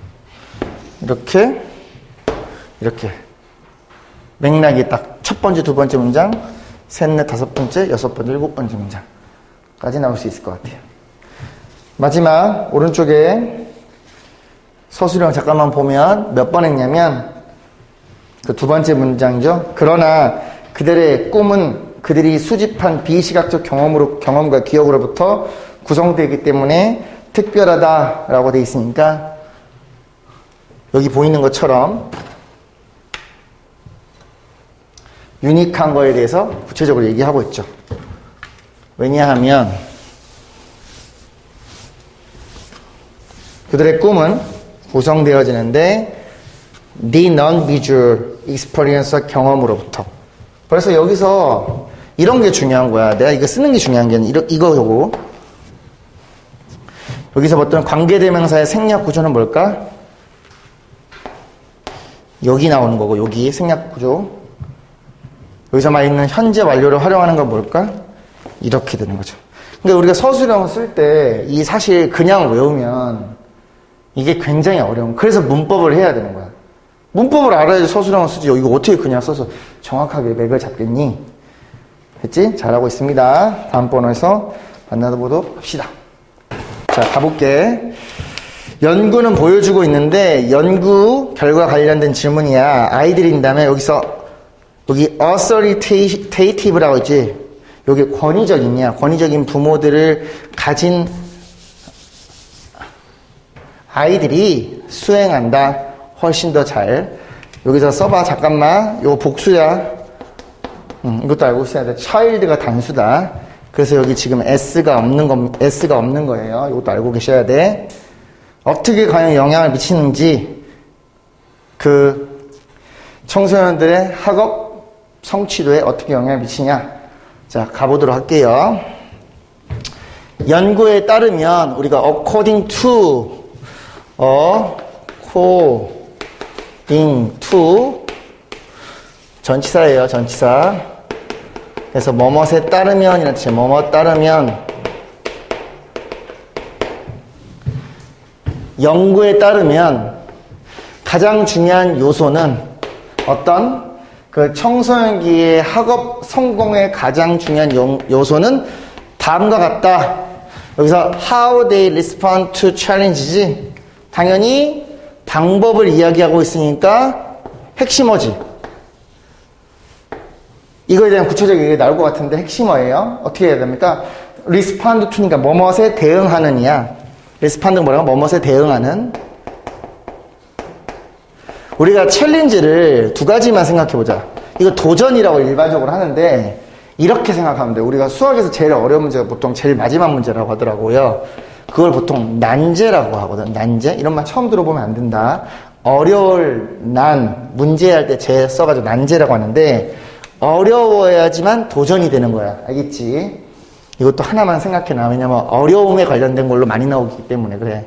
맥락이 딱 첫 번째, 두 번째 문장, 셋, 넷, 다섯 번째, 여섯 번째, 일곱 번째 문장까지 나올 수 있을 것 같아요. 마지막 오른쪽에 서술형 잠깐만 보면 몇 번 했냐면 그 두 번째 문장이죠. 그러나 그들의 꿈은 그들이 수집한 비시각적 경험과 기억으로부터 구성되기 때문에 특별하다라고 돼 있으니까 여기 보이는 것처럼 유니크한 거에 대해서 구체적으로 얘기하고 있죠. 왜냐하면 그들의 꿈은 구성되어지는데 the non-visual experience 경험으로부터. 그래서 여기서 이런 게 중요한 거야. 내가 이거 쓰는 게 중요한 게 아니라 이거고. 여기서 어떤 관계대명사의 생략 구조는 뭘까? 여기 나오는 거고 여기 생략 구조. 여기서 말있는 현재 완료를 활용하는 건 뭘까? 이렇게 되는 거죠. 그러니까 우리가 서술형을 쓸 때 이 사실 그냥 외우면 이게 굉장히 어려운. 그래서 문법을 해야 되는 거야. 문법을 알아야지 서술형을 쓰지. 이거 어떻게 그냥 써서 정확하게 맥을 잡겠니? 됐지? 잘하고 있습니다. 다음 번호에서 만나보도록 합시다. 자, 가볼게. 연구는 보여주고 있는데 연구 결과 관련된 질문이야. 아이들인 다음에 여기서 여기 authoritative라고 있지? 여기 권위적이냐? 권위적인 부모들을 가진 아이들이 수행한다. 훨씬 더 잘. 여기서 써봐. 잠깐만. 이거 복수야. 이것도 알고 있어야 돼. child가 단수다. 그래서 여기 지금 s가 없는 거예요. 이것도 알고 계셔야 돼. 어떻게 과연 영향을 미치는지 그 청소년들의 학업 성취도에 어떻게 영향을 미치냐. 자, 가보도록 할게요. 연구에 따르면 우리가 according to 전치사예요. 전치사. 그래서 뭐뭇에 따르면 이런 뜻이에요. 뭐뭇 따르면 연구에 따르면 가장 중요한 요소는 어떤 그 청소년기의 학업 성공의 가장 중요한 요소는 다음과 같다. 여기서 how they respond to challenge지. 당연히 방법을 이야기하고 있으니까 핵심어지. 이거에 대한 구체적인 얘기가 나올 것 같은데 핵심어예요. 어떻게 해야 됩니까? respond to니까 뭐뭇에 대응하느냐. respond는 뭐라고? 뭐뭇에 대응하는. 우리가 챌린지를 두 가지만 생각해보자. 이거 도전이라고 일반적으로 하는데 이렇게 생각하면 돼. 우리가 수학에서 제일 어려운 문제가 보통 제일 마지막 문제라고 하더라고요. 그걸 보통 난제라고 하거든. 난제? 이런 말 처음 들어보면 안 된다. 어려울 난, 문제할 때 제 써가지고 난제라고 하는데 어려워야지만 도전이 되는 거야. 알겠지? 이것도 하나만 생각해놔. 왜냐면 어려움에 관련된 걸로 많이 나오기 때문에 그래.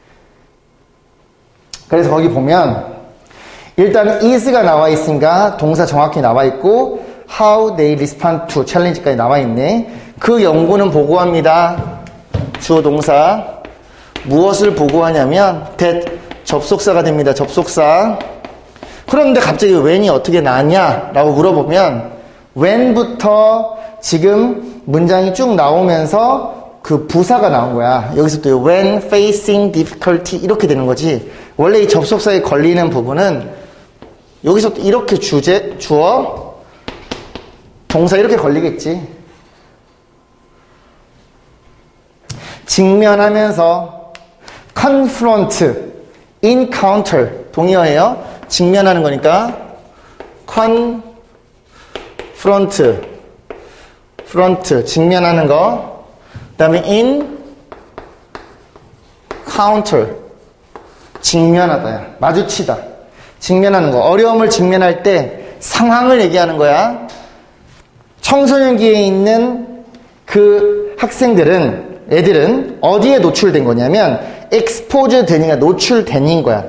그래서 거기 보면 일단은 is가 나와 있으니까 동사 정확히 나와 있고 how they respond to challenge까지 나와 있네. 그 연구는 보고합니다. 주어 동사. 무엇을 보고하냐면 that 접속사가 됩니다. 접속사. 그런데 갑자기 when이 어떻게 나왔냐? 라고 물어보면 when부터 지금 문장이 쭉 나오면서 그 부사가 나온 거야. 여기서 또 when facing difficulty 이렇게 되는 거지. 원래 이 접속사에 걸리는 부분은 여기서 이렇게 주어, 동사 이렇게 걸리겠지. 직면하면서 confront, encounter 동의어예요. 직면하는 거니까 front 직면하는 거. 그 다음에 encounter 직면하다, 마주치다. 직면하는 거. 어려움을 직면할 때 상황을 얘기하는 거야. 청소년기에 있는 그 애들은 어디에 노출된 거냐면 expose 되니까 노출된 거야.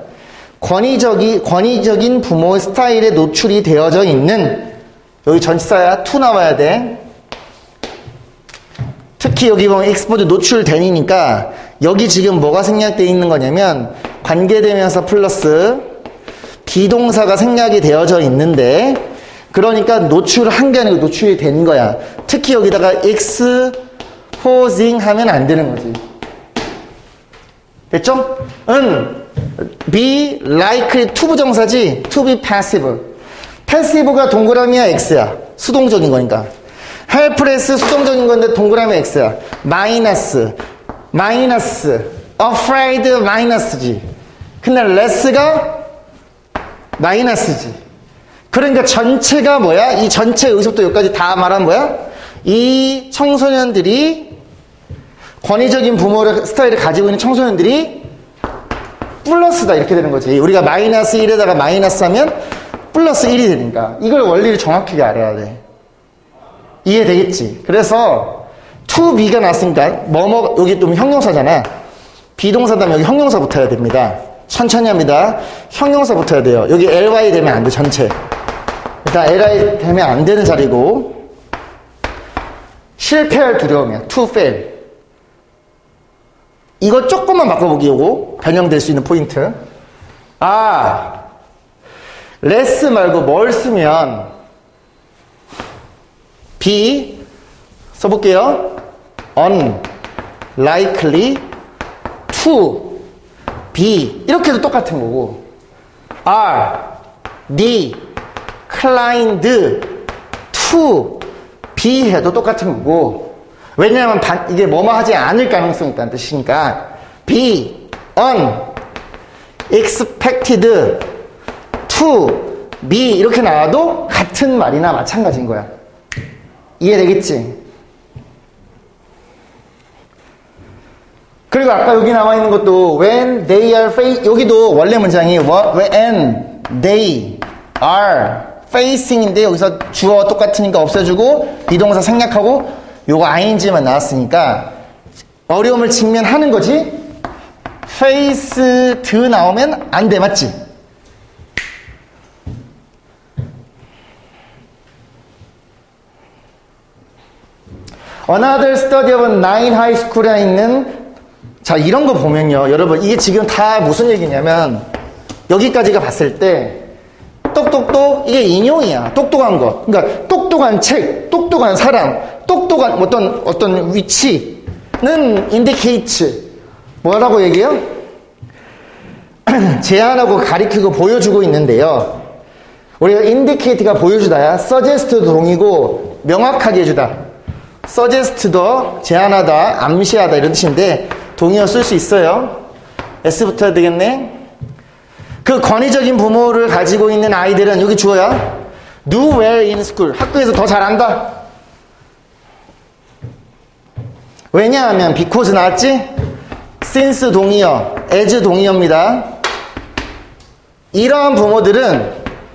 권위적인 부모의 스타일에 노출이 되어져 있는, 여기 전치사야. to 나와야 돼. 특히 여기 보면 expose 노출되니까 여기 지금 뭐가 생략되어 있는 거냐면 관계대명사 플러스 비동사가 생략이 되어져 있는데, 그러니까 노출한 게 아니고 노출이 된 거야. 특히 여기다가 exposing 하면 안 되는 거지. 됐죠? be likely to 부정사지. to be passive. passive가 동그라미야 x야. 수동적인 거니까. helpless 수동적인 건데 동그라미 x야. 마이너스 afraid 마이너스지. 근데 less가 마이너스지. 그러니까 전체가 뭐야? 이 전체 의식도 여기까지 다 말하면 뭐야? 이 청소년들이 권위적인 부모의 스타일을 가지고 있는 청소년들이 플러스다 이렇게 되는 거지. 우리가 마이너스 1에다가 마이너스 하면 플러스 1이 되니까 이걸 원리를 정확하게 알아야 돼. 이해되겠지? 그래서 to be가 나왔으니까 여기 또 형용사잖아. 비동사다면 여기 형용사 붙어야 됩니다. 천천히 합니다. 형용사 붙어야 돼요. 여기 ly 되면 안 돼. 전체 일단 ly 되면 안 되는 자리고, 실패할 두려움이야. to fail. 이거 조금만 바꿔보기. 요거 변형될 수 있는 포인트. less 말고 뭘 쓰면 be 써볼게요. unlikely to be 이렇게도 똑같은 거고 are declined to be 해도 똑같은 거고 왜냐하면 이게 뭐뭐 하지 않을 가능성이 있다는 뜻이니까 be unexpected to be 이렇게 나와도 같은 말이나 마찬가지인 거야. 이해되겠지? 그리고 아까 여기 나와 있는 것도 when they are 여기도 원래 문장이 when they are facing인데 여기서 주어 똑같으니까 없애주고 비동사 생략하고 요거 ing만 나왔으니까 어려움을 직면하는 거지. faced 나오면 안 돼, 맞지? Another study of nine high school에 있는 자 이런 거 보면요 여러분 이게 지금 다 무슨 얘기냐면 여기까지가 봤을 때 똑똑똑 이게 인용이야. 똑똑한 것 그러니까 똑똑한 책 똑똑한 사람 똑똑한 어떤 위치는 indicates 뭐라고 얘기해요? 제안하고 가리키고 보여주고 있는데요 우리가 indicate가 보여주다야 sugges트도 동이고 명확하게 해주다 suggest도 제안하다 암시하다 이런 뜻인데 동의어 쓸 수 있어요. S 붙어야 되겠네. 그 권위적인 부모를 가지고 있는 아이들은 여기 주어야 do well in school 학교에서 더 잘한다. 왜냐하면 because 나왔지? since 동의어 as 동의어입니다. 이러한 부모들은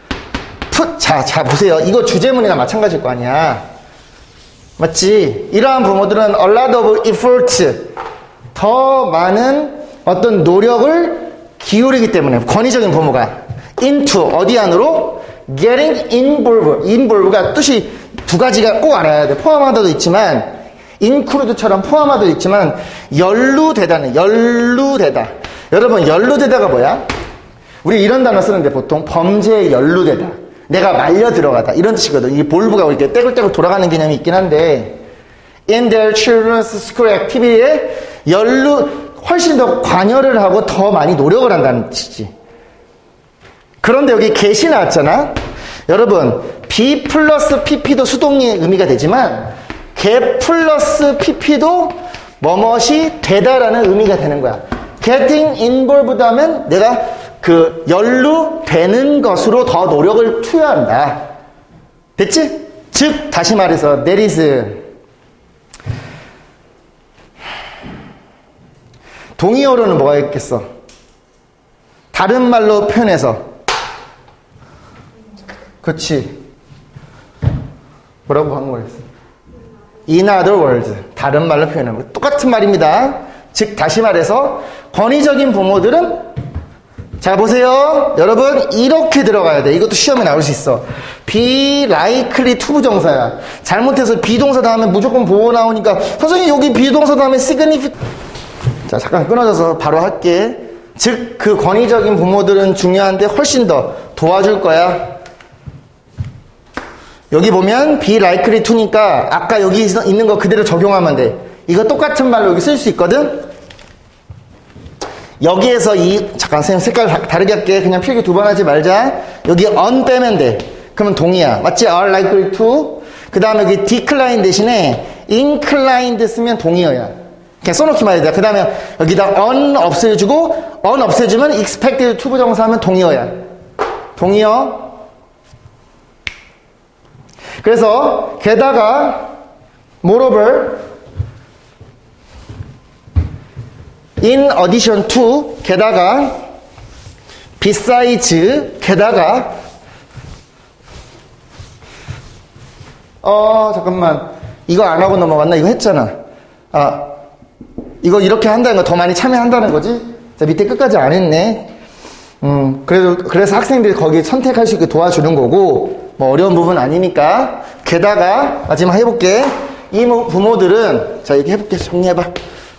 자 보세요. 이거 주제문이나 마찬가지일 거 아니야. 맞지? 이러한 부모들은 a lot of effort 더 많은 어떤 노력을 기울이기 때문에 권위적인 부모가 into 어디 안으로 getting involve가 뜻이 두 가지가 꼭 알아야 돼. 포함하다도 있지만 include처럼 포함하다도 있지만 연루되다. 여러분 연루되다가 뭐야? 우리 이런 단어 쓰는데 보통 범죄에 연루되다. 내가 말려 들어가다 이런 뜻이거든. 이 볼브가 이렇게 떼굴떼굴 돌아가는 개념이 있긴 한데 in their children's school activity에 훨씬 더 관여를 하고 더 많이 노력을 한다는 뜻이지. 그런데 여기 get이 나왔잖아. 여러분 be 플러스 pp도 수동의 의미가 되지만 get 플러스 pp도 뭐뭇이 되다라는 의미가 되는 거야. getting involved 하면 내가 그 연루되는 것으로 더 노력을 투여한다. 됐지? 즉 다시 말해서 there is 동의어로는 뭐가 있겠어? 다른 말로 표현해서 그렇지 뭐라고 한국어했어? In other words 다른 말로 표현하면 똑같은 말입니다. 즉 다시 말해서 권위적인 부모들은 자 보세요 여러분 이렇게 들어가야 돼. 이것도 시험에 나올 수 있어. be likely to 부정사야. 잘못해서 비동사 다음에 무조건 보호 나오니까 선생님 여기 비동사 다음에 significant 자 잠깐 끊어져서 바로 할게. 즉 그 권위적인 부모들은 중요한데 훨씬 더 도와줄 거야. 여기 보면 be likely to니까 아까 여기 있는 거 그대로 적용하면 돼. 이거 똑같은 말로 여기 쓸 수 있거든. 여기에서 잠깐 선생님 색깔 다르게 할게. 그냥 필기 두 번 하지 말자. 여기 on 빼면 돼. 그러면 동의야. 맞지? are likely to. 그 다음에 여기 decline 대신에 inclined 쓰면 동의어야. 그냥 써놓기만 해야 돼. 그 다음에 여기다 on 없애주고 on 없애주면 expected to 부정사 하면 동의어야. 동의어. 그래서 게다가 moreover in addition to 게다가 besides 게다가 잠깐만 이거 안 하고 넘어갔나? 이거 했잖아. 이거 이렇게 한다는 거 더 많이 참여한다는 거지? 자, 밑에 끝까지 안 했네. 그래서 학생들이 거기 선택할 수 있게 도와주는 거고, 뭐 어려운 부분 아니니까. 게다가, 마지막 해볼게. 이 부모들은, 자, 이렇게 해볼게. 정리해봐.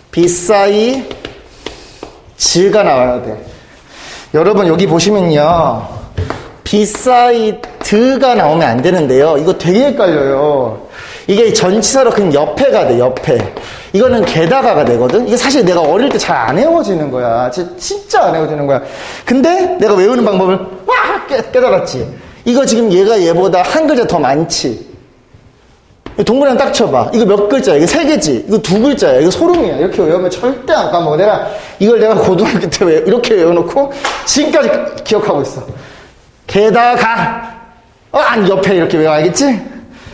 beside가 나와야 돼. 여러분, 여기 보시면요. beside가 나오면 안 되는데요. 이거 되게 헷갈려요. 이게 전치사로 그냥 옆에가 돼, 옆에. 이거는 게다가가 되거든? 이게 사실 내가 어릴 때 잘 안 외워지는 거야. 진짜 안 외워지는 거야. 근데 내가 외우는 방법을 깨달았지. 이거 지금 얘보다 한 글자 더 많지. 동그라미 딱 쳐봐. 이거 몇 글자야? 이거 3개지? 이거 2글자야? 이거 소름이야. 이렇게 외우면 절대 안 까먹어. 이걸 내가 고등학교 때 이렇게 외워놓고 지금까지 기억하고 있어. 게다가, 아니, 옆에 이렇게 외워. 알겠지?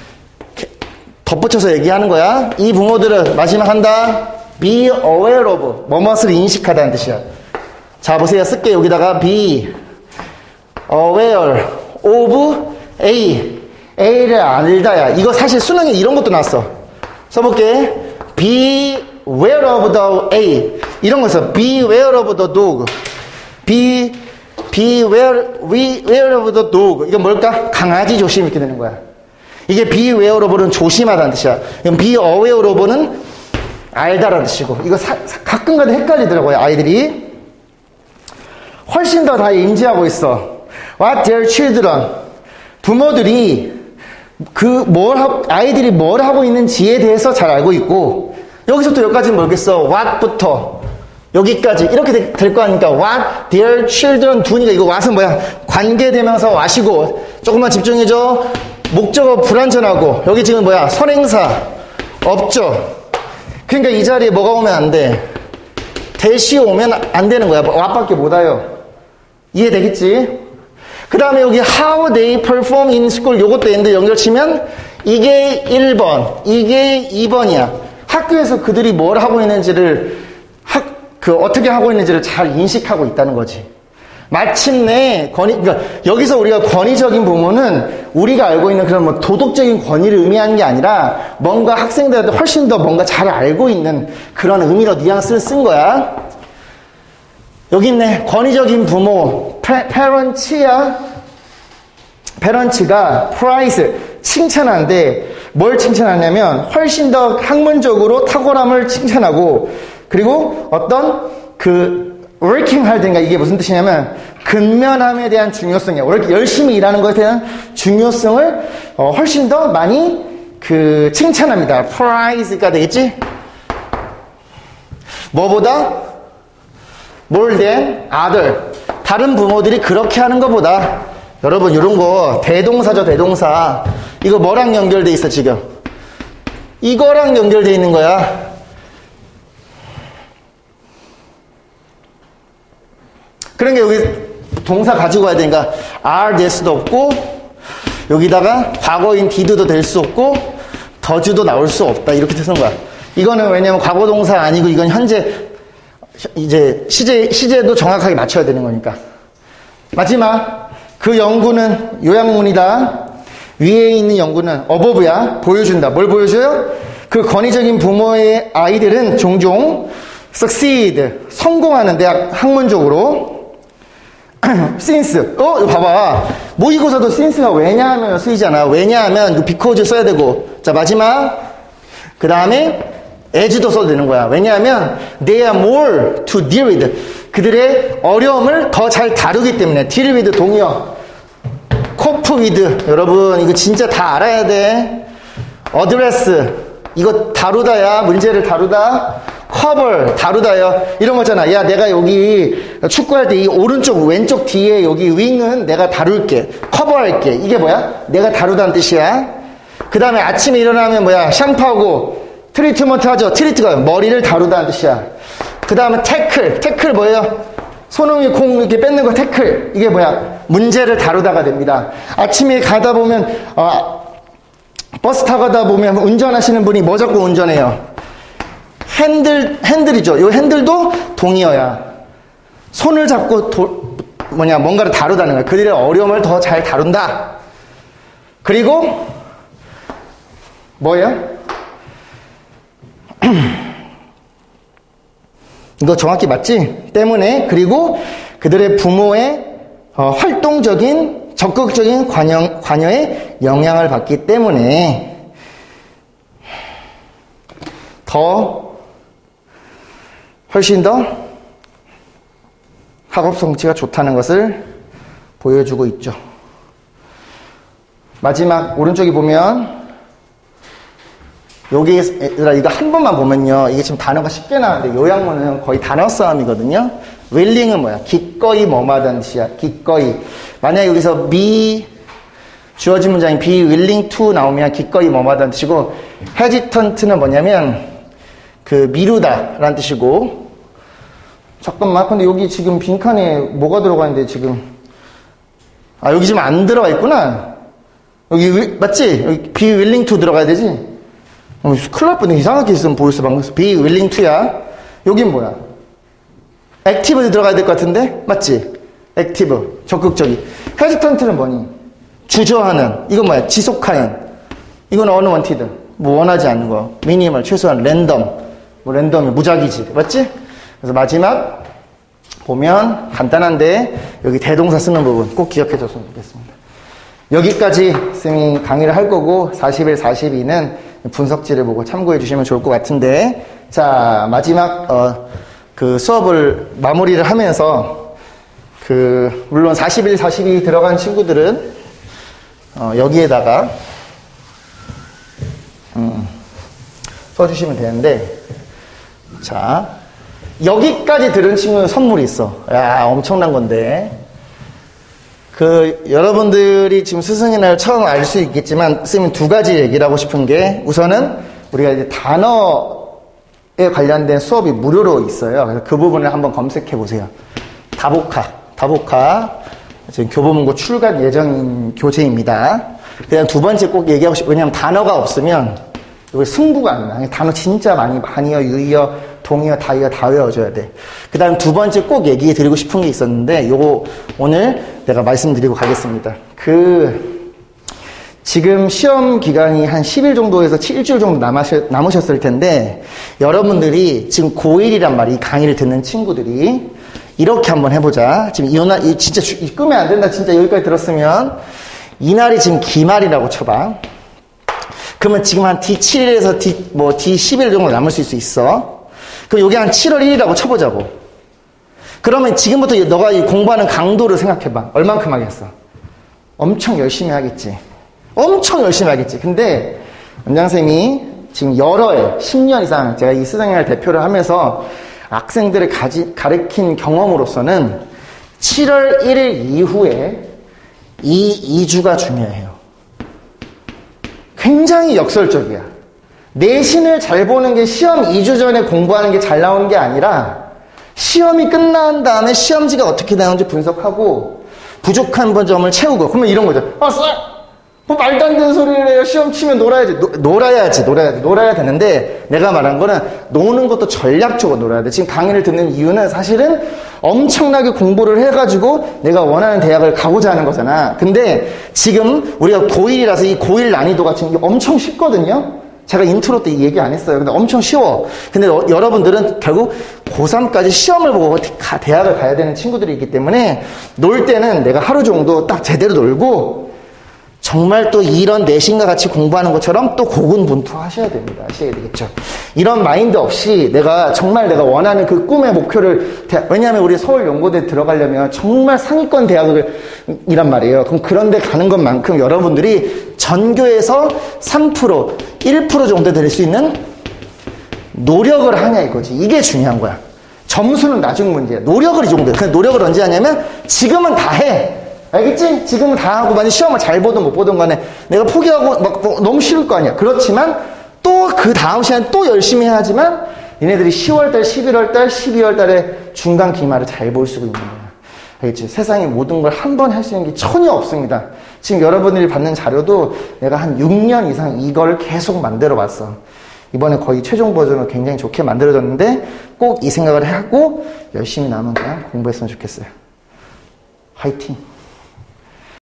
덧붙여서 얘기하는 거야. 이 부모들은 마지막 한다. be aware of. 뭐뭇을 인식하다는 뜻이야. 자, 보세요. 쓸게. 여기다가 be aware of A. A를 알다야. 이거 사실 수능에 이런 것도 나왔어. 써볼게. Be aware of the A. 이런 거 써. Be aware of the dog. Be aware of the dog. 이건 뭘까? 강아지 조심 이렇게 되는 거야. 이게 be aware of는 조심하다는 뜻이야. 그럼 be aware of는 알다라는 뜻이고. 이거 가끔가다 헷갈리더라고요, 아이들이. 훨씬 더 다 인지하고 있어. What their children. 부모들이 아이들이 뭘 하고 있는지에 대해서 잘 알고 있고, 여기서부터 여기까지는 모르겠어. what부터 여기까지 이렇게 될 거 아닙니까? what their children do니까 이거 what은 뭐야? 관계대명사 what이고, 조금만 집중해줘. 목적어 불완전하고, 여기 지금 뭐야? 선행사 없죠? 그러니까 이 자리에 뭐가 오면 안 돼? 대시 오면 안 되는 거야. what밖에 못 와요. 이해되겠지? 그 다음에 여기 how they perform in school 요것도 엔드 연결치면 이게 1번, 이게 2번이야. 학교에서 그들이 뭘 하고 있는지를 어떻게 하고 있는지를 잘 인식하고 있다는 거지. 마침내 그러니까 여기서 우리가 권위적인 부분은 우리가 알고 있는 그런 뭐 도덕적인 권위를 의미하는 게 아니라 뭔가 학생들한테 훨씬 더 뭔가 잘 알고 있는 그런 의미로 뉘앙스를 쓴 거야. 여기 있네. 권위적인 부모, 페런츠가 프라이스, 칭찬하는데 뭘 칭찬하냐면 훨씬 더 학문적으로 탁월함을 칭찬하고, 그리고 어떤 working hard인가 이게 무슨 뜻이냐면 근면함에 대한 중요성이야. 열심히 일하는 것에 대한 중요성을 훨씬 더 많이 칭찬합니다. 프라이즈가 되겠지? 뭐보다? more than other. 다른 부모들이 그렇게 하는 것보다. 여러분 이런 거 대동사죠, 대동사. 이거 뭐랑 연결돼 있어 지금? 이거랑 연결돼 있는 거야. 그러니까 여기 동사 가지고 와야 되니까 are 될 수도 없고, 여기다가 과거인 did도 될 수 없고, 더주도 나올 수 없다. 이렇게 쓰는 거야. 이거는 왜냐면 과거 동사 아니고 이건 현재 이제 시제도 정확하게 맞춰야 되는 거니까. 마지막 그 연구는 요약문이다. 위에 있는 연구는 어버브야. 보여준다. 뭘 보여줘요? 그 권위적인 부모의 아이들은 종종 succeed 성공하는데 학문적으로 since 이거 봐봐. 모의고사도 since가 왜냐하면 쓰이잖아. 왜냐하면 because 써야 되고. 자 마지막 그 다음에 as도 써도 되는 거야. 왜냐하면 they are more to deal with. 그들의 어려움을 더 잘 다루기 때문에. deal with 동의어, cope with. 여러분 이거 진짜 다 알아야 돼. address 이거 다루다야. 문제를 다루다. cover 다루다요. 이런 거잖아. 야 내가 여기 축구할 때 이 오른쪽 왼쪽 뒤에 여기 윙은 내가 다룰게. 커버할게. 이게 뭐야? 내가 다루다는 뜻이야. 그 다음에 아침에 일어나면 뭐야? 샴푸하고 트리트먼트 하죠. 트리트가 머리를 다루다는 뜻이야. 그 다음에 태클 뭐예요? 손 위에 공 이렇게 뺏는 거 태클. 이게 뭐야? 문제를 다루다가 됩니다. 아침에 가다 보면 버스 타고 가다 보면 운전하시는 분이 뭐 잡고 운전해요? 핸들이죠. 이 핸들도 동의어야. 손을 잡고 뭔가를 다루다는 거야. 그들의 어려움을 더 잘 다룬다. 그리고 뭐예요? 이거 정확히 맞지? 때문에. 그리고 그들의 부모의 활동적인 적극적인 관여에 영향을 받기 때문에 훨씬 더 학업 성취가 좋다는 것을 보여주고 있죠. 마지막 오른쪽에 보면 여기, 얘들아, 이거 한 번만 보면요. 이게 지금 단어가 쉽게 나왔는데, 요약문은 거의 단어 싸움이거든요. willing은 뭐야? 기꺼이 뭐뭐하다는 뜻이야. 기꺼이. 만약에 여기서 주어진 문장이 be willing to 나오면 기꺼이 뭐뭐하다는 뜻이고, hesitant는 뭐냐면, 미루다 라는 뜻이고, 잠깐만. 근데 여기 지금 빈칸에 뭐가 들어가 있는데 지금, 여기 지금 안 들어가 있구나. 여기, 맞지? 여기 be willing to 들어가야 되지? 큰일 날 뻔해. 이상하게 있으면 보였어, 방금. be willing to야. 여긴 뭐야? active 들어가야 될 것 같은데? 맞지? active. 적극적이. hesitant는 뭐니? 주저하는. 이건 뭐야? 지속하는. 이건 unwanted. 뭐 원하지 않는 거. minimal. 최소한 랜덤. 랜덤이 무작위지. 맞지? 그래서 마지막 보면 간단한데 여기 대동사 쓰는 부분 꼭 기억해 줬으면 좋겠습니다. 여기까지 쌤이 강의를 할 거고 41, 42는 분석지를 보고 참고해 주시면 좋을 것 같은데, 자, 마지막 수업을 마무리를 하면서 물론 41, 42 들어간 친구들은 여기에다가 써주시면 되는데, 자, 여기까지 들은 친구는 선물이 있어. 야, 엄청난 건데. 여러분들이 지금 스승의 날 처음 알 수 있겠지만, 쌤이 두 가지 얘기를 하고 싶은 게, 우선은 우리가 이제 단어에 관련된 수업이 무료로 있어요. 그래서 그 부분을 한번 검색해 보세요. 다보카. 지금 교보문고 출간 예정인 교재입니다. 그냥 두 번째 꼭 얘기하고 싶어요. 왜냐면 단어가 없으면, 이거 승부가 안 나. 단어 진짜 많이요, 유의어, 동의어, 다의어 다 외워줘야 돼. 그 다음 두 번째 꼭 얘기해 드리고 싶은 게 있었는데, 요거 오늘 내가 말씀드리고 가겠습니다. 지금 시험 기간이 한 10일 정도에서 일주일 정도 남으셨을 텐데, 여러분들이 지금 고1이란 말이 이 강의를 듣는 친구들이 이렇게 한번 해보자. 지금 진짜 끄면 안 된다. 진짜 여기까지 들었으면, 이날이 지금 기말이라고 쳐봐. 그러면 지금 한 D7일에서 D11일 정도 남을 수 있어. 그럼 여기 한 7월 1일이라고 쳐보자고. 그러면 지금부터 너가 공부하는 강도를 생각해봐. 얼만큼 하겠어? 엄청 열심히 하겠지. 엄청 열심히 하겠지. 근데 원장쌤이 지금 여러 해, 10년 이상 제가 이 스승의 대표를 하면서 학생들을 가르친 경험으로서는 7월 1일 이후에 이 2주가 중요해요. 굉장히 역설적이야. 내신을 잘 보는 게 시험 2주 전에 공부하는 게 잘 나오는 게 아니라 시험이 끝난 다음에 시험지가 어떻게 나오는지 분석하고 부족한 점을 채우고. 그러면 이런 거죠. 뭐 말도 안 되는 소리를 해요. 시험 치면 놀아야 되는데, 내가 말한 거는 노는 것도 전략적으로 놀아야 돼. 지금 강의를 듣는 이유는 사실은 엄청나게 공부를 해가지고 내가 원하는 대학을 가고자 하는 거잖아. 근데 지금 우리가 고1이라서 이 고1 난이도가 지금 엄청 쉽거든요. 제가 인트로 때 얘기 안 했어요. 근데 엄청 쉬워. 근데 여러분들은 결국 고3까지 시험을 보고 대학을 가야 되는 친구들이 있기 때문에 놀 때는 내가 하루 정도 딱 제대로 놀고 정말 또 이런 내신과 같이 공부하는 것처럼 또 고군분투하셔야 됩니다. 하셔야 되겠죠. 이런 마인드 없이 정말 내가 원하는 그 꿈의 목표를, 왜냐하면 우리 서울연고대 들어가려면 정말 상위권 대학이란 말이에요. 그럼 그런 데 가는 것만큼 여러분들이 전교에서 3%, 1% 정도 될 수 있는 노력을 하냐 이거지. 이게 중요한 거야. 점수는 나중 문제야. 노력을 이 정도야. 그 노력을 언제 하냐면 지금은 다 해. 알겠지? 지금은 다 하고, 만약 시험을 잘 보든 못 보든 간에 내가 포기하고 너무 싫을 거 아니야. 그렇지만 또 그 다음 시간 또 열심히 해야지만 얘네들이 10월달, 11월달, 12월달에 중간 기말을 잘 볼 수 있는 거야. 알겠지? 세상에 모든 걸 한 번 할 수 있는 게 전혀 없습니다. 지금 여러분들이 받는 자료도 내가 한 6년 이상 이걸 계속 만들어 봤어. 이번에 거의 최종 버전으로 굉장히 좋게 만들어졌는데 꼭 이 생각을 하고 열심히 남은 거야 공부했으면 좋겠어요. 화이팅!